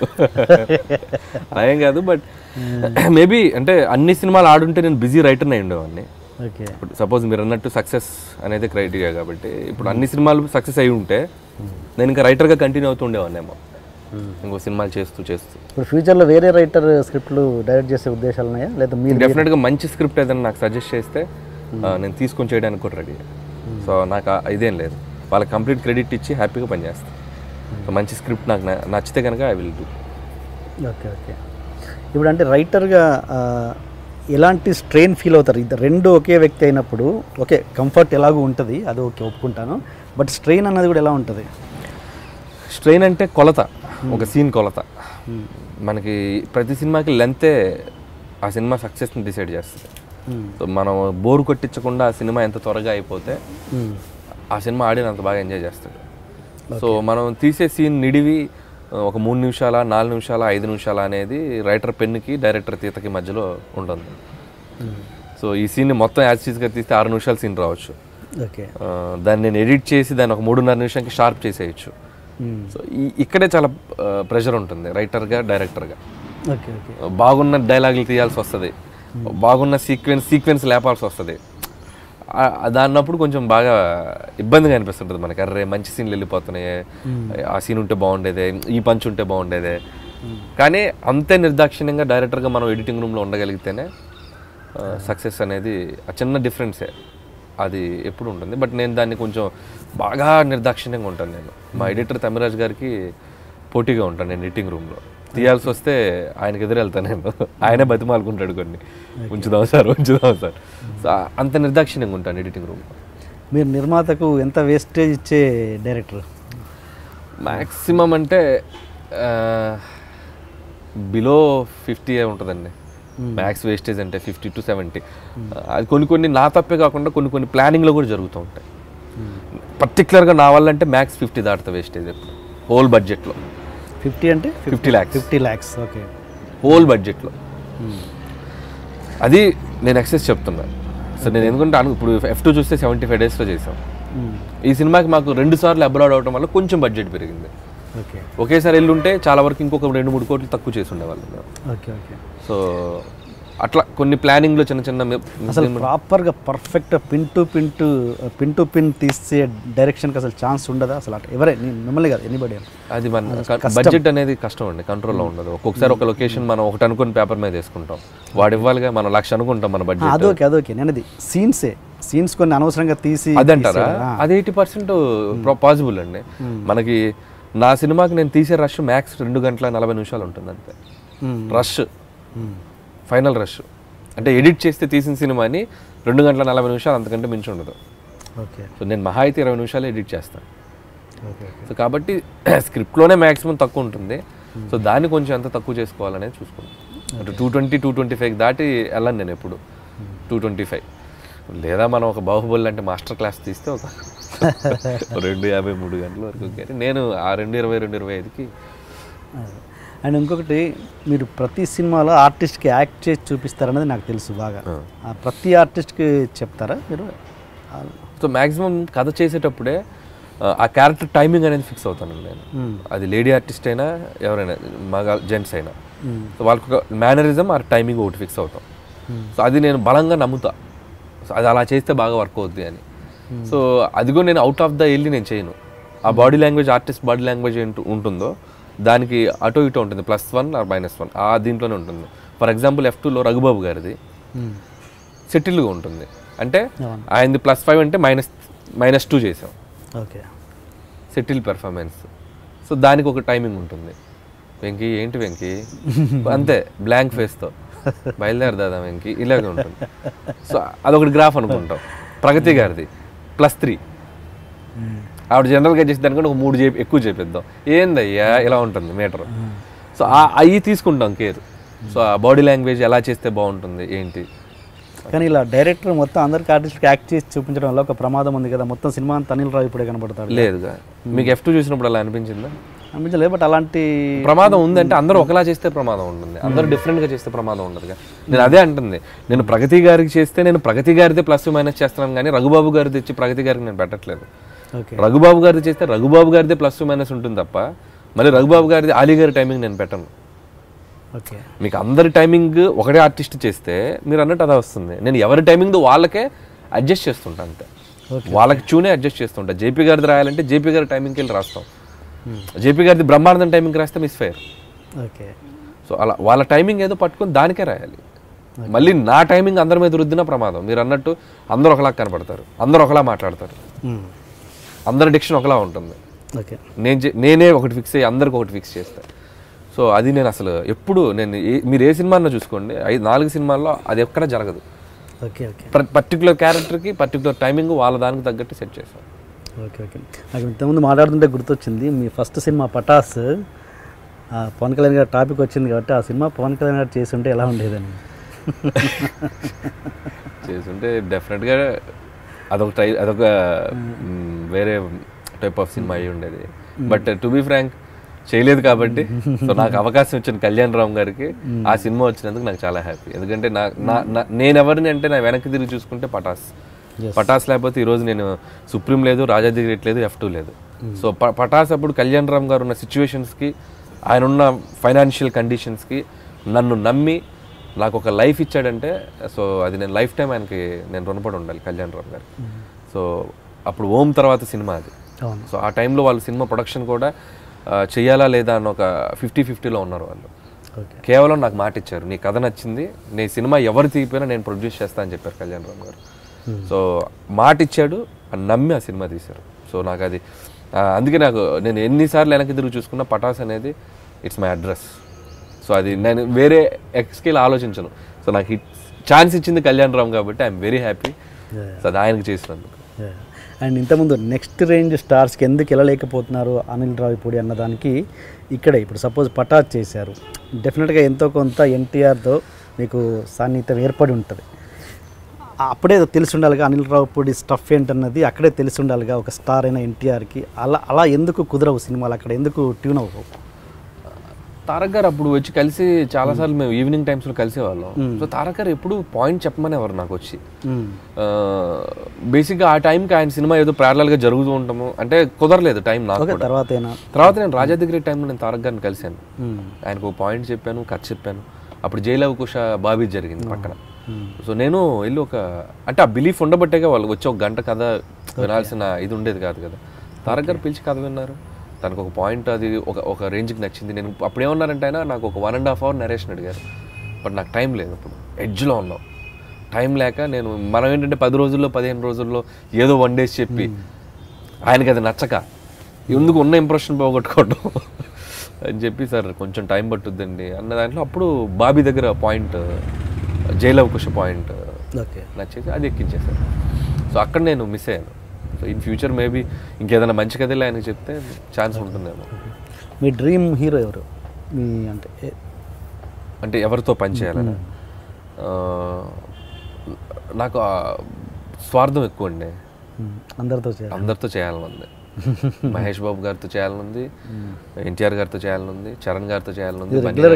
Speaker 2: అలా ఏం కాదు. బట్ మేబీ అంటే అన్ని సినిమాలు ఆడుంటే నేను బిజీ రైటర్ని అయి ఉండేవాడిని.
Speaker 1: ఓకే,
Speaker 2: ఇప్పుడు సపోజ్ మీరు అన్నట్టు సక్సెస్ అనేది క్రైటీరియా కాబట్టి ఇప్పుడు అన్ని సినిమాలు సక్సెస్ అయి ఉంటే నేను ఇంకా రైటర్గా కంటిన్యూ అవుతూ ఉండేవాడిని ఏమో, ఇంకో సినిమాలు చేస్తూ చేస్తూ.
Speaker 1: ఇప్పుడు ఫ్యూచర్లో వేరే రైటర్ స్క్రిప్ట్లు డైరెక్ట్ చేసే ఉద్దేశాలు ఉన్నాయా? లేదా మీరు
Speaker 2: డెఫినెట్గా మంచి స్క్రిప్ట్ ఏదైనా నాకు సజెస్ట్ చేస్తే నేను తీసుకొని చేయడానికి కూడా రెడీ. సో నాకు ఇదేం లేదు, వాళ్ళకి కంప్లీట్ క్రెడిట్ ఇచ్చి హ్యాపీగా పనిచేస్తాను. సో మంచి స్క్రిప్ట్ నాకు నచ్చితే కనుక I will do.
Speaker 1: Okay okay. ఇప్పుడు అంటే రైటర్గా ఎలాంటి స్ట్రెయిన్ ఫీల్ అవుతారు? ఇద్దరు రెండు ఒకే వ్యక్తి అయినప్పుడు ఓకే కంఫర్ట్ ఎలాగూ ఉంటుంది, అది ఓకే ఒప్పుకుంటాను. బట్ స్ట్రెయిన్ అన్నది కూడా ఎలా ఉంటుంది?
Speaker 2: స్ట్రెయిన్ అంటే కొలత, ఒక సీన్ కొలత. మనకి ప్రతి సినిమాకి లెంతే ఆ సినిమా సక్సెస్ని డిసైడ్ చేస్తుంది. సో మనం బోర్ కొట్టించకుండా ఆ సినిమా ఎంత త్వరగా అయిపోతే ఆ సినిమా ఆడిన అంత బాగా ఎంజాయ్ చేస్తాడు. సో మనం తీసే సీన్ నిడివి ఒక మూడు నిమిషాల నాలుగు నిమిషాల ఐదు నిమిషాల అనేది రైటర్ పెన్నుకి డైరెక్టర్ తీతకి మధ్యలో ఉంటుంది. సో ఈ సీన్ని మొత్తం యాజ్ చీజ్గా తీస్తే ఆరు నిమిషాల సీన్ రావచ్చు.
Speaker 1: ఓకే,
Speaker 2: దాన్ని నేను ఎడిట్ చేసి దాన్ని ఒక మూడున్నర నిమిషానికి షార్ప్ చేసేయచ్చు. సో ఈ ఇక్కడే చాలా ప్రెషర్ ఉంటుంది రైటర్గా డైరెక్టర్గా.
Speaker 1: Okay okay.
Speaker 2: బాగున్న డైలాగులు తీయాల్సి వస్తుంది, బాగున్న సీక్వెన్స్ సీక్వెన్స్ లేపాల్సి వస్తుంది. దాన్నప్పుడు కొంచెం బాగా ఇబ్బందిగా అనిపిస్తుంటుంది మనకి. అర్రే మంచి సీన్లు వెళ్ళిపోతున్నాయి, ఆ సీన్ ఉంటే బాగుండేదే, ఈ పంచ్ ఉంటే బాగుండేదే. కానీ అంతే నిర్దాక్షిణ్యంగా డైరెక్టర్గా మనం ఎడిటింగ్ రూమ్లో ఉండగలిగితేనే సక్సెస్ అనేది ఆ చిన్న డిఫరెన్సే అది ఎప్పుడు ఉంటుంది. బట్ నేను దాన్ని కొంచెం బాగా నిర్దాక్షిణ్యంగా ఉంటాను. నేను మా ఎడిటర్ తమిరాజ్ గారికి పోటీగా ఉంటాను. నేను ఎడిటింగ్ రూమ్లో తీయాల్సి వస్తే ఆయనకి ఎదురు వెళ్తాను నేను. ఆయనే బతిమాలుకుంటాడు కొన్ని, ఉంచుదాం సార్ ఉంచుదాం సార్. సో అంత నిర్దాక్షిణ్యంగా ఉంటాను ఎడిటింగ్ రూమ్లో.
Speaker 1: మీరు నిర్మాతకు ఎంత వేస్టేజ్ ఇచ్చే డైరెక్టర్?
Speaker 2: మ్యాక్సిమం అంటే బిలో ఫిఫ్టీ ఉంటుందండి మ్యాక్స్ వేస్టేజ్ అంటే, ఫిఫ్టీ టు సెవెంటీ. అది కొన్ని కొన్ని నా తప్పే కాకుండా కొన్ని కొన్ని ప్లానింగ్లో కూడా జరుగుతూ ఉంటాయి. పర్టికులర్గా నా వల్ల అంటే మ్యాక్స్ ఫిఫ్టీ దాటుతా వేస్టేజ్ ఎప్పుడు హోల్ బడ్జెట్లో.
Speaker 1: ఫిఫ్టీ అంటే
Speaker 2: fifty lakhs
Speaker 1: fifty lakhs okay,
Speaker 2: whole బడ్జెట్లో. అది నేను ఎక్సెస్ చెప్తున్నాను. సో నేను ఎందుకంటే ఇప్పుడు ఎఫ్ టూ చూస్తే సెవెంటీ ఫైవ్ డేస్లో చేసాం. ఈ సినిమాకి మాకు రెండు సార్లు అబ్రాడ్ అవడం వల్ల కొంచెం బడ్జెట్ పెరిగింది.
Speaker 1: ఓకే,
Speaker 2: ఒకేసారి వెళ్ళి ఉంటే చాలా వరకు ఇంకొక రెండు మూడు కోట్లు తక్కువ చేసి ఉండేవాళ్ళం.
Speaker 1: Okay okay.
Speaker 2: సో అట్లా కొన్ని ప్లానింగ్లో చిన్న చిన్న
Speaker 1: అసలు ప్రాపర్గా perfect pin to pin to pin to pin తీసే డైరెక్షన్కి అసలు ఛాన్స్ ఉండదా అసలు? అట్లా ఎవరే మిమ్మల్ని కాదు ఎనీబడి.
Speaker 2: అది మన బడ్జెట్ అనేది కష్టం అండి, కంట్రోల్లో ఉండదు. ఒక్కొక్కసారి ఒక లొకేషన్ మనం ఒకటి అనుకుని పేపర్ మీద వేసుకుంటాం, వాడు ఇవ్వాలిగా మనం లక్ష అనుకుంటాం మన బడ్జెట్.
Speaker 1: అదోకే అదోకే నేను అది సీన్సే సీన్స్ కొన్ని అనవసరంగా తీసి
Speaker 2: అదంటారా? అది ఎయిటీ పర్సెంట్ పాసిబుల్ అండి. మనకి నా సినిమాకి నేను తీసే రష్ మ్యాక్స్ రెండు గంటల నలభై నిమిషాలు ఉంటుంది అంతే రష్, ఫైనల్ రష్. అంటే ఎడిట్ చేస్తే తీసిన సినిమాని రెండు గంటల నలభై నిమిషాలు అంతకంటే మించి ఉండదు.
Speaker 1: ఓకే,
Speaker 2: సో నేను మహా అయితే ఇరవై నిమిషాలు ఎడిట్ చేస్తాను. సో కాబట్టి స్క్రిప్ట్లోనే మ్యాక్సిమం తక్కువ ఉంటుంది. సో దాన్ని కొంచెం ఎంత తక్కువ చేసుకోవాలనేది చూసుకుంటాను. అంటే two twenty two twenty five దాటి వెళ్ళను నేను ఎప్పుడు. టూ ట్వంటీ ఫైవ్ లేదా మనం ఒక బాహుబలి అంటే మాస్టర్ క్లాస్ తీస్తే ఒక రెండు యాభై మూడు గంటల వరకు. కానీ నేను ఆ రెండు ఇరవై రెండు ఇరవై ఐదుకి.
Speaker 1: అండ్ ఇంకొకటి, మీరు ప్రతి సినిమాలో ఆర్టిస్ట్కి యాక్ట్ చేసి చూపిస్తారనేది నాకు తెలుసు బాగా. ప్రతి ఆర్టిస్ట్కి చెప్తారా మీరు?
Speaker 2: సో మ్యాక్సిమం కథ చేసేటప్పుడే ఆ క్యారెక్టర్ టైమింగ్ అనేది ఫిక్స్ అవుతాను నేను. అది లేడీ ఆర్టిస్ట్ అయినా ఎవరైనా మగ జెంట్స్ అయినా, సో వాళ్ళకి ఒక మేనరిజం ఆ టైమింగ్ ఒకటి ఫిక్స్ అవుతాం. సో అది నేను బలంగా నమ్ముతా. సో అది అలా చేస్తే బాగా వర్క్ అవుద్ది అని. సో అది కూడా నేను అవుట్ ఆఫ్ ద వెళ్ళి నేను చేయను. ఆ body language artist body language ఏంటో ఉంటుందో దానికి అటో ఇటో ఉంటుంది, plus one or minus one ఆ దీంట్లోనే ఉంటుంది. ఫర్ ఎగ్జాంపుల్ ఎఫ్ టూలో రఘుబాబు గారిది సెటిల్గా ఉంటుంది, అంటే ఆయనది ప్లస్ ఫైవ్ అంటే మైనస్ మైనస్ టూ చేసాం.
Speaker 1: Okay,
Speaker 2: settle performance. సో దానికి ఒక టైమింగ్ ఉంటుంది. వెంకీ ఏంటి వెంకీ అంతే బ్లాంక్ ఫేస్తో బయలుదేరదా వెంకీ ఇలాగే ఉంటుంది. సో అదొకటి గ్రాఫ్ అనుకుంటాం. ప్రగతి గారిది ప్లస్ త్రీ, ఆవిడ జనరల్గా చేసి దానికంటే ఒక మూడు చేపి ఎక్కువ చేపిద్దాం, ఏందయ్యా ఇలా ఉంటుంది మీటర్. సో సో అవి తీసుకుంటాం కేర్. సో ఆ బాడీ లాంగ్వేజ్ ఎలా చేస్తే బాగుంటుంది ఏంటి.
Speaker 1: కానీ ఇలా డైరెక్టర్ మొత్తం అందరికి ఆర్టిస్ట్కి యాక్ట్ చేసి చూపించడం వల్ల ఒక ప్రమాదం ఉంది కదా, మొత్తం సినిమా అంతా అనిల్ రావు ఇప్పుడే కనబడతాడు.
Speaker 2: లేదుగా మీకు ఎఫ్ టూ చూసినప్పుడు అలా అనిపించిందా?
Speaker 1: అనిపించలేదు. బట్ అలాంటి
Speaker 2: ప్రమాదం ఉందంటే అందరూ ఒకలా చేస్తే ప్రమాదం ఉంటుంది, అందరూ డిఫరెంట్గా చేస్తే ప్రమాదం ఉండదుగా. నేను అదే అంటుంది, నేను ప్రగతి గారికి చేస్తే నేను ప్రగతి గారిదే ప్లస్ మైనస్ చేస్తున్నాను కానీ రఘుబాబు గారిది ఇచ్చి ప్రగతి గారికి నేను పెట్టట్లేదు. రఘుబాబు గారిది చేస్తే రఘుబాబు గారిదే ప్లస్ మైనస్ ఉంటుంది తప్ప మళ్ళీ రఘుబాబు గారిది ఆలీ గారి టైమింగ్ నేను పెట్టను.
Speaker 1: ఓకే,
Speaker 2: మీకు అందరి టైమింగ్ ఒకటే ఆర్టిస్ట్ చేస్తే మీరు అన్నట్టు అదే వస్తుంది. నేను ఎవరి టైమింగ్ వాళ్ళకే అడ్జస్ట్ చేస్తుంటా అంతే, వాళ్ళకి చూనే అడ్జస్ట్ చేస్తుంటా. జేపీ గారిది రాయాలంటే జేపీ గారి టైమింగ్కి వెళ్ళి రాస్తాం, జేపీ గారిది బ్రహ్మానందం టైమింగ్ రాస్తే మిస్ ఫైర్.
Speaker 1: ఓకే,
Speaker 2: సో అలా వాళ్ళ టైమింగ్ ఏదో పట్టుకొని దానికే రాయాలి. మళ్ళీ నా టైమింగ్ అందరి మీద రుద్దిన ప్రమాదం. మీరు అన్నట్టు అందరూ ఒకలా కనపడతారు, అందరూ ఒకలా మాట్లాడతారు, అందరి డిక్షన్ ఒకలా ఉంటుంది.
Speaker 1: ఓకే,
Speaker 2: నేను నేనే ఒకటి ఫిక్స్ అయ్యి అందరికి ఒకటి ఫిక్స్ చేస్తాను. సో అది నేను అసలు ఎప్పుడు నేను మీరు ఏ సినిమాలో చూసుకోండి, ఐదు నాలుగు సినిమాల్లో అది ఎక్కడ జరగదు.
Speaker 1: ఓకే ఓకే
Speaker 2: పర్టికులర్ క్యారెక్టర్కి పర్టికులర్ టైమింగ్ వాళ్ళ దానికి తగ్గట్టు సెట్ చేస్తాను.
Speaker 1: ఓకే ఓకే నాకు ఇంతకుముందు మాట్లాడుతుంటే గుర్తొచ్చింది మీ ఫస్ట్ సినిమా పటాస్, పవన్ కళ్యాణ్ గారి టాపిక్ వచ్చింది కాబట్టి ఆ సినిమా పవన్ కళ్యాణ్ గారు చేసి ఉంటే ఎలా ఉండేదని.
Speaker 2: చేస్తుంటే డెఫినెట్గా అదొక టై అదొక వేరే టైప్ ఆఫ్ సినిమా అయ్యి ఉండేది. బట్ టు బీ ఫ్రాంక్ చేయలేదు కాబట్టి సో నాకు అవకాశం వచ్చిన కళ్యాణ్ రామ్ గారికి ఆ సినిమా వచ్చినందుకు నాకు చాలా హ్యాపీ. ఎందుకంటే నా నా నేను ఎవరిని అంటే నా వెనక్కి తిరిగి చూసుకుంటే పటాస్ పటాస్ లేకపోతే ఈరోజు నేను సుప్రీం లేదు, రాజా ది గ్రేట్ లేదు, ఎఫ్ టూ లేదు. సో పటాస్ అప్పుడు కళ్యాణ్ రామ్ గారు ఉన్న సిచ్యువేషన్స్కి ఆయన ఉన్న ఫైనాన్షియల్ కండిషన్స్కి నన్ను నమ్మి నాకు ఒక లైఫ్ ఇచ్చాడంటే సో అది నేను లైఫ్ టైం ఆయనకి నేను రుణపడి ఉండాలి కళ్యాణ్ రామ్ గారికి. సో అప్పుడు ఓం తర్వాత సినిమా అది. సో ఆ టైంలో వాళ్ళు సినిమా ప్రొడక్షన్ కూడా చెయ్యాలా లేదా అని ఒక ఫిఫ్టీ ఫిఫ్టీలో ఉన్నారు వాళ్ళు. కేవలం నాకు మాట ఇచ్చారు, నీ కథ నచ్చింది, నీ సినిమా ఎవరు తీపినా నేను ప్రొడ్యూస్ చేస్తా అని చెప్పారు కళ్యాణ్ రామ్ గారు. సో మాట ఇచ్చాడు, అని నమ్మి ఆ సినిమా తీశారు. సో నాకు అది అందుకే నాకు నేను ఎన్నిసార్లు వెనక్కి తిరిగి చూసుకున్నా పటాస్ అనేది ఇట్స్ మై అడ్రస్. సో అది నేను వేరే ఎక్స్కేల్ ఆలోచించను. సో నాకు హిట్ ఛాన్స్ ఇచ్చింది కళ్యాణ్ రామ్ కాబట్టి ఐఎమ్ వెరీ హ్యాపీ. సో అది ఆయనకు చేసినందుకు.
Speaker 1: అండ్ ఇంతకుముందు నెక్స్ట్ రేంజ్ స్టార్స్కి ఎందుకు వెళ్ళలేకపోతున్నారు అనిల్ రావిపూడి అన్నదానికి ఇక్కడే ఇప్పుడు సపోజ్ పటాస్ చేశారు, డెఫినెట్గా ఎంతో కొంత ఎన్టీఆర్తో మీకు సాన్నిహిత్యం ఏర్పడి ఉంటుంది. అప్పుడే తెలిసి ఉండాలిగా అనిల్ రావిపూడి స్టఫ్ ఏంటన్నది అక్కడే తెలిసి ఉండాలిగా ఒక స్టార్ అయిన ఎన్టీఆర్కి. అలా అలా ఎందుకు కుదరవు సినిమాలు, అక్కడ ఎందుకు ట్యూన్ అవ్వవు?
Speaker 2: తారక్ గారు అప్పుడు వచ్చి కలిసి చాలాసార్లు మేము ఈవినింగ్ టైమ్స్లో కలిసేవాళ్ళం. సో తారక్ గారు ఎప్పుడు పాయింట్ చెప్పమనేవారు నాకు వచ్చి. బేసిక్గా ఆ టైంకి ఆయన సినిమా ఏదో ప్యారలల్గా జరుగుతూ ఉంటాము అంటే కుదరలేదు టైం నాకు.
Speaker 1: తర్వాత
Speaker 2: తర్వాత నేను రాజా ది గ్రేట్ టైంలో నేను తారక్ గారిని కలిశాను, ఆయనకు ఒక పాయింట్ చెప్పాను, కథ చెప్పాను. అప్పుడు జైలవ్ కుష బాబీ జరిగింది పక్కన. సో నేను వెళ్ళి ఒక అంటే ఆ బిలీఫ్ ఉండబట్టేగా వాళ్ళు వచ్చి ఒక గంట కథ వినాల్సిన ఇది ఉండేది కాదు కదా. తారక్ గారు పిలిచి కథ విన్నారు, తనకు ఒక పాయింట్ అది ఒక ఒక రేంజ్కి నచ్చింది. నేను అప్పుడు ఏమన్నారంటే ఆయన నాకు ఒక one and half hour narration అడిగారు, బట్ నాకు టైం లేదు. అప్పుడు ఎడ్జ్లో ఉన్నాం, టైం లేక నేను మనం ఏంటంటే పది రోజుల్లో పదిహేను రోజుల్లో ఏదో వన్ డేస్ చెప్పి ఆయనకి అది నచ్చక ఎందుకు ఉన్న ఇంప్రెషన్ పోగొట్టుకోవడం అని చెప్పి సార్ కొంచెం టైం పట్టుద్దండి అన్న దాంట్లో అప్పుడు బాబీ దగ్గర పాయింట్ జైలవ్ కుష పాయింట్ నచ్చేసి అది ఎక్కించేసారు. సో అక్కడ నేను మిస్ అయ్యాను. సో ఇన్ ఫ్యూచర్ మేబీ ఇంకేదైనా మంచి కథలు ఆయనకి చెప్తే ఛాన్స్ ఉంటుందేమో.
Speaker 1: మీ డ్రీమ్ హీరో ఎవరు? మీ అంటే
Speaker 2: అంటే ఎవరితో పనిచేయాలని నాకు స్వార్థం ఎక్కువ అండి.
Speaker 1: అందరితో
Speaker 2: అందరితో చేయాలని ఉంది. మహేష్ బాబు గారితో చేయాలనుంది, ఎన్టీఆర్ గారితో చేయాలనుంది, చరణ్ గారితో చేయాలనుంది.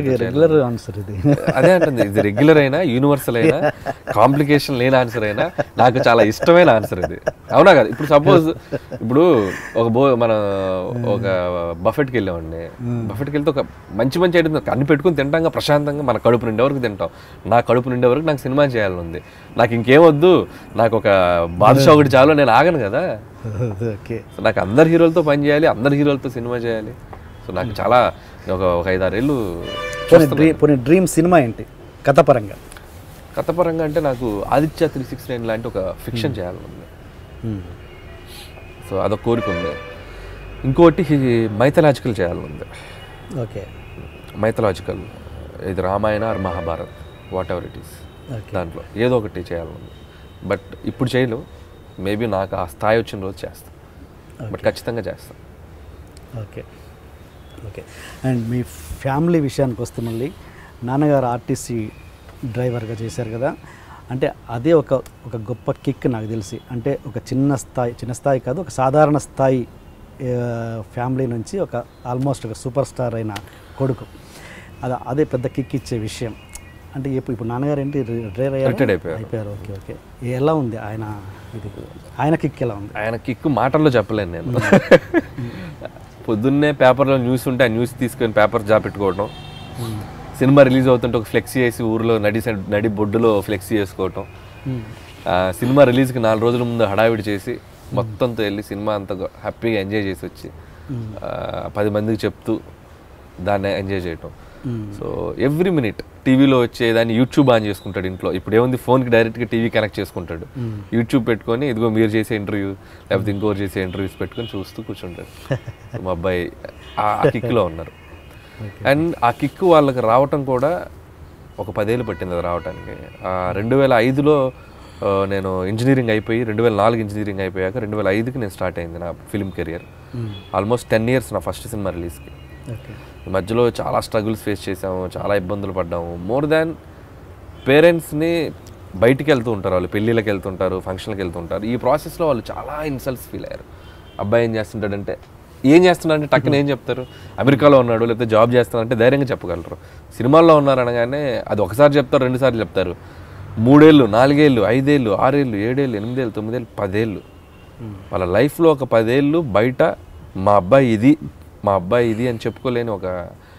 Speaker 2: అదే అంటుంది, ఇది రెగ్యులర్ అయినా యూనివర్సల్ అయినా కాంప్లికేషన్ లేని ఆన్సర్ అయినా నాకు చాలా ఇష్టమైన ఆన్సర్ ఇది. అవునా కదా? ఇప్పుడు సపోజ్ ఇప్పుడు ఒక బో మన ఒక బఫెట్కి వెళ్ళామండి, బఫెట్కి వెళ్తే ఒక మంచి మంచి ఐటమ్ అన్ని పెట్టుకుని తింటాం ప్రశాంతంగా, మన కడుపు నిండే వరకు తింటాం. నా కడుపు నిండే వరకు నాకు సినిమా చేయాలనుంది, నాకు ఇంకేమొద్దు, నాకు ఒక బాదుషా ఒకటి చాలు, నేను ఆగను కదా. సో నాకు అందరు హీరోలతో పని చేయాలి, అందరు హీరోలతో సినిమా చేయాలి. సో నాకు చాలా ఒక ఒక ఐదారేళ్ళు.
Speaker 1: డ్రీమ్ సినిమా ఏంటి కథపరంగా?
Speaker 2: కథపరంగా అంటే నాకు ఆదిత్య త్రీ సిక్స్ నైన్ లాంటి ఒక ఫిక్షన్ చేయాలనుంది. సో అదొక కోరిక ఉంది. ఇంకోటి మైథలాజికల్ చేయాలనుంది.
Speaker 1: ఓకే,
Speaker 2: మైథలాజికల్, ఇది Ramayana or Mahabharat whatever it is, దాంట్లో ఏదో ఒకటి చేయాలనుంది. బట్ ఇప్పుడు చేయను, మేబీ నాకు ఆ స్థాయి వచ్చిన రోజు చేస్తాను, బట్ ఖచ్చితంగా చేస్తాను.
Speaker 1: Okay, okay. అండ్ మీ ఫ్యామిలీ విషయానికి వస్తే మళ్ళీ నాన్నగారు ఆర్టీసీ డ్రైవర్గా చేశారు కదా, అంటే అదే ఒక ఒక గొప్ప కిక్ నాకు తెలిసి. అంటే ఒక చిన్న స్థాయి, చిన్న స్థాయి కాదు, ఒక సాధారణ స్థాయి ఫ్యామిలీ నుంచి ఒక ఆల్మోస్ట్ ఒక సూపర్ స్టార్ అయిన కొడుకు, అది అదే పెద్ద కిక్ ఇచ్చే విషయం. అంటే ఇప్పుడు ఇప్పుడు నాన్నగారు ఏంటి రిటైర్ అయ్యారు అయిపోయారు ఓకే ఓకే. ఎలా ఉంది ఆయన ఇది, ఆయన కిక్ ఎలా ఉంది?
Speaker 2: ఆయన కిక్ మాటల్లో చెప్పలేను నేను. పొద్దున్నే పేపర్లో న్యూస్ ఉంటే ఆ న్యూస్ తీసుకొని పేపర్ జాబ్ పెట్టుకోవడం, సినిమా రిలీజ్ అవుతుంటే ఒక ఫ్లెక్సీ వేసి ఊరిలో నడి నడి బొడ్డులో ఫ్లెక్సీ వేసుకోవటం, సినిమా రిలీజ్కి నాలుగు రోజుల ముందు హడావిడి చేసి మొత్తంతో వెళ్ళి సినిమా అంతా హ్యాపీగా ఎంజాయ్ చేసి వచ్చి పది మందికి చెప్తూ దాన్ని ఎంజాయ్ చేయటం. సో ఎవ్రీ మినిట్ టీవీలో వచ్చేదాన్ని యూట్యూబ్ ఆన్ చేసుకుంటాడు ఇంట్లో. ఇప్పుడు ఏముంది, ఫోన్కి డైరెక్ట్గా టీవీ కనెక్ట్ చేసుకుంటాడు, యూట్యూబ్ పెట్టుకొని ఇదిగో మీరు చేసే ఇంటర్వ్యూ లేకపోతే ఇంకోరు చేసే ఇంటర్వ్యూస్ పెట్టుకొని చూస్తూ కూర్చుంటాడు. మా అబ్బాయి ఆ కిక్లో ఉన్నారు. అండ్ ఆ కిక్ వాళ్ళకి రావటం కూడా ఒక పదేళ్ళు పట్టింది అది రావడానికి. రెండు వేల ఐదులో నేను ఇంజనీరింగ్ అయిపోయి, రెండు వేల నాలుగు ఇంజనీరింగ్ అయిపోయాక రెండు వేల ఐదుకి నేను స్టార్ట్ అయింది నా film career. Almost ten years నా ఫస్ట్ సినిమా రిలీజ్కి. మధ్యలో చాలా స్ట్రగుల్స్ ఫేస్ చేసాము, చాలా ఇబ్బందులు పడ్డాము. మోర్ దాన్ పేరెంట్స్ని బయటికి వెళ్తూ ఉంటారు, వాళ్ళు పెళ్ళిళ్ళకి వెళ్తుంటారు, ఫంక్షన్కి వెళ్తుంటారు. ఈ ప్రాసెస్లో వాళ్ళు చాలా ఇన్సల్ట్స్ ఫీల్ అయ్యారు. అబ్బాయి ఏం చేస్తుంటాడంటే, ఏం చేస్తున్నాడంటే టక్కున ఏం చెప్తారు, అమెరికాలో ఉన్నాడు లేకపోతే జాబ్ చేస్తానంటే ధైర్యంగా చెప్పగలరు. సినిమాల్లో ఉన్నారు అనగానే అది ఒకసారి చెప్తారు, రెండుసార్లు చెప్తారు. మూడేళ్ళు, నాలుగేళ్ళు, ఐదేళ్ళు, ఆరేళ్ళు, ఏడేళ్ళు, ఎనిమిదేళ్ళు, తొమ్మిదేళ్ళు, పదేళ్ళు, వాళ్ళ లైఫ్లో ఒక పదేళ్ళు బయట మా అబ్బాయి ఇది, మా అబ్బాయి ఇది అని చెప్పుకోలేని ఒక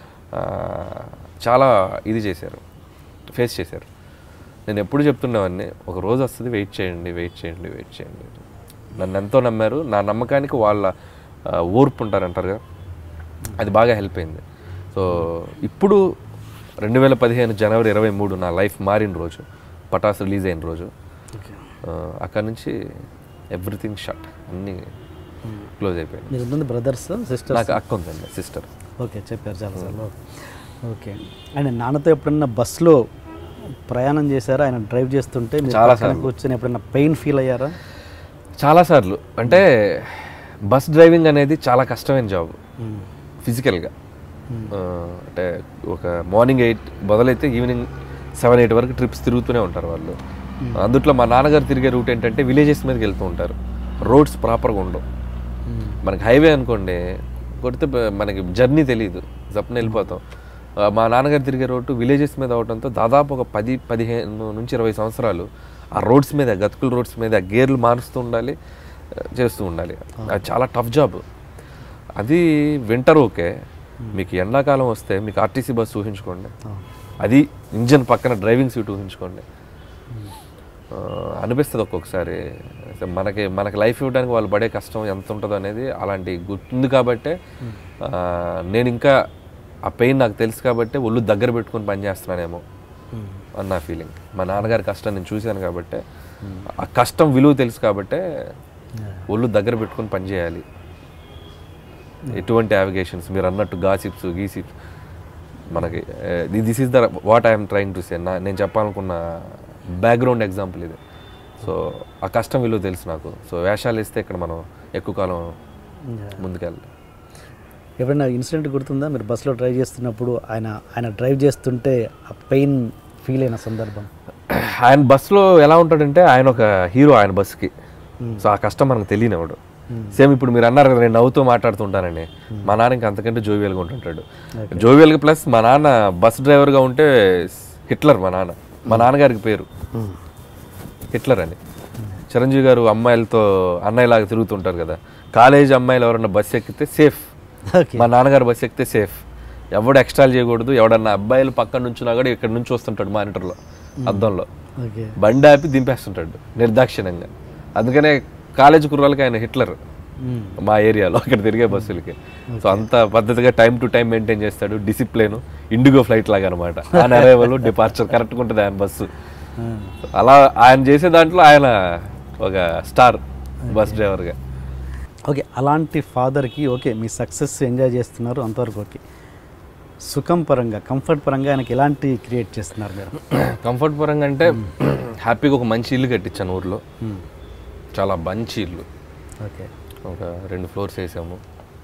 Speaker 2: చాలా ఇది చేశారు, ఫేస్ చేశారు. నేను ఎప్పుడు చెప్తుండేవాడిని, ఒక రోజు వస్తుంది, వెయిట్ చేయండి వెయిట్ చేయండి వెయిట్ చేయండి. నన్ను ఎంతో నమ్మారు, నా నమ్మకానికి వాళ్ళ ఓర్పు ఉంటారంటారు కదా, అది బాగా హెల్ప్ అయింది. సో ఇప్పుడు రెండు వేల పదిహేను జనవరి ఇరవై మూడు నా లైఫ్ మారిన రోజు, పటాస్ రిలీజ్ అయిన రోజు. అక్కడ నుంచి ఎవ్రీథింగ్ షట్, అన్నీ క్లోజ్ అయిపోయింది.
Speaker 1: మీరు ఉంటుంది బ్రదర్స్ సిస్టర్?
Speaker 2: నాకు అక్క ఉందండి, సిస్టర్.
Speaker 1: ఓకే, చెప్పారు చాలాసార్లు. ఓకే. అండ్ నాన్నతో ఎప్పుడన్నా బస్సులో ప్రయాణం చేశారా? ఆయన డ్రైవ్ చేస్తుంటే చాలాసార్లు కూర్చొని ఎప్పుడైనా పెయిన్ ఫీల్ అయ్యారా?
Speaker 2: చాలాసార్లు. అంటే బస్ డ్రైవింగ్ అనేది చాలా కష్టమైన జాబ్ ఫిజికల్గా. అంటే ఒక మార్నింగ్ ఎయిట్ మొదలైతే ఈవినింగ్ సెవెన్ ఎయిట్ వరకు ట్రిప్స్ తిరుగుతూనే ఉంటారు వాళ్ళు. అందుట్లో మా నాన్నగారు తిరిగే రూట్ ఏంటంటే విలేజెస్ మీదకి వెళ్తూ ఉంటారు, రోడ్స్ ప్రాపర్గా ఉండవు. మనకి హైవే అనుకోండి, కొడితే మనకి జర్నీ తెలియదు, జప్న వెళ్ళిపోతాం. మా నాన్నగారు తిరిగే రోడ్డు విలేజెస్ మీద అవడంతో దాదాపు ఒక పది పదిహేను నుంచి ఇరవై సంవత్సరాలు ఆ రోడ్స్ మీద, గతుకుల రోడ్స్ మీద గేర్లు మారుస్తూ ఉండాలి, చేస్తూ ఉండాలి. అది చాలా టఫ్ జాబ్. అది వింటర్ ఓకే, మీకు ఎండాకాలం వస్తే మీకు ఆర్టీసీ బస్సు ఊహించుకోండి, అది ఇంజన్ పక్కన డ్రైవింగ్ సీట్ ఊహించుకోండి. అనిపిస్తుంది ఒక్కొక్కసారి మనకి మనకి లైఫ్ ఇవ్వడానికి వాళ్ళు పడే కష్టం ఎంత ఉంటుందో అనేది. అలాంటి గుర్తుంది కాబట్టే నేను ఇంకా ఆ పెయిన్ నాకు తెలుసు కాబట్టి ఒళ్ళు దగ్గర పెట్టుకుని పనిచేస్తున్నానేమో అని నా ఫీలింగ్. మా నాన్నగారి కష్టం నేను చూశాను కాబట్టి, ఆ కష్టం విలువ తెలుసు కాబట్టే ఒళ్ళు దగ్గర పెట్టుకుని పనిచేయాలి. ఎటువంటి యావిగేషన్స్, మీరు అన్నట్టు గాసిప్స్ గీసిప్స్ మనకి, this is the what I'm trying to say. నా నేను చెప్పాలనుకున్న బ్యాక్గ్రౌండ్ ఎగ్జాంపుల్ ఇది. సో ఆ కష్టం విలువ తెలుసు నాకు. సో వేషాలు ఇస్తే ఇక్కడ మనం ఎక్కువ కాలం ముందుకెళ్ళాలి.
Speaker 1: ఎప్పుడైనా ఇన్సిడెంట్ గుర్తుందా మీరు బస్సులో డ్రైవ్ చేస్తున్నప్పుడు, ఆయన ఆయన డ్రైవ్ చేస్తుంటే ఆ పెయిన్ ఫీల్ అయిన సందర్భం?
Speaker 2: ఆయన బస్సులో ఎలా ఉంటాడంటే, ఆయన ఒక హీరో ఆయన బస్సుకి. సో ఆ కష్టం మనకు తెలియనివాడు. సేమ్ ఇప్పుడు మీరు అన్నారు కదా, నేను నవ్వుతూ మాట్లాడుతుంటానండి. మా నాన్న ఇంకా అంతకంటే జోవియల్గా ఉంటుంటాడు. జోవియల్గా ప్లస్ మా నాన్న బస్ డ్రైవర్గా ఉంటే హిట్లర్. మా నాన్న, మా నాన్నగారికి పేరు హిట్లర్ అని. చిరంజీవి గారు అమ్మాయిలతో అన్నయ్యలాగా తిరుగుతుంటారు కదా, కాలేజ్ అమ్మాయిలు ఎవరన్నా బస్సు ఎక్కితే సేఫ్, మా నాన్నగారు బస్సు ఎక్కితే సేఫ్. ఎవడు ఎక్స్ట్రాల్ చేయకూడదు. ఎవడన్నా అబ్బాయిలు పక్కన నుంచున్నా కూడా ఇక్కడ నుంచి వస్తుంటాడు మానిటర్లో, అద్దంలో బండి ఆపి దింపేస్తుంటాడు నిర్దాక్షిణ్యంగా. అందుకనే కాలేజ్ కుర్రాలకి ఆయన హిట్లర్ మా ఏరియాలో, అక్కడ తిరిగే బస్సులకి. సో అంత పద్ధతిగా టైం టు టైం మెయింటైన్ చేస్తాడు, డిసిప్లిన్. ఇండిగో ఫ్లైట్ లాగా అనమాట, ఆయన అరైవల్ డిపార్చర్ కరెక్ట్గా ఉంటుంది ఆయన బస్సు. అలా ఆయన చేసే దాంట్లో ఆయన ఒక స్టార్ బస్ డ్రైవర్గా.
Speaker 1: ఓకే, అలాంటి ఫాదర్కి ఓకే మీ సక్సెస్ ఎంజాయ్ చేస్తున్నారు అంతవరకు ఓకే. సుఖం పరంగా, కంఫర్ట్ పరంగా ఆయనకి ఎలాంటి క్రియేట్ చేస్తున్నారు మీరు?
Speaker 2: కంఫర్ట్ పరంగా అంటే హ్యాపీగా ఒక మంచి ఇల్లు కట్టించాను ఊర్లో, చాలా మంచి ఇల్లు.
Speaker 1: ఓకే,
Speaker 2: ఒక రెండు ఫ్లోర్స్ వేసాము,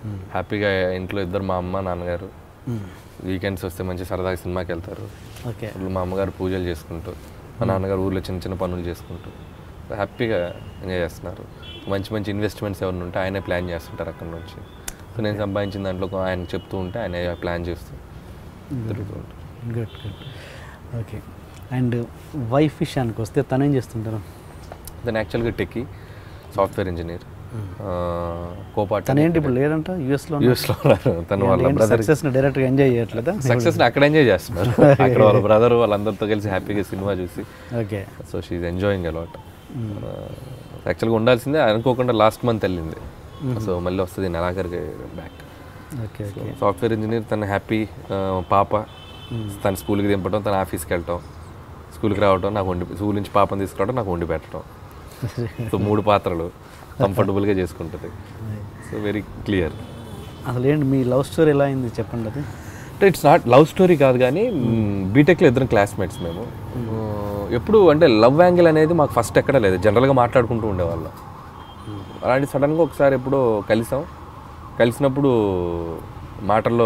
Speaker 2: హ్యాపీగా ఇంట్లో ఇద్దరు మా అమ్మ నాన్నగారు వీకెండ్స్ వస్తే మంచి సరదాగా సినిమాకి వెళ్తారు.
Speaker 1: ఓకే.
Speaker 2: మా అమ్మగారు పూజలు చేసుకుంటూ మా నాన్నగారు ఊర్లో చిన్న చిన్న పనులు చేసుకుంటూ హ్యాపీగా ఎంజాయ్ చేస్తున్నారు. మంచి మంచి ఇన్వెస్ట్మెంట్స్ ఎవరిని ఉంటే ఆయనే ప్లాన్ చేస్తుంటారు అక్కడ నుంచి. సో నేను సంపాదించిన దాంట్లో ఆయన చెప్తూ ఉంటే ఆయన ప్లాన్ చేస్తూ తిరుగుతూ ఉంటారు.
Speaker 1: Good good. Okay. And wife విషయానికి వస్తే తను ఏం చేస్తుంటారు?
Speaker 2: తను యాక్చువల్గా టెక్కి సాఫ్ట్వేర్ ఇంజనీర్. కోపాట్
Speaker 1: తను ఏంటి ఇప్పుడు లేదంట యూఎస్లో?
Speaker 2: యూఎస్లో ఉన్నారు. తను వాళ్ళ బ్రదర్
Speaker 1: సక్సెస్ని డైరెక్ట్గా ఎంజాయ్ చేయట్లేదా?
Speaker 2: సక్సెస్ని అక్కడ ఎంజాయ్ చేస్తున్నారు. అక్కడ వాళ్ళ బ్రదర్ వాళ్ళందరితో కలిసి హ్యాపీగా సినిమా చూసి.
Speaker 1: Okay.
Speaker 2: So she's enjoying a lot. యాక్చువల్గా ఉండాల్సిందే అనుకోకుండా లాస్ట్ మంత్ వెళ్ళింది. సో మళ్ళీ వస్తుంది నెలాఖరికి back.
Speaker 1: Okay. Okay.
Speaker 2: Software engineer తను హ్యాపీ. పాప తన స్కూల్కి దింపడం, తన ఆఫీస్కి వెళ్ళటం, స్కూల్కి రావడం, నాకు వండి స్కూల్ నుంచి పాపని తీసుకురావడం, నాకు వండి పెట్టడం. సో మూడు పాత్రలు కంఫర్టబుల్గా చేసుకుంటుంది. So very clear.
Speaker 1: అసలు ఏంటి మీ లవ్ స్టోరీ ఎలా అయింది చెప్పండి. అది
Speaker 2: అంటే ఇట్స్ నాట్ లవ్ స్టోరీ కాదు కానీ బీటెక్లో ఇద్దరం క్లాస్మేట్స్ మేము. ఎప్పుడు అంటే లవ్ యాంగిల్ అనేది మాకు ఫస్ట్ ఎక్కడ లేదు, జనరల్గా మాట్లాడుకుంటూ ఉండేవాళ్ళం. అలాంటి సడన్గా ఒకసారి ఎప్పుడో కలిసాం. కలిసినప్పుడు మాటల్లో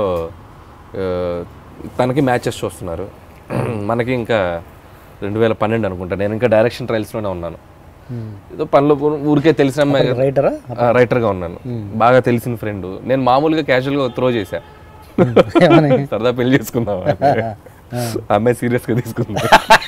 Speaker 2: తనకి మ్యాచెస్ చూస్తున్నారు, మనకి ఇంకా రెండు వేల పన్నెండు అనుకుంటా. నేను ఇంకా డైరెక్షన్ ట్రయల్స్లోనే ఉన్నాను. ఏదో పనిలో ఊరికే తెలిసిన అమ్మాయి,
Speaker 1: రైటరా
Speaker 2: రైటర్గా ఉన్నాను, బాగా తెలిసిన ఫ్రెండ్. నేను మామూలుగా క్యాజువల్గా త్రో చేశా, సరదా పెళ్లి చేసుకుందాం. అమ్మాయి సీరియస్గా తీసుకుంది.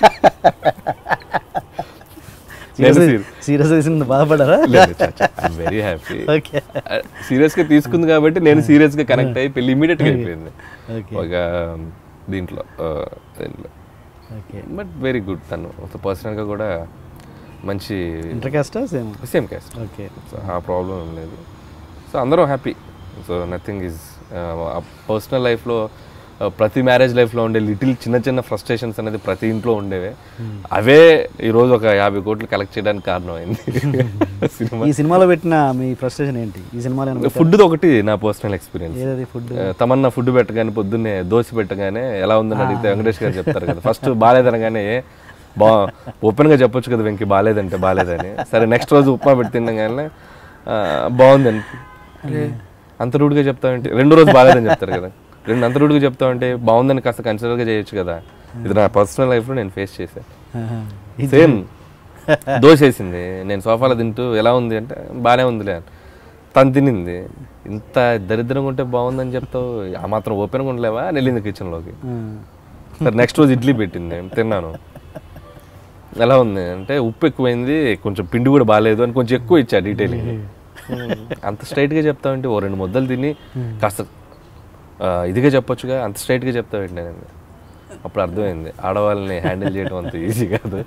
Speaker 1: సీరియస్ తీసుకుంది, బాధపడారా?
Speaker 2: Very happy. సీరియస్గా తీసుకుంది కాబట్టి నేను సీరియస్గా కనెక్ట్ అయ్యి పెళ్లి ఇమీడియట్గా అయిపోయింది ఒక దీంట్లో దీంట్లో బట్ వెరీ గుడ్. తను పర్సనల్గా కూడా మంచి
Speaker 1: ఇంటర్ క్యాస్టా? Same
Speaker 2: same caste.
Speaker 1: Okay.
Speaker 2: So ఆ ప్రాబ్లం ఏం లేదు. సో అందరూ happy. So nothing is personal లైఫ్లో ప్రతి మ్యారేజ్ లైఫ్లో ఉండే లిటిల్ చిన్న చిన్న ఫ్రస్ట్రేషన్స్ అనేది ప్రతి ఇంట్లో ఉండేవే. అవే ఈరోజు ఒక యాభై కోట్లు కలెక్ట్ చేయడానికి కారణమైంది.
Speaker 1: ఈ సినిమాలో పెట్టిన మీ ఫ్రస్ట్రేషన్ ఏంటి? ఈ సినిమాలో
Speaker 2: ఫుడ్ ఒకటి నా పర్సనల్ ఎక్స్పీరియన్స్.
Speaker 1: ఏదది ఫుడ్?
Speaker 2: తమన్నా ఫుడ్ పెట్టగానే పొద్దున్నే దోశ పెట్టగానే ఎలా ఉందని అడిగితే వెంకటేష్ గారు చెప్తారు కదా, ఫస్ట్ బాగాలేదనగానే బా ఓపెన్గా చెప్పొచ్చు కదా వెంకి బాగాలేదంటే బాగాలేదని. సరే నెక్స్ట్ రోజు ఉప్మా పెట్టి తినగానే బాగుందని, అంత రూడ్గా చెప్తామంటే రెండో రోజు బాగాలేదని చెప్తారు కదా, రెండు అంత రూడ్గా చెప్తామంటే బాగుందని కాస్త కన్సిడర్గా చేయొచ్చు కదా. ఇది నా పర్సనల్ లైఫ్లో నేను ఫేస్ చేశాను. సేమ్ దోశ వేసింది, నేను సోఫాలో తింటూ ఎలా ఉంది అంటే బాగానే ఉందిలే, తను తినింది. ఇంత దరిద్రంగా ఉంటే బాగుందని చెప్తావు, ఆ మాత్రం ఓపెన్గా ఉండలేవా అని వెళ్ళింది కిచెన్లోకి. సరే నెక్స్ట్ రోజు ఇడ్లీ పెట్టింది, తిన్నాను. ఎలా ఉంది అంటే ఉప్పు ఎక్కువైంది, కొంచెం పిండి కూడా బాగాలేదు అని కొంచెం ఎక్కువ ఇచ్చా డీటెయిలింగ్. అంత స్ట్రైట్గా చెప్తావంటే ఓ రెండు ముద్దలు తిని కాస్త ఇదిగా చెప్పొచ్చుగా, అంత స్ట్రైట్గా చెప్తావేంటి నేను. అప్పుడు అర్థమైంది ఆడవాళ్ళని హ్యాండిల్ చేయడం అంత ఈజీ కాదు.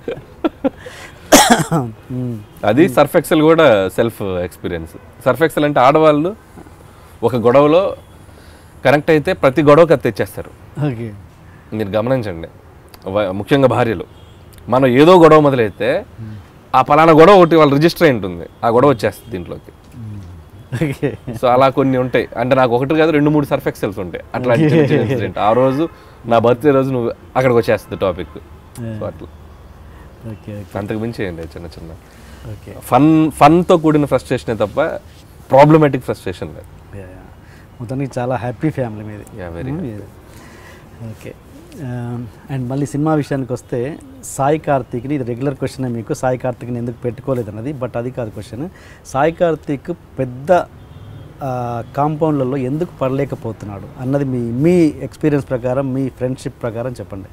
Speaker 2: అది సర్ఫ్ ఎక్సెల్ కూడా సెల్ఫ్ ఎక్స్పీరియన్స్. సర్ఫ్ ఎక్సెల్ అంటే ఆడవాళ్ళు ఒక గొడవలో కనెక్ట్ అయితే ప్రతి గొడవకి అది తెచ్చేస్తారు. మీరు గమనించండి, ముఖ్యంగా భార్యలు. మనం ఏదో గొడవ మొదలైతే ఆ పలానా గొడవ ఒకటి వాళ్ళు రిజిస్టర్ అయి ఉంటుంది, ఆ గొడవ వచ్చేస్తుంది దీంట్లోకి. సో అలా కొన్ని ఉంటాయి. అంటే నాకు ఒకటి కాదు రెండు మూడు సర్ఫ్ ఎక్సెల్స్ ఉంటాయి అట్లాంటి ఇన్సిడెంట్. ఆ రోజు నా బర్త్డే రోజు నువ్వు అక్కడికి వచ్చేస్తుంది టాపిక్. సో అట్లా అంతకు మించి ఏంటి చిన్న చిన్న ఫన్ ఫన్తో కూడిన ఫ్రస్ట్రేషనే తప్ప ప్రాబ్లమాటిక్ ఫ్రస్ట్రేషన్ లేదు.
Speaker 1: మొత్తానికి చాలా హ్యాపీ ఫ్యామిలీ మీది.
Speaker 2: Very
Speaker 1: okay. అండ్ మళ్ళీ సినిమా విషయానికి వస్తే సాయి కార్తీక్ని, ఇది రెగ్యులర్ క్వశ్చన్ మీకు, సాయి కార్తీక్ని ఎందుకు పెట్టుకోలేదు అన్నది, బట్ అది కాదు క్వశ్చన్. సాయి కార్తీక్ పెద్ద కాంపౌండ్లలో ఎందుకు పడలేకపోతున్నాడు అన్నది మీ మీ ఎక్స్పీరియన్స్ ప్రకారం, మీ ఫ్రెండ్షిప్ ప్రకారం చెప్పండి.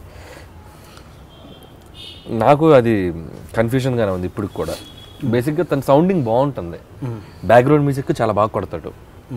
Speaker 2: నాకు అది కన్ఫ్యూజన్గానే ఉంది ఇప్పుడు కూడా. బేసిక్గా తన సౌండింగ్ బాగుంటుంది, బ్యాక్గ్రౌండ్ మ్యూజిక్ చాలా బాగా కొడతాడు.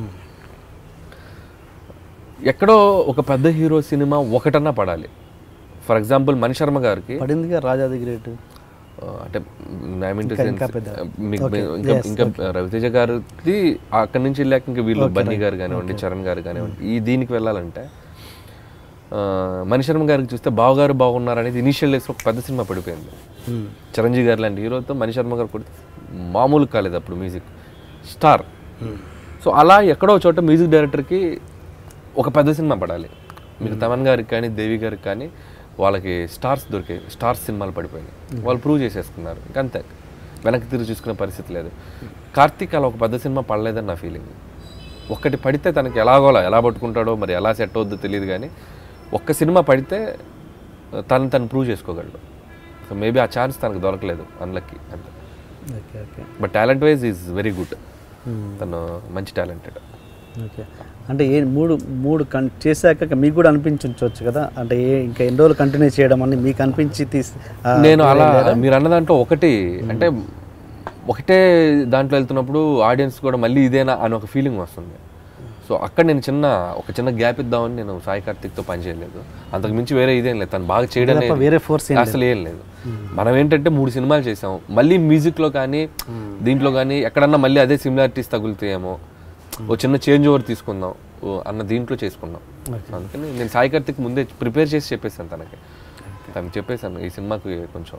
Speaker 2: ఎక్కడో ఒక పెద్ద హీరో సినిమా ఒకటన్నా పడాలి. ఫర్ ఎగ్జాంపుల్ మణిశర్మ గారికి
Speaker 1: పడిందిగా రాజాది గ్రేట్.
Speaker 2: అంటే ఐ మీన్ టు సెన్స్ ఇంకా ఇంకా రవితేజ గారిది అక్కడి నుంచి వెళ్ళాక ఇంకా వీళ్ళు బన్నీ గారు కానివ్వండి, చరణ్ గారు కానివ్వండి, ఈ దీనికి వెళ్ళాలంటే మణిశర్మ గారికి చూస్తే బావగారు బాగున్నారు అనేది ఇనీషియల్ డేస్లో ఒక పెద్ద సినిమా పడిపోయింది. చిరంజీవి గారు లాంటి హీరోతో మణిశర్మ గారు కొడితే మామూలు కాలేదు అప్పుడు మ్యూజిక్ స్టార్. సో అలా ఎక్కడో చోట మ్యూజిక్ డైరెక్టర్కి ఒక పెద్ద సినిమా పడాలి. మీకు తమన్ గారికి కానీ దేవి గారికి కానీ వాళ్ళకి స్టార్స్ దొరికాయి, స్టార్స్ సినిమాలు పడిపోయినాయి, వాళ్ళు ప్రూవ్ చేసేసుకున్నారు. ఇంకంతే, వెనక్కి తిరిగి చూసుకునే పరిస్థితి లేదు. కార్తీక్ అలా ఒక పెద్ద సినిమా పడలేదని నా ఫీలింగ్. ఒక్కటి పడితే తనకి ఎలాగోలా ఎలా పట్టుకుంటాడో మరి ఎలా సెట్ అవుద్దో తెలియదు కానీ ఒక్క సినిమా పడితే తను తను ప్రూవ్ చేసుకోగలడు. సో మేబీ ఆ ఛాన్స్ తనకు దొరకలేదు, అన్లక్కీ అంతే.
Speaker 1: Okay okay
Speaker 2: but talent wise is very good, తను మంచి టాలెంటెడ్.
Speaker 1: ఓకే అంటే ఏ మూడు మూడు కన్ చేశాక మీకు కూడా అనిపించవచ్చు కదా, అంటే ఏ ఇంకా ఎన్ని రోజులు కంటిన్యూ చేయడం అని మీకు అనిపించి తీసి
Speaker 2: నేను అలా మీరు అన్న దాంట్లో ఒకటి అంటే ఒకటే దాంట్లో వెళ్తున్నప్పుడు ఆడియన్స్ కూడా మళ్ళీ ఇదేనా అని ఒక ఫీలింగ్ వస్తుంది. సో అక్కడ నేను చిన్న ఒక చిన్న గ్యాప్ ఇద్దామని నేను సాయి కార్తిక్తో పని చేయలేదు, అంతకు మించి వేరే ఇదేం లేదు. తను బాగా చేయడం
Speaker 1: వేరే ఫోర్స్
Speaker 2: అసలు ఏం లేదు. మనం ఏంటంటే మూడు సినిమాలు చేసాం, మళ్ళీ మ్యూజిక్లో కానీ దీంట్లో కానీ ఎక్కడన్నా మళ్ళీ అదే సిమిలారిటీస్ తగులుతాయేమో, ఓ చిన్న చేంజ్ ఓవర్ తీసుకుందాం అన్న దీంట్లో చేసుకున్నాం. అందుకని నేను సాయి కార్తిక్ ముందే ప్రిపేర్ చేసి చెప్పేసాను తనకి, తనకి చెప్పేసాను ఈ సినిమాకి కొంచెం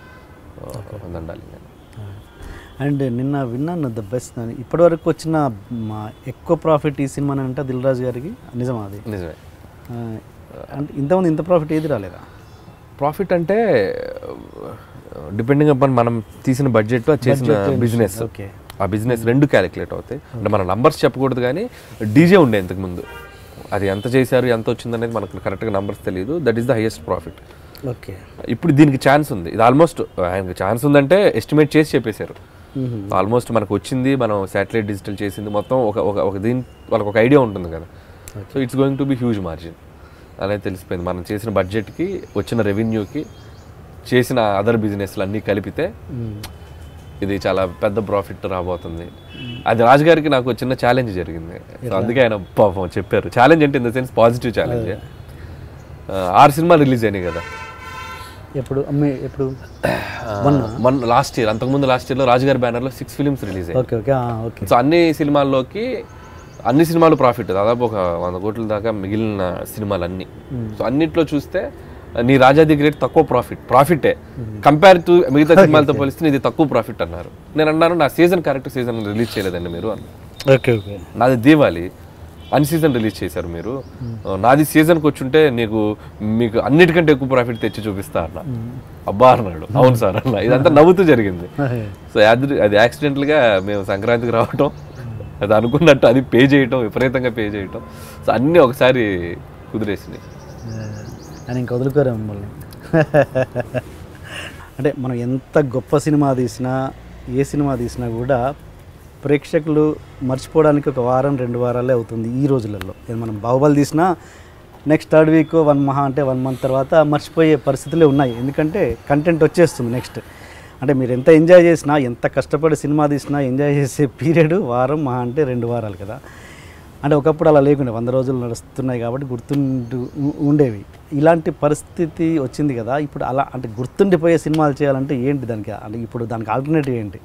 Speaker 2: ఉండాలి నేను.
Speaker 1: అండ్ నిన్న విన్నాను ద బెస్ట్ ఇప్పటివరకు వచ్చిన ఎక్కువ ప్రాఫిట్ ఈ సినిమా అంటే దిల్ రాజు గారికి, నిజమా అది?
Speaker 2: నిజమే.
Speaker 1: అంటే ఇంతకుముందు ఇంత ప్రాఫిట్ ఏది రాలేదా?
Speaker 2: ప్రాఫిట్ అంటే డిపెండింగ్ అపాన్ మనం తీసిన బడ్జెట్ చేసిన బిజినెస్, ఆ బిజినెస్ రెండు క్యాలిక్యులేట్ అవుతాయి. అంటే మన నంబర్స్ చెప్పకూడదు కానీ డీజే ఉండే ఇంతకుముందు, అది ఎంత చేశారు ఎంత వచ్చింది అనేది మనకు కరెక్ట్గా నంబర్స్ తెలియదు. That is the highest profit.
Speaker 1: Okay
Speaker 2: ఇప్పుడు దీనికి ఛాన్స్ ఉంది, ఇది ఆల్మోస్ట్ ఆయనకి ఛాన్స్ ఉందంటే ఎస్టిమేట్ చేసి చెప్పేశారు. ఆల్మోస్ట్ మనకు వచ్చింది, మనం శాటిలైట్ డిజిటల్ చేసింది మొత్తం ఒక ఒక దీని వాళ్ళకి ఒక ఐడియా ఉంటుంది కదా. So it's going to be huge margin అనేది తెలిసిపోయింది. మనం చేసిన బడ్జెట్కి వచ్చిన రెవెన్యూకి చేసిన అదర్ బిజినెస్లు అన్నీ కలిపితే ఇది చాలా పెద్ద ప్రాఫిట్ రాబోతుంది. అది రాజుగారికి నాకు చిన్న ఛాలెంజ్ జరిగింది, సో అందుకే ఆయన పాపం చెప్పారు. ఛాలెంజ్ అంటే in the sense positive challenge. ఆరు సినిమాలు రిలీజ్ అయినాయి కదా
Speaker 1: ఎప్పుడు ఎప్పుడు
Speaker 2: మన లాస్ట్ ఇయర్, అంతకుముందు లాస్ట్ ఇయర్లో రాజుగారి బ్యానర్లో సిక్స్ ఫిలిమ్స్ రిలీజ్ అయ్యాయి. సో అన్ని సినిమాల్లోకి అన్ని సినిమాలు ప్రాఫిట్, దాదాపు ఒక వంద కోట్ల దాకా మిగిలిన సినిమాలు అన్నీ. సో అన్నిట్లో చూస్తే నీ రాజా ది గ్రేట్ తక్కువ ప్రాఫిట్ ప్రాఫిటే కంపేర్ టు మిగతా సినిమాలతో పోలిస్తే ఇది తక్కువ ప్రాఫిట్ అన్నారు. నేను అన్నాను నా సీజన్ కరెక్ట్ సీజన్ రిలీజ్ చేయలేదండి మీరు అన్న.
Speaker 1: ఓకే ఓకే
Speaker 2: నాది దీవాలి అన్ సీజన్ రిలీజ్ చేశారు మీరు, నాది సీజన్కి వచ్చుంటే నీకు మీకు అన్నిటికంటే ఎక్కువ ప్రాఫిట్ తెచ్చి చూపిస్తా అన్న. అబ్బా అన్నాడు. అవును సార్ అన్న. ఇదంతా నవ్వుతూ జరిగింది. సో అది అది యాక్సిడెంటల్గా మేము సంక్రాంతికి రావటం, అది అనుకున్నట్టు అది పే చేయటం, విపరీతంగా పే చేయటం, సో అన్నీ ఒకసారి కుదిరేసినాయి.
Speaker 1: అని ఇంక వదులుకోరా మిమ్మల్ని. అంటే మనం ఎంత గొప్ప సినిమా తీసినా ఏ సినిమా తీసినా కూడా ప్రేక్షకులు మర్చిపోవడానికి ఒక వారం రెండు వారాలే అవుతుంది ఈ రోజులలో. మనం బాహుబలి తీసినా నెక్స్ట్ థర్డ్ వీక్ వన్ మహా అంటే వన్ మంత్ తర్వాత మర్చిపోయే పరిస్థితులే ఉన్నాయి, ఎందుకంటే కంటెంట్ వచ్చేస్తుంది నెక్స్ట్. అంటే మీరు ఎంత ఎంజాయ్ చేసినా ఎంత కష్టపడి సినిమా తీసినా ఎంజాయ్ చేసే పీరియడ్ వారం మహా అంటే రెండు వారాలు కదా. అంటే ఒకప్పుడు అలా లేకుండే, వంద రోజులు నడుస్తున్నాయి కాబట్టి గుర్తుండు ఉండేవి. ఇలాంటి పరిస్థితి వచ్చింది కదా ఇప్పుడు. అలా అంటే గుర్తుండిపోయే సినిమాలు చేయాలంటే ఏంటి దానికి, అంటే ఇప్పుడు దానికి ఆల్టర్నేటివ్ ఏంటి?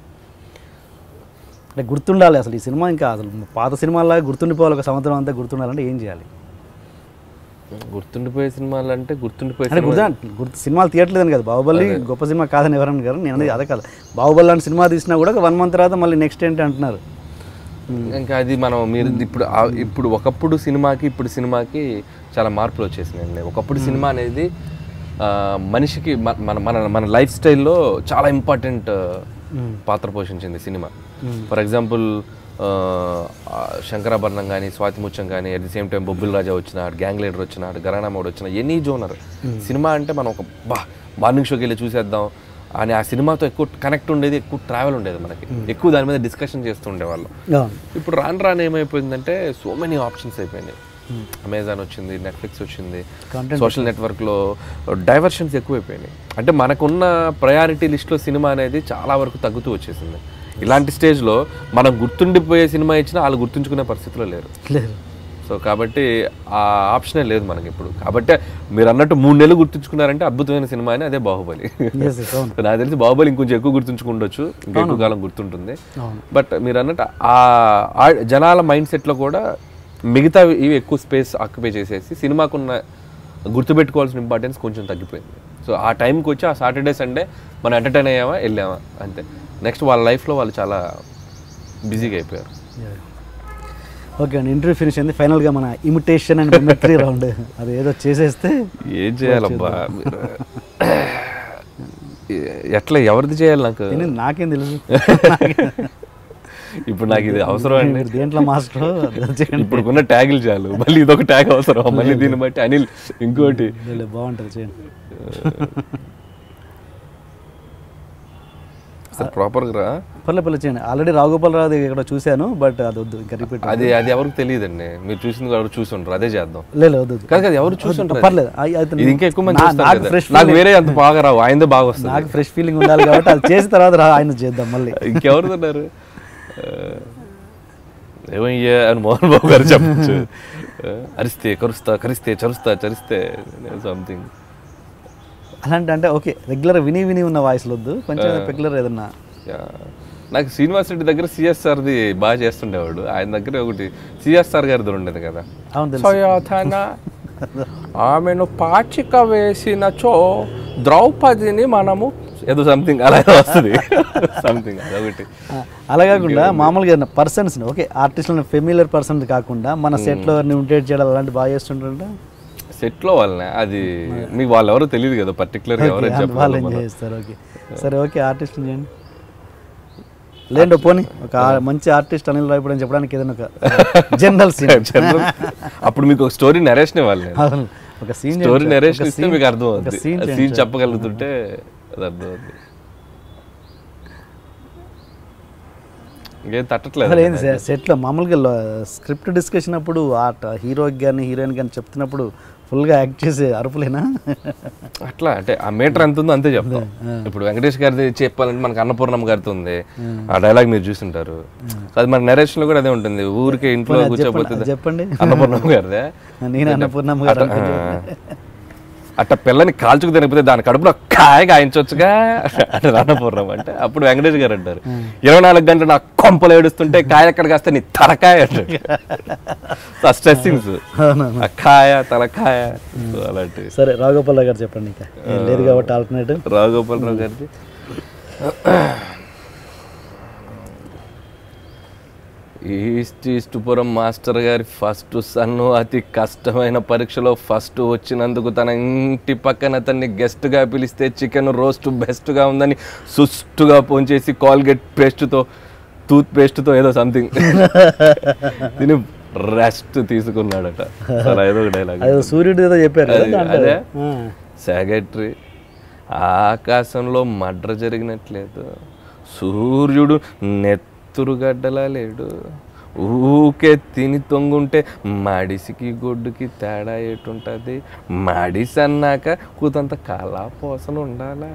Speaker 1: అంటే గుర్తుండాలి అసలు ఈ సినిమా, ఇంకా అసలు పాత సినిమాలాగా గుర్తుండిపోవాలి, ఒక సంవత్సరం అంతా గుర్తుండాలంటే ఏం చేయాలి?
Speaker 2: గుర్తుండిపోయే సినిమాలు అంటే గుర్తుండిపోయే
Speaker 1: అంటే గుర్తు గుర్తు సినిమాలు తీయట్లేదని కదా, బాహుబలి గొప్ప సినిమా కాదని ఎవరన్నా గారు నేను అనేది అదే కాదు. బాహుబలి లాంటి సినిమా తీసినా కూడా వన్ మంత్ తర్వాత మళ్ళీ నెక్స్ట్ ఏంటి అంటున్నారు.
Speaker 2: ఇంకా అది మనం మీరు ఇప్పుడు ఇప్పుడు ఒకప్పుడు సినిమాకి ఇప్పుడు సినిమాకి చాలా మార్పులు వచ్చేసినాయండి. ఒకప్పుడు సినిమా అనేది మనిషికి మన మన మన లైఫ్ స్టైల్లో చాలా ఇంపార్టెంట్ పాత్ర పోషించింది సినిమా. ఫర్ ఎగ్జాంపుల్ శంకరాభరణం కానీ స్వాతి ముత్యం కానీ, at the same time Bobbili Raja వచ్చినాడు, గ్యాంగ్ లీడర్ వచ్చినాడు, గరానా మోడ్ వచ్చిన, ఎనీ జోనర్ సినిమా అంటే మనం ఒక బా మార్నింగ్ షోకి వెళ్ళి చూసేద్దాం అని ఆ సినిమాతో ఎక్కువ కనెక్ట్ ఉండేది, ఎక్కువ ట్రావెల్ ఉండేది మనకి, ఎక్కువ దాని మీద డిస్కషన్ చేస్తూ ఉండేవాళ్ళం. ఇప్పుడు రాను రాను ఏమైపోయిందంటే సో మెనీ ఆప్షన్స్ అయిపోయినాయి. అమెజాన్ వచ్చింది, నెట్ఫ్లిక్స్ వచ్చింది, సోషల్ నెట్వర్క్లో డైవర్షన్స్ ఎక్కువైపోయినాయి. అంటే మనకున్న ప్రయారిటీ లిస్ట్లో సినిమా అనేది చాలా వరకు తగ్గుతూ వచ్చేసింది. ఇలాంటి స్టేజ్లో మనం గుర్తుండిపోయే సినిమా ఇచ్చినా వాళ్ళు గుర్తుంచుకునే పరిస్థితిలో లేరు. సో కాబట్టి ఆ ఆప్షనే లేదు మనకి ఇప్పుడు. కాబట్టి మీరు అన్నట్టు మూడు నెలలు గుర్తుంచుకున్నారంటే అద్భుతమైన సినిమా అని అదే బాహుబలి. నాకు తెలిసి బాహుబలి ఇంకొంచెం ఎక్కువ గుర్తుంచుకుండొచ్చు, ఇంకా ఎక్కువ కాలం గుర్తుంటుంది. బట్ మీరు అన్నట్టు ఆ జనాల మైండ్ సెట్లో కూడా మిగతా ఇవి ఎక్కువ స్పేస్ ఆక్యుపై చేసేసి సినిమాకున్న గుర్తుపెట్టుకోవాల్సిన ఇంపార్టెన్స్ కొంచెం తగ్గిపోయింది. సో ఆ టైంకి వచ్చి ఆ సాటర్డే సండే మనం ఎంటర్టైన్ అయ్యామా వెళ్ళామా అంతే. నెక్స్ట్ వాళ్ళ లైఫ్లో వాళ్ళు చాలా బిజీగా అయిపోయారు.
Speaker 1: ఓకే అండి, ఇంటర్వ్యూ ఫినిష్ అయింది. ఫైనల్గా మన ఇమిటేషన్ అండ్ మిమిక్రీ రౌండ్ అది ఏదో చేసేస్తే
Speaker 2: ఏం చేయాలబ్బా, ఎట్లా ఎవరిది చేయాలి నాకు
Speaker 1: నాకేం తెలుసు.
Speaker 2: ఇప్పుడు నాకు ఇది అవసరం అండి.
Speaker 1: మీరు దేంట్లో మాస్టర్
Speaker 2: ఇప్పుడున్న ట్యాగులు చాలు, మళ్ళీ ఇదొక ట్యాగ్ అవసరం, మళ్ళీ దీన్ని బట్టి అనిల్ ఇంకోటి
Speaker 1: బాగుంటుంది చేయండి.
Speaker 2: సార్ ప్రాపర్గా రా
Speaker 1: పర్లే పర్లే చేయండి. ఆల్రెడీ రాఘోపాలరావు ఇక్కడ చూశాను, బట్ అది వద్దు ఇంకా రిపీట్.
Speaker 2: అది అది ఎవరికి తెలియదండి, మీరు చూసింది ఎవరు చూసి ఉంటారు, అదే చేద్దాం.
Speaker 1: లేదు వద్దు
Speaker 2: కాదు కాదు ఎవరు చూసి ఉంటారు,
Speaker 1: పర్లేదు.
Speaker 2: ఇది ఇంకా ఎక్కువ మంది చూస్తారు కదా. నాకు వేరే అంత బాగా రావు, ఆయనదే బాగా వస్తుంది.
Speaker 1: నాకు ఫ్రెష్ ఫీలింగ్ ఉండాలి కాబట్టి అది చేసిన తర్వాత రా ఆయన చేద్దాం మళ్ళీ.
Speaker 2: ఇంకెవరు ఉన్నారు ఏమయ్యా అని మోహన్ బాబు గారు చెప్పచ్చు. అరిస్తే కరుస్తా, కరిస్తే చరుస్తా, చరిస్తే సంథింగ్
Speaker 1: అలాంటి. అంటే ఓకే రెగ్యులర్ విని విని ఉన్న వాయిస్లు వద్దు, కొంచెం రెగ్యులర్ ఏదన్నా.
Speaker 2: నాకు శ్రీనివాస్ రెడ్డి దగ్గర సిఎస్ఆర్ది బాగా చేస్తుండేవాడు, ఆయన దగ్గర ఒకటి సిఎస్ఆర్ గారిది ఉండేది కదా. ఆమెను పాచిక వేసినచో ద్రౌపదిని మనము ఏదో సంథింగ్ అలా వస్తుంది సంథింగ్ అదొకటి.
Speaker 1: అలా కాకుండా మామూలుగా పర్సన్స్ ఓకే ఆర్టిస్టులను ఫెమిలియర్ పర్సన్ కాకుండా మన సెట్లో ఇమిటేట్ చేయడం అలాంటి బాగా చేస్తుంటారంట
Speaker 2: సెట్లో వాళ్ళనే. అది మీకు వాళ్ళు ఎవరో తెలియదు కదా పర్టికులర్గా ఎవరైనా
Speaker 1: వాళ్ళు ఎంజాయ్ చేస్తారు. ఓకే సరే ఓకే ఆర్టిస్ట్ చేయండి లేండి పోనీ. ఒక మంచి ఆర్టిస్ట్ అనిల్ రావిపూడి అని చెప్పడానికి ఏదైనా ఒక జనరల్ సీన్
Speaker 2: జనరల్ అప్పుడు మీకు ఒక స్టోరీ నరేషన్ ఇవ్వాలి.
Speaker 1: ఒక సీన్
Speaker 2: స్టోరీ నరేషన్ ఇస్తే మీకు అర్థం అవుతుంది, సీన్ చెప్పగలుగుతుంటే అది అర్థం అవుతుంది. ఇంకేం తట్టట్లేదు
Speaker 1: ఏంది సెట్లో మామూలుగా స్క్రిప్ట్ డిస్కషన్ అప్పుడు ఆ హీరోకి కానీ హీరోయిన్ కానీ చెప్తున్నప్పుడు ఫుల్గా యాక్ట్ చేసే అరుపులేనా?
Speaker 2: అట్లా అంటే ఆ మీటర్ ఎంత ఉందో అంతే చెప్తాం. ఇప్పుడు వెంకటేష్ గారిది చెప్పాలంటే మనకు అన్నపూర్ణమ్మ గారితో ఉంది, ఆ డైలాగ్ మీరు చూసింటారు. అది మన నరేషన్ లో కూడా అదే ఉంటుంది. ఊరికే ఇంట్లో కూర్చోపోతుంది
Speaker 1: చెప్పండి
Speaker 2: అన్నపూర్ణమ్మ గారిదే.
Speaker 1: నేను అన్నపూర్ణమ్మ గారు
Speaker 2: అట్ట పిల్లని కాల్చుకు తినకపోతే దాని కడుపులో కాయ కాయించవచ్చుగా అంటే అన్నపూర్ణమ్మ అంటే అప్పుడు వెంకటేష్ గారు అంటారు ఇరవై నాలుగు గంటలు నా కొంపలు ఏడుస్తుంటే కాయ ఎక్కడ కాస్తే నీ తలకాయ అంటాడు. ఆ స్ట్రెస్సింగ్స్ ఆ కాయ తలకాయ అలాంటివి.
Speaker 1: సరే రాఘోపాలరావు గారు చెప్పండి. ఇంకా లేదు కాబట్టి ఆల్టర్నేటివ్
Speaker 2: రాఘోపాలరావు గారిది ఈస్ట్ ఈస్ట్పురం మాస్టర్ గారి ఫస్ట్ సన్ను అతి కష్టమైన పరీక్షలో ఫస్ట్ వచ్చినందుకు తన ఇంటి పక్కన అతన్ని గెస్ట్గా పిలిస్తే చికెన్ రోస్ట్ బెస్ట్గా ఉందని సుస్టుగా పోంచేసి కాల్గేట్ పేస్ట్తో టూత్ పేస్ట్తో ఏదో సంథింగ్ తిని రెస్ట్ తీసుకున్నాడట. ఏదో డైలాగ్
Speaker 1: సూర్యుడు ఏదో చెప్పారు
Speaker 2: అదే సెక్రటరీ ఆకాశంలో మడ్ర జరిగినట్లేదు, సూర్యుడు నెత్ తురుగడ్డలా లేడు, ఊకే తిని తొంగుంటే మడిసికి గొడ్డుకి తేడా ఏటుంటుంది, మడిసి అన్నాక కూతంత కళా పోసలు ఉండాలా.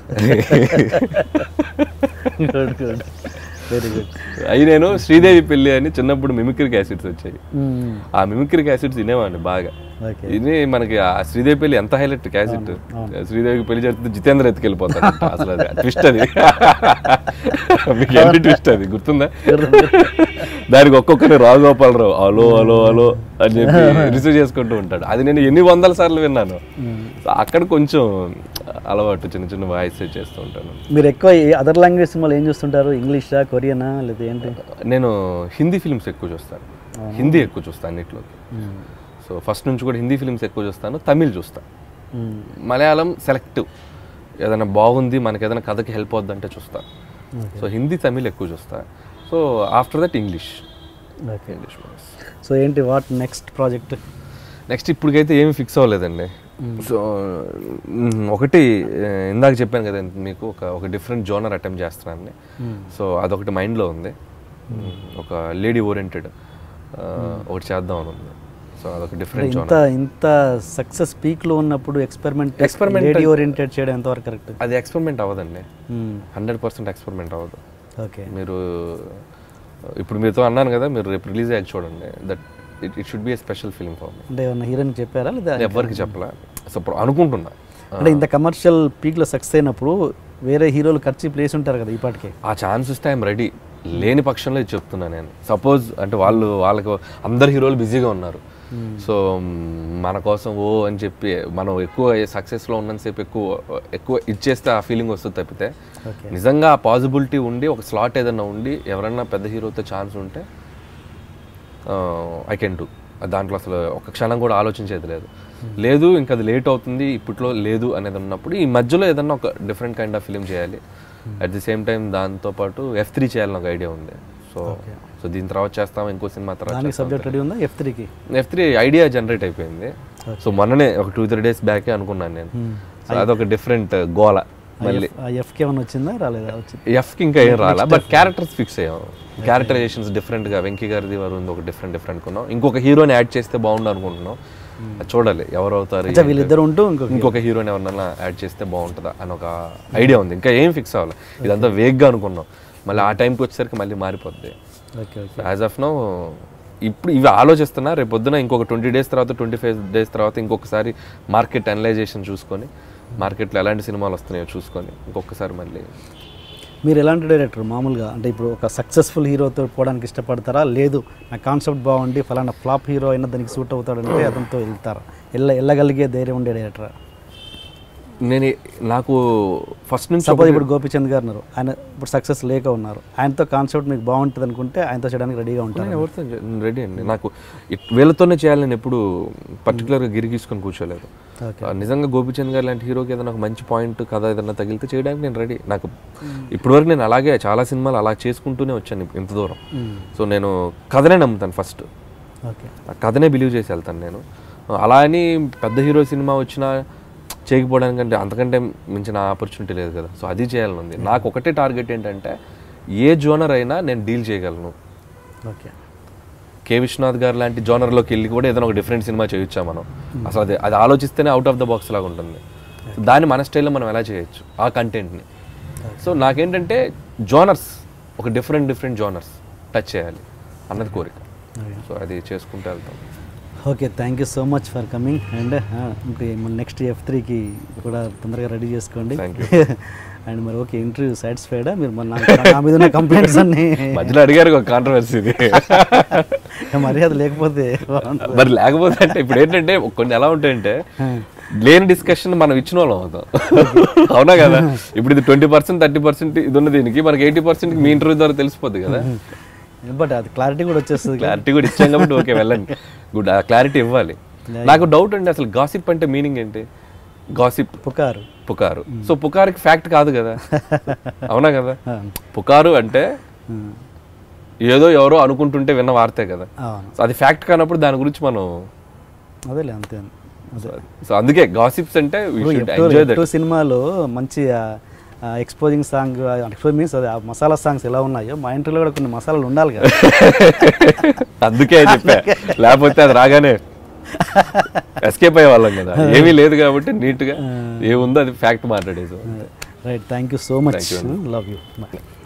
Speaker 1: Very good.
Speaker 2: అవి నేను శ్రీదేవి పెళ్ళి అని చిన్నప్పుడు మిమిక్రీ క్యాసెట్స్ వచ్చాయి, ఆ మిమిక్రీ క్యాసెట్స్ వినేవాడిని బాగా. ఇది మనకి ఆ శ్రీదేవి పెళ్లి ఎంత హైలైట్ క్యాసెట్, శ్రీదేవికి పెళ్లి జరిగితే జితేంద్ర ఎత్తుకెళ్ళిపోతాడు అసలు. అది ట్విస్ట్, అది మీకు ఎంత ట్విస్ట్ అది గుర్తుందా? దానికి ఒక్కొక్కరి రాఘోపాలరావు అలో అలో అలో అని చెప్పి రిసీవ్ చేసుకుంటూ ఉంటాడు. అది నేను ఎన్ని వందల సార్లు విన్నాను. అక్కడ కొంచెం అలవాటు, చిన్న చిన్న వాయిస్ చేస్తూ ఉంటాను.
Speaker 1: మీరు ఎక్కువ అదర్ లాంగ్వేజ్ సినిమాలు ఏం చూస్తుంటారు? ఇంగ్లీషా, కొరియనా, లేదా ఏంటి?
Speaker 2: నేను హిందీ ఫిల్మ్స్ ఎక్కువ చూస్తాను, హిందీ ఎక్కువ చూస్తాను అన్నిట్లోకి. సో ఫస్ట్ నుంచి కూడా హిందీ ఫిల్మ్స్ ఎక్కువ చూస్తాను, తమిళ్ చూస్తాను, మలయాళం సెలెక్టివ్, ఏదైనా బాగుంది మనకి ఏదైనా కథకి హెల్ప్ అవుద్దంటే చూస్తాను. సో హిందీ తమిళ్ ఎక్కువ చూస్తాను. So after that English. English
Speaker 1: so ఏంటి వాట్ నెక్స్ట్ ప్రాజెక్ట్?
Speaker 2: నెక్స్ట్ ఇప్పటికైతే ఏమి ఫిక్స్ అవ్వలేదండి. సో ఒకటి ఇందాక చెప్పాను కదా మీకు, ఒక ఒక డిఫరెంట్ జోనర్ అటెంప్ట్ చేస్తున్నాను. సో అదొకటి మైండ్లో ఉంది, ఒక లేడీ ఓరియంటెడ్ ఒకటి చేద్దాం అని ఉంది. సో అదొక డిఫరెంట్
Speaker 1: ఇంత ఇంత సక్సెస్ పీక్లో ఉన్నప్పుడు ఎక్స్పెరిమెంట్ ఎక్స్పెరిమెంట్ లేడీ ఓరియంటెడ్ చేయడం ఎంతవరకు కరెక్ట్?
Speaker 2: అది ఎక్స్పెరిమెంట్ అవ్వదండి, హండ్రెడ్ పర్సెంట్ ఎక్స్పెరిమెంట్ అవ్వదు.
Speaker 1: ఓకే, మీరు
Speaker 2: ఇప్పుడు మీతో అన్నాను కదా, మీరు రేపు రిలీజ్ అయ్యాక చూడండి, that it it should be a special film for me.
Speaker 1: అంటే ఏమన్నా హీరోయిన్ చెప్పారా లేదా?
Speaker 2: ఎవరికి చెప్పలే, సో అనుకుంటున్నా.
Speaker 1: అంటే ఇంత కమర్షియల్ పీక్లో సక్సెస్ అయినప్పుడు వేరే హీరోలు ఖర్చు ప్లేస్ ఉంటారు కదా, ఈ పాటికి
Speaker 2: ఆ ఛాన్స్ ఇస్తే ఐఎమ్ రెడీ. లేని పక్షంలో ఇది చెప్తున్నా నేను. సపోజ్ అంటే వాళ్ళు వాళ్ళకి అందరు హీరోలు బిజీగా ఉన్నారు, సో మన కోసం ఓ అని చెప్పి మనం ఎక్కువ సక్సెస్లో ఉన్నంతసేపు ఎక్కువ ఎక్కువ ఇచ్చేస్తే ఆ ఫీలింగ్ వస్తుంది తప్పితే, నిజంగా ఆ పాసిబిలిటీ ఉండి ఒక స్లాట్ ఏదైనా ఉండి ఎవరన్నా పెద్ద హీరోతో ఛాన్స్ ఉంటే ఐ కెన్ డూ. దాంట్లో అసలు ఒక క్షణం కూడా ఆలోచించేది లేదు. లేదు ఇంకా అది లేట్ అవుతుంది ఇప్పట్లో లేదు అనేది ఉన్నప్పుడు ఈ మధ్యలో ఏదన్నా ఒక డిఫరెంట్ కైండ్ ఆఫ్ ఫిలిం చేయాలి. అట్ ది సేమ్ టైం దాంతోపాటు ఎఫ్ త్రీ చేయాలని ఒక ఐడియా ఉంది. సో సో దీని తర్వాత చేస్తాం ఇంకో సినిమా తర్వాత
Speaker 1: సబ్జెక్ట్ రెడీ ఉందా ఎఫ్ త్రీకి
Speaker 2: ఎఫ్ త్రీ ఐడియా జనరేట్ అయిపోయింది సో మొన్ననే ఒక టూ త్రీ డేస్ బ్యాకే అనుకున్నాను నేను సో అదొక డిఫరెంట్ గోల మళ్ళీ
Speaker 1: ఎఫ్కి ఏమైనా వచ్చిందా రాలేదా వచ్చింది
Speaker 2: ఎఫ్కి ఇంకా ఏం రాలా బట్ క్యారెక్టర్స్ ఫిక్స్ అయ్యాం క్యారెక్టరైజేషన్స్ డిఫరెంట్గా వెంకీ గారిది వారు ఉంది ఒక డిఫరెంట్ డిఫరెంట్ కొన్నాం ఇంకొక హీరోని యాడ్ చేస్తే బాగుండు అనుకుంటున్నాం చూడాలి ఎవరు అవుతారు
Speaker 1: వీళ్ళిద్దరు ఉంటూ
Speaker 2: ఇంకొక హీరోని ఎవరినైనా యాడ్ చేస్తే బాగుంటుందా అని ఒక ఐడియా ఉంది ఇంకా ఏం ఫిక్స్ అవ్వాలి ఇదంతా వేగ్గా అనుకున్నాం మళ్ళీ ఆ టైంకి వచ్చేసరికి మళ్ళీ మారిపోద్ది యాజ్ ఆఫ్ నో ఇప్పుడు ఇవి ఆలోచిస్తున్నా రేపు పొద్దున ఇంకొక ట్వంటీ డేస్ తర్వాత ట్వంటీ ఫైవ్ డేస్ తర్వాత ఇంకొకసారి మార్కెట్ అనలైజేషన్ చూసుకొని మార్కెట్లో ఎలాంటి సినిమాలు వస్తున్నాయో చూసుకొని ఇంకొకసారి మళ్ళీ
Speaker 1: మీరు ఎలాంటి డైరెక్టర్ మామూలుగా అంటే ఇప్పుడు ఒక సక్సెస్ఫుల్ హీరోతో పోవడానికి ఇష్టపడతారా లేదు నా కాన్సెప్ట్ బాగుండి ఫలానా ఫ్లాప్ హీరో అయినా దానికి సూట్ అవుతాడంటే అతనితో వెళ్తారా వెళ్ళ వెళ్ళగలిగే ధైర్యం ఉండే డైరెక్టరా
Speaker 2: నేను నాకు ఫస్ట్ నుంచి
Speaker 1: సపోజ్ ఇప్పుడు గోపీచంద్ గారు ఉన్నారు ఆయన ఇప్పుడు సక్సెస్ లేక ఉన్నారు ఆయనతో కాన్సెప్ట్ మీకు బాగుంటుంది అనుకుంటే ఆయనతో చేయడానికి రెడీగా ఉంటాను
Speaker 2: ఎవరితో రెడీ అండి నాకు వీళ్ళతోనే చేయాలి నేను ఎప్పుడు పర్టికులర్గా గిరిగీసుకొని కూర్చోలేదు నిజంగా గోపీచంద్ గారు లాంటి హీరోకి ఏదైనా ఒక మంచి పాయింట్ కథ ఏదైనా తగిలితే చేయడానికి నేను రెడీ నాకు ఇప్పటివరకు నేను అలాగే చాలా సినిమాలు అలా చేసుకుంటూనే వచ్చాను ఇంత దూరం సో నేను కథనే నమ్ముతాను ఫస్ట్ కథనే బిలీవ్ చేసి వెళ్తాను నేను అలా అని పెద్ద హీరో సినిమా వచ్చినా చేయకపోవడానికంటే అంతకంటే మించిన ఆపర్చునిటీ లేదు కదా సో అది చేయాలని ఉంది నాకు ఒకటే టార్గెట్ ఏంటంటే ఏ జోనర్ అయినా నేను డీల్ చేయగలను
Speaker 1: ఓకే
Speaker 2: కే విశ్వనాథ్ గారు లాంటి జోనర్లోకి వెళ్ళి కూడా ఏదైనా ఒక డిఫరెంట్ సినిమా చేయొచ్చా మనం అసలు అది అది ఆలోచిస్తేనే అవుట్ ఆఫ్ ద బాక్స్ లాగా ఉంటుంది దాన్ని మన స్టైల్లో మనం ఎలా చేయొచ్చు ఆ కంటెంట్ని సో నాకేంటంటే జోనర్స్ ఒక డిఫరెంట్ డిఫరెంట్ జోనర్స్ టచ్ చేయాలి అన్నది కోరిక సో అది చేసుకుంటూ వెళ్తాం
Speaker 1: okay thank you so much for coming and next F త్రీకి కూడా తొందరగా రెడీ చేసుకోండి అండ్ మరి ఓకే ఇంటర్వ్యూ సాటిస్ఫైడా మీరు మన నా మీద ఉన్న కంప్లైంట్స్ అన్ని
Speaker 2: మధ్యలో అడిగారు ఒక కాంట్రవర్సీ
Speaker 1: మర్యాద లేకపోతే
Speaker 2: మరి లేకపోతే అంటే ఇప్పుడు ఏంటంటే కొన్ని ఎలా ఉంటాయంటే లేని డిస్కషన్ మనం ఇచ్చిన వాళ్ళం అవుతాం అవునా కదా ఇప్పుడు ఇది ట్వంటీ పర్సెంట్ థర్టీ పర్సెంట్ ఇది ఉన్న దీనికి మనకి ఎయిటీ పర్సెంట్ మీ ఇంటర్వ్యూ ద్వారా తెలిసిపోద్ది కదా
Speaker 1: బట్ అది క్లారిటీ కూడా వచ్చేస్తుంది
Speaker 2: క్లారిటీ కూడా ఇచ్చాం కాబట్టి ఓకే వెళ్ళండి గుడ్ ఆ క్లారిటీ ఇవ్వాలి నాకు డౌట్ అండి అసలు గాసిప్ అంటే మీనింగ్ ఏంటి గాసిప్
Speaker 1: పుకారు
Speaker 2: పుకారు సో పుకారుకి ఫ్యాక్ట్ కాదు కదా అవునా కదా పుకారు అంటే ఏదో ఎవరో అనుకుంటుంటే విన్న వార్తే కదా సో అది ఫ్యాక్ట్ కానప్పుడు దాని గురించి మనం
Speaker 1: అదేలే అంతే
Speaker 2: సో అందుకే గాసిప్స్ అంటే
Speaker 1: సినిమాలో మంచి ఎక్స్పోజింగ్ సాంగ్ ఎక్స్పోజ్ మీన్స్ అది మసాలా సాంగ్స్ ఎలా ఉన్నాయో మా ఇంటర్లో కూడా కొన్ని మసాలాలు ఉండాలి కదా
Speaker 2: అందుకే చెప్పా లేకపోతే అది రాగానే ఎస్కేప్ అయ్యే వాళ్ళం కదా ఏమీ లేదు కాబట్టి నీట్గా ఏముందో అది ఫ్యాక్ట్ మాట్లాడేది
Speaker 1: right thank you so much love you bye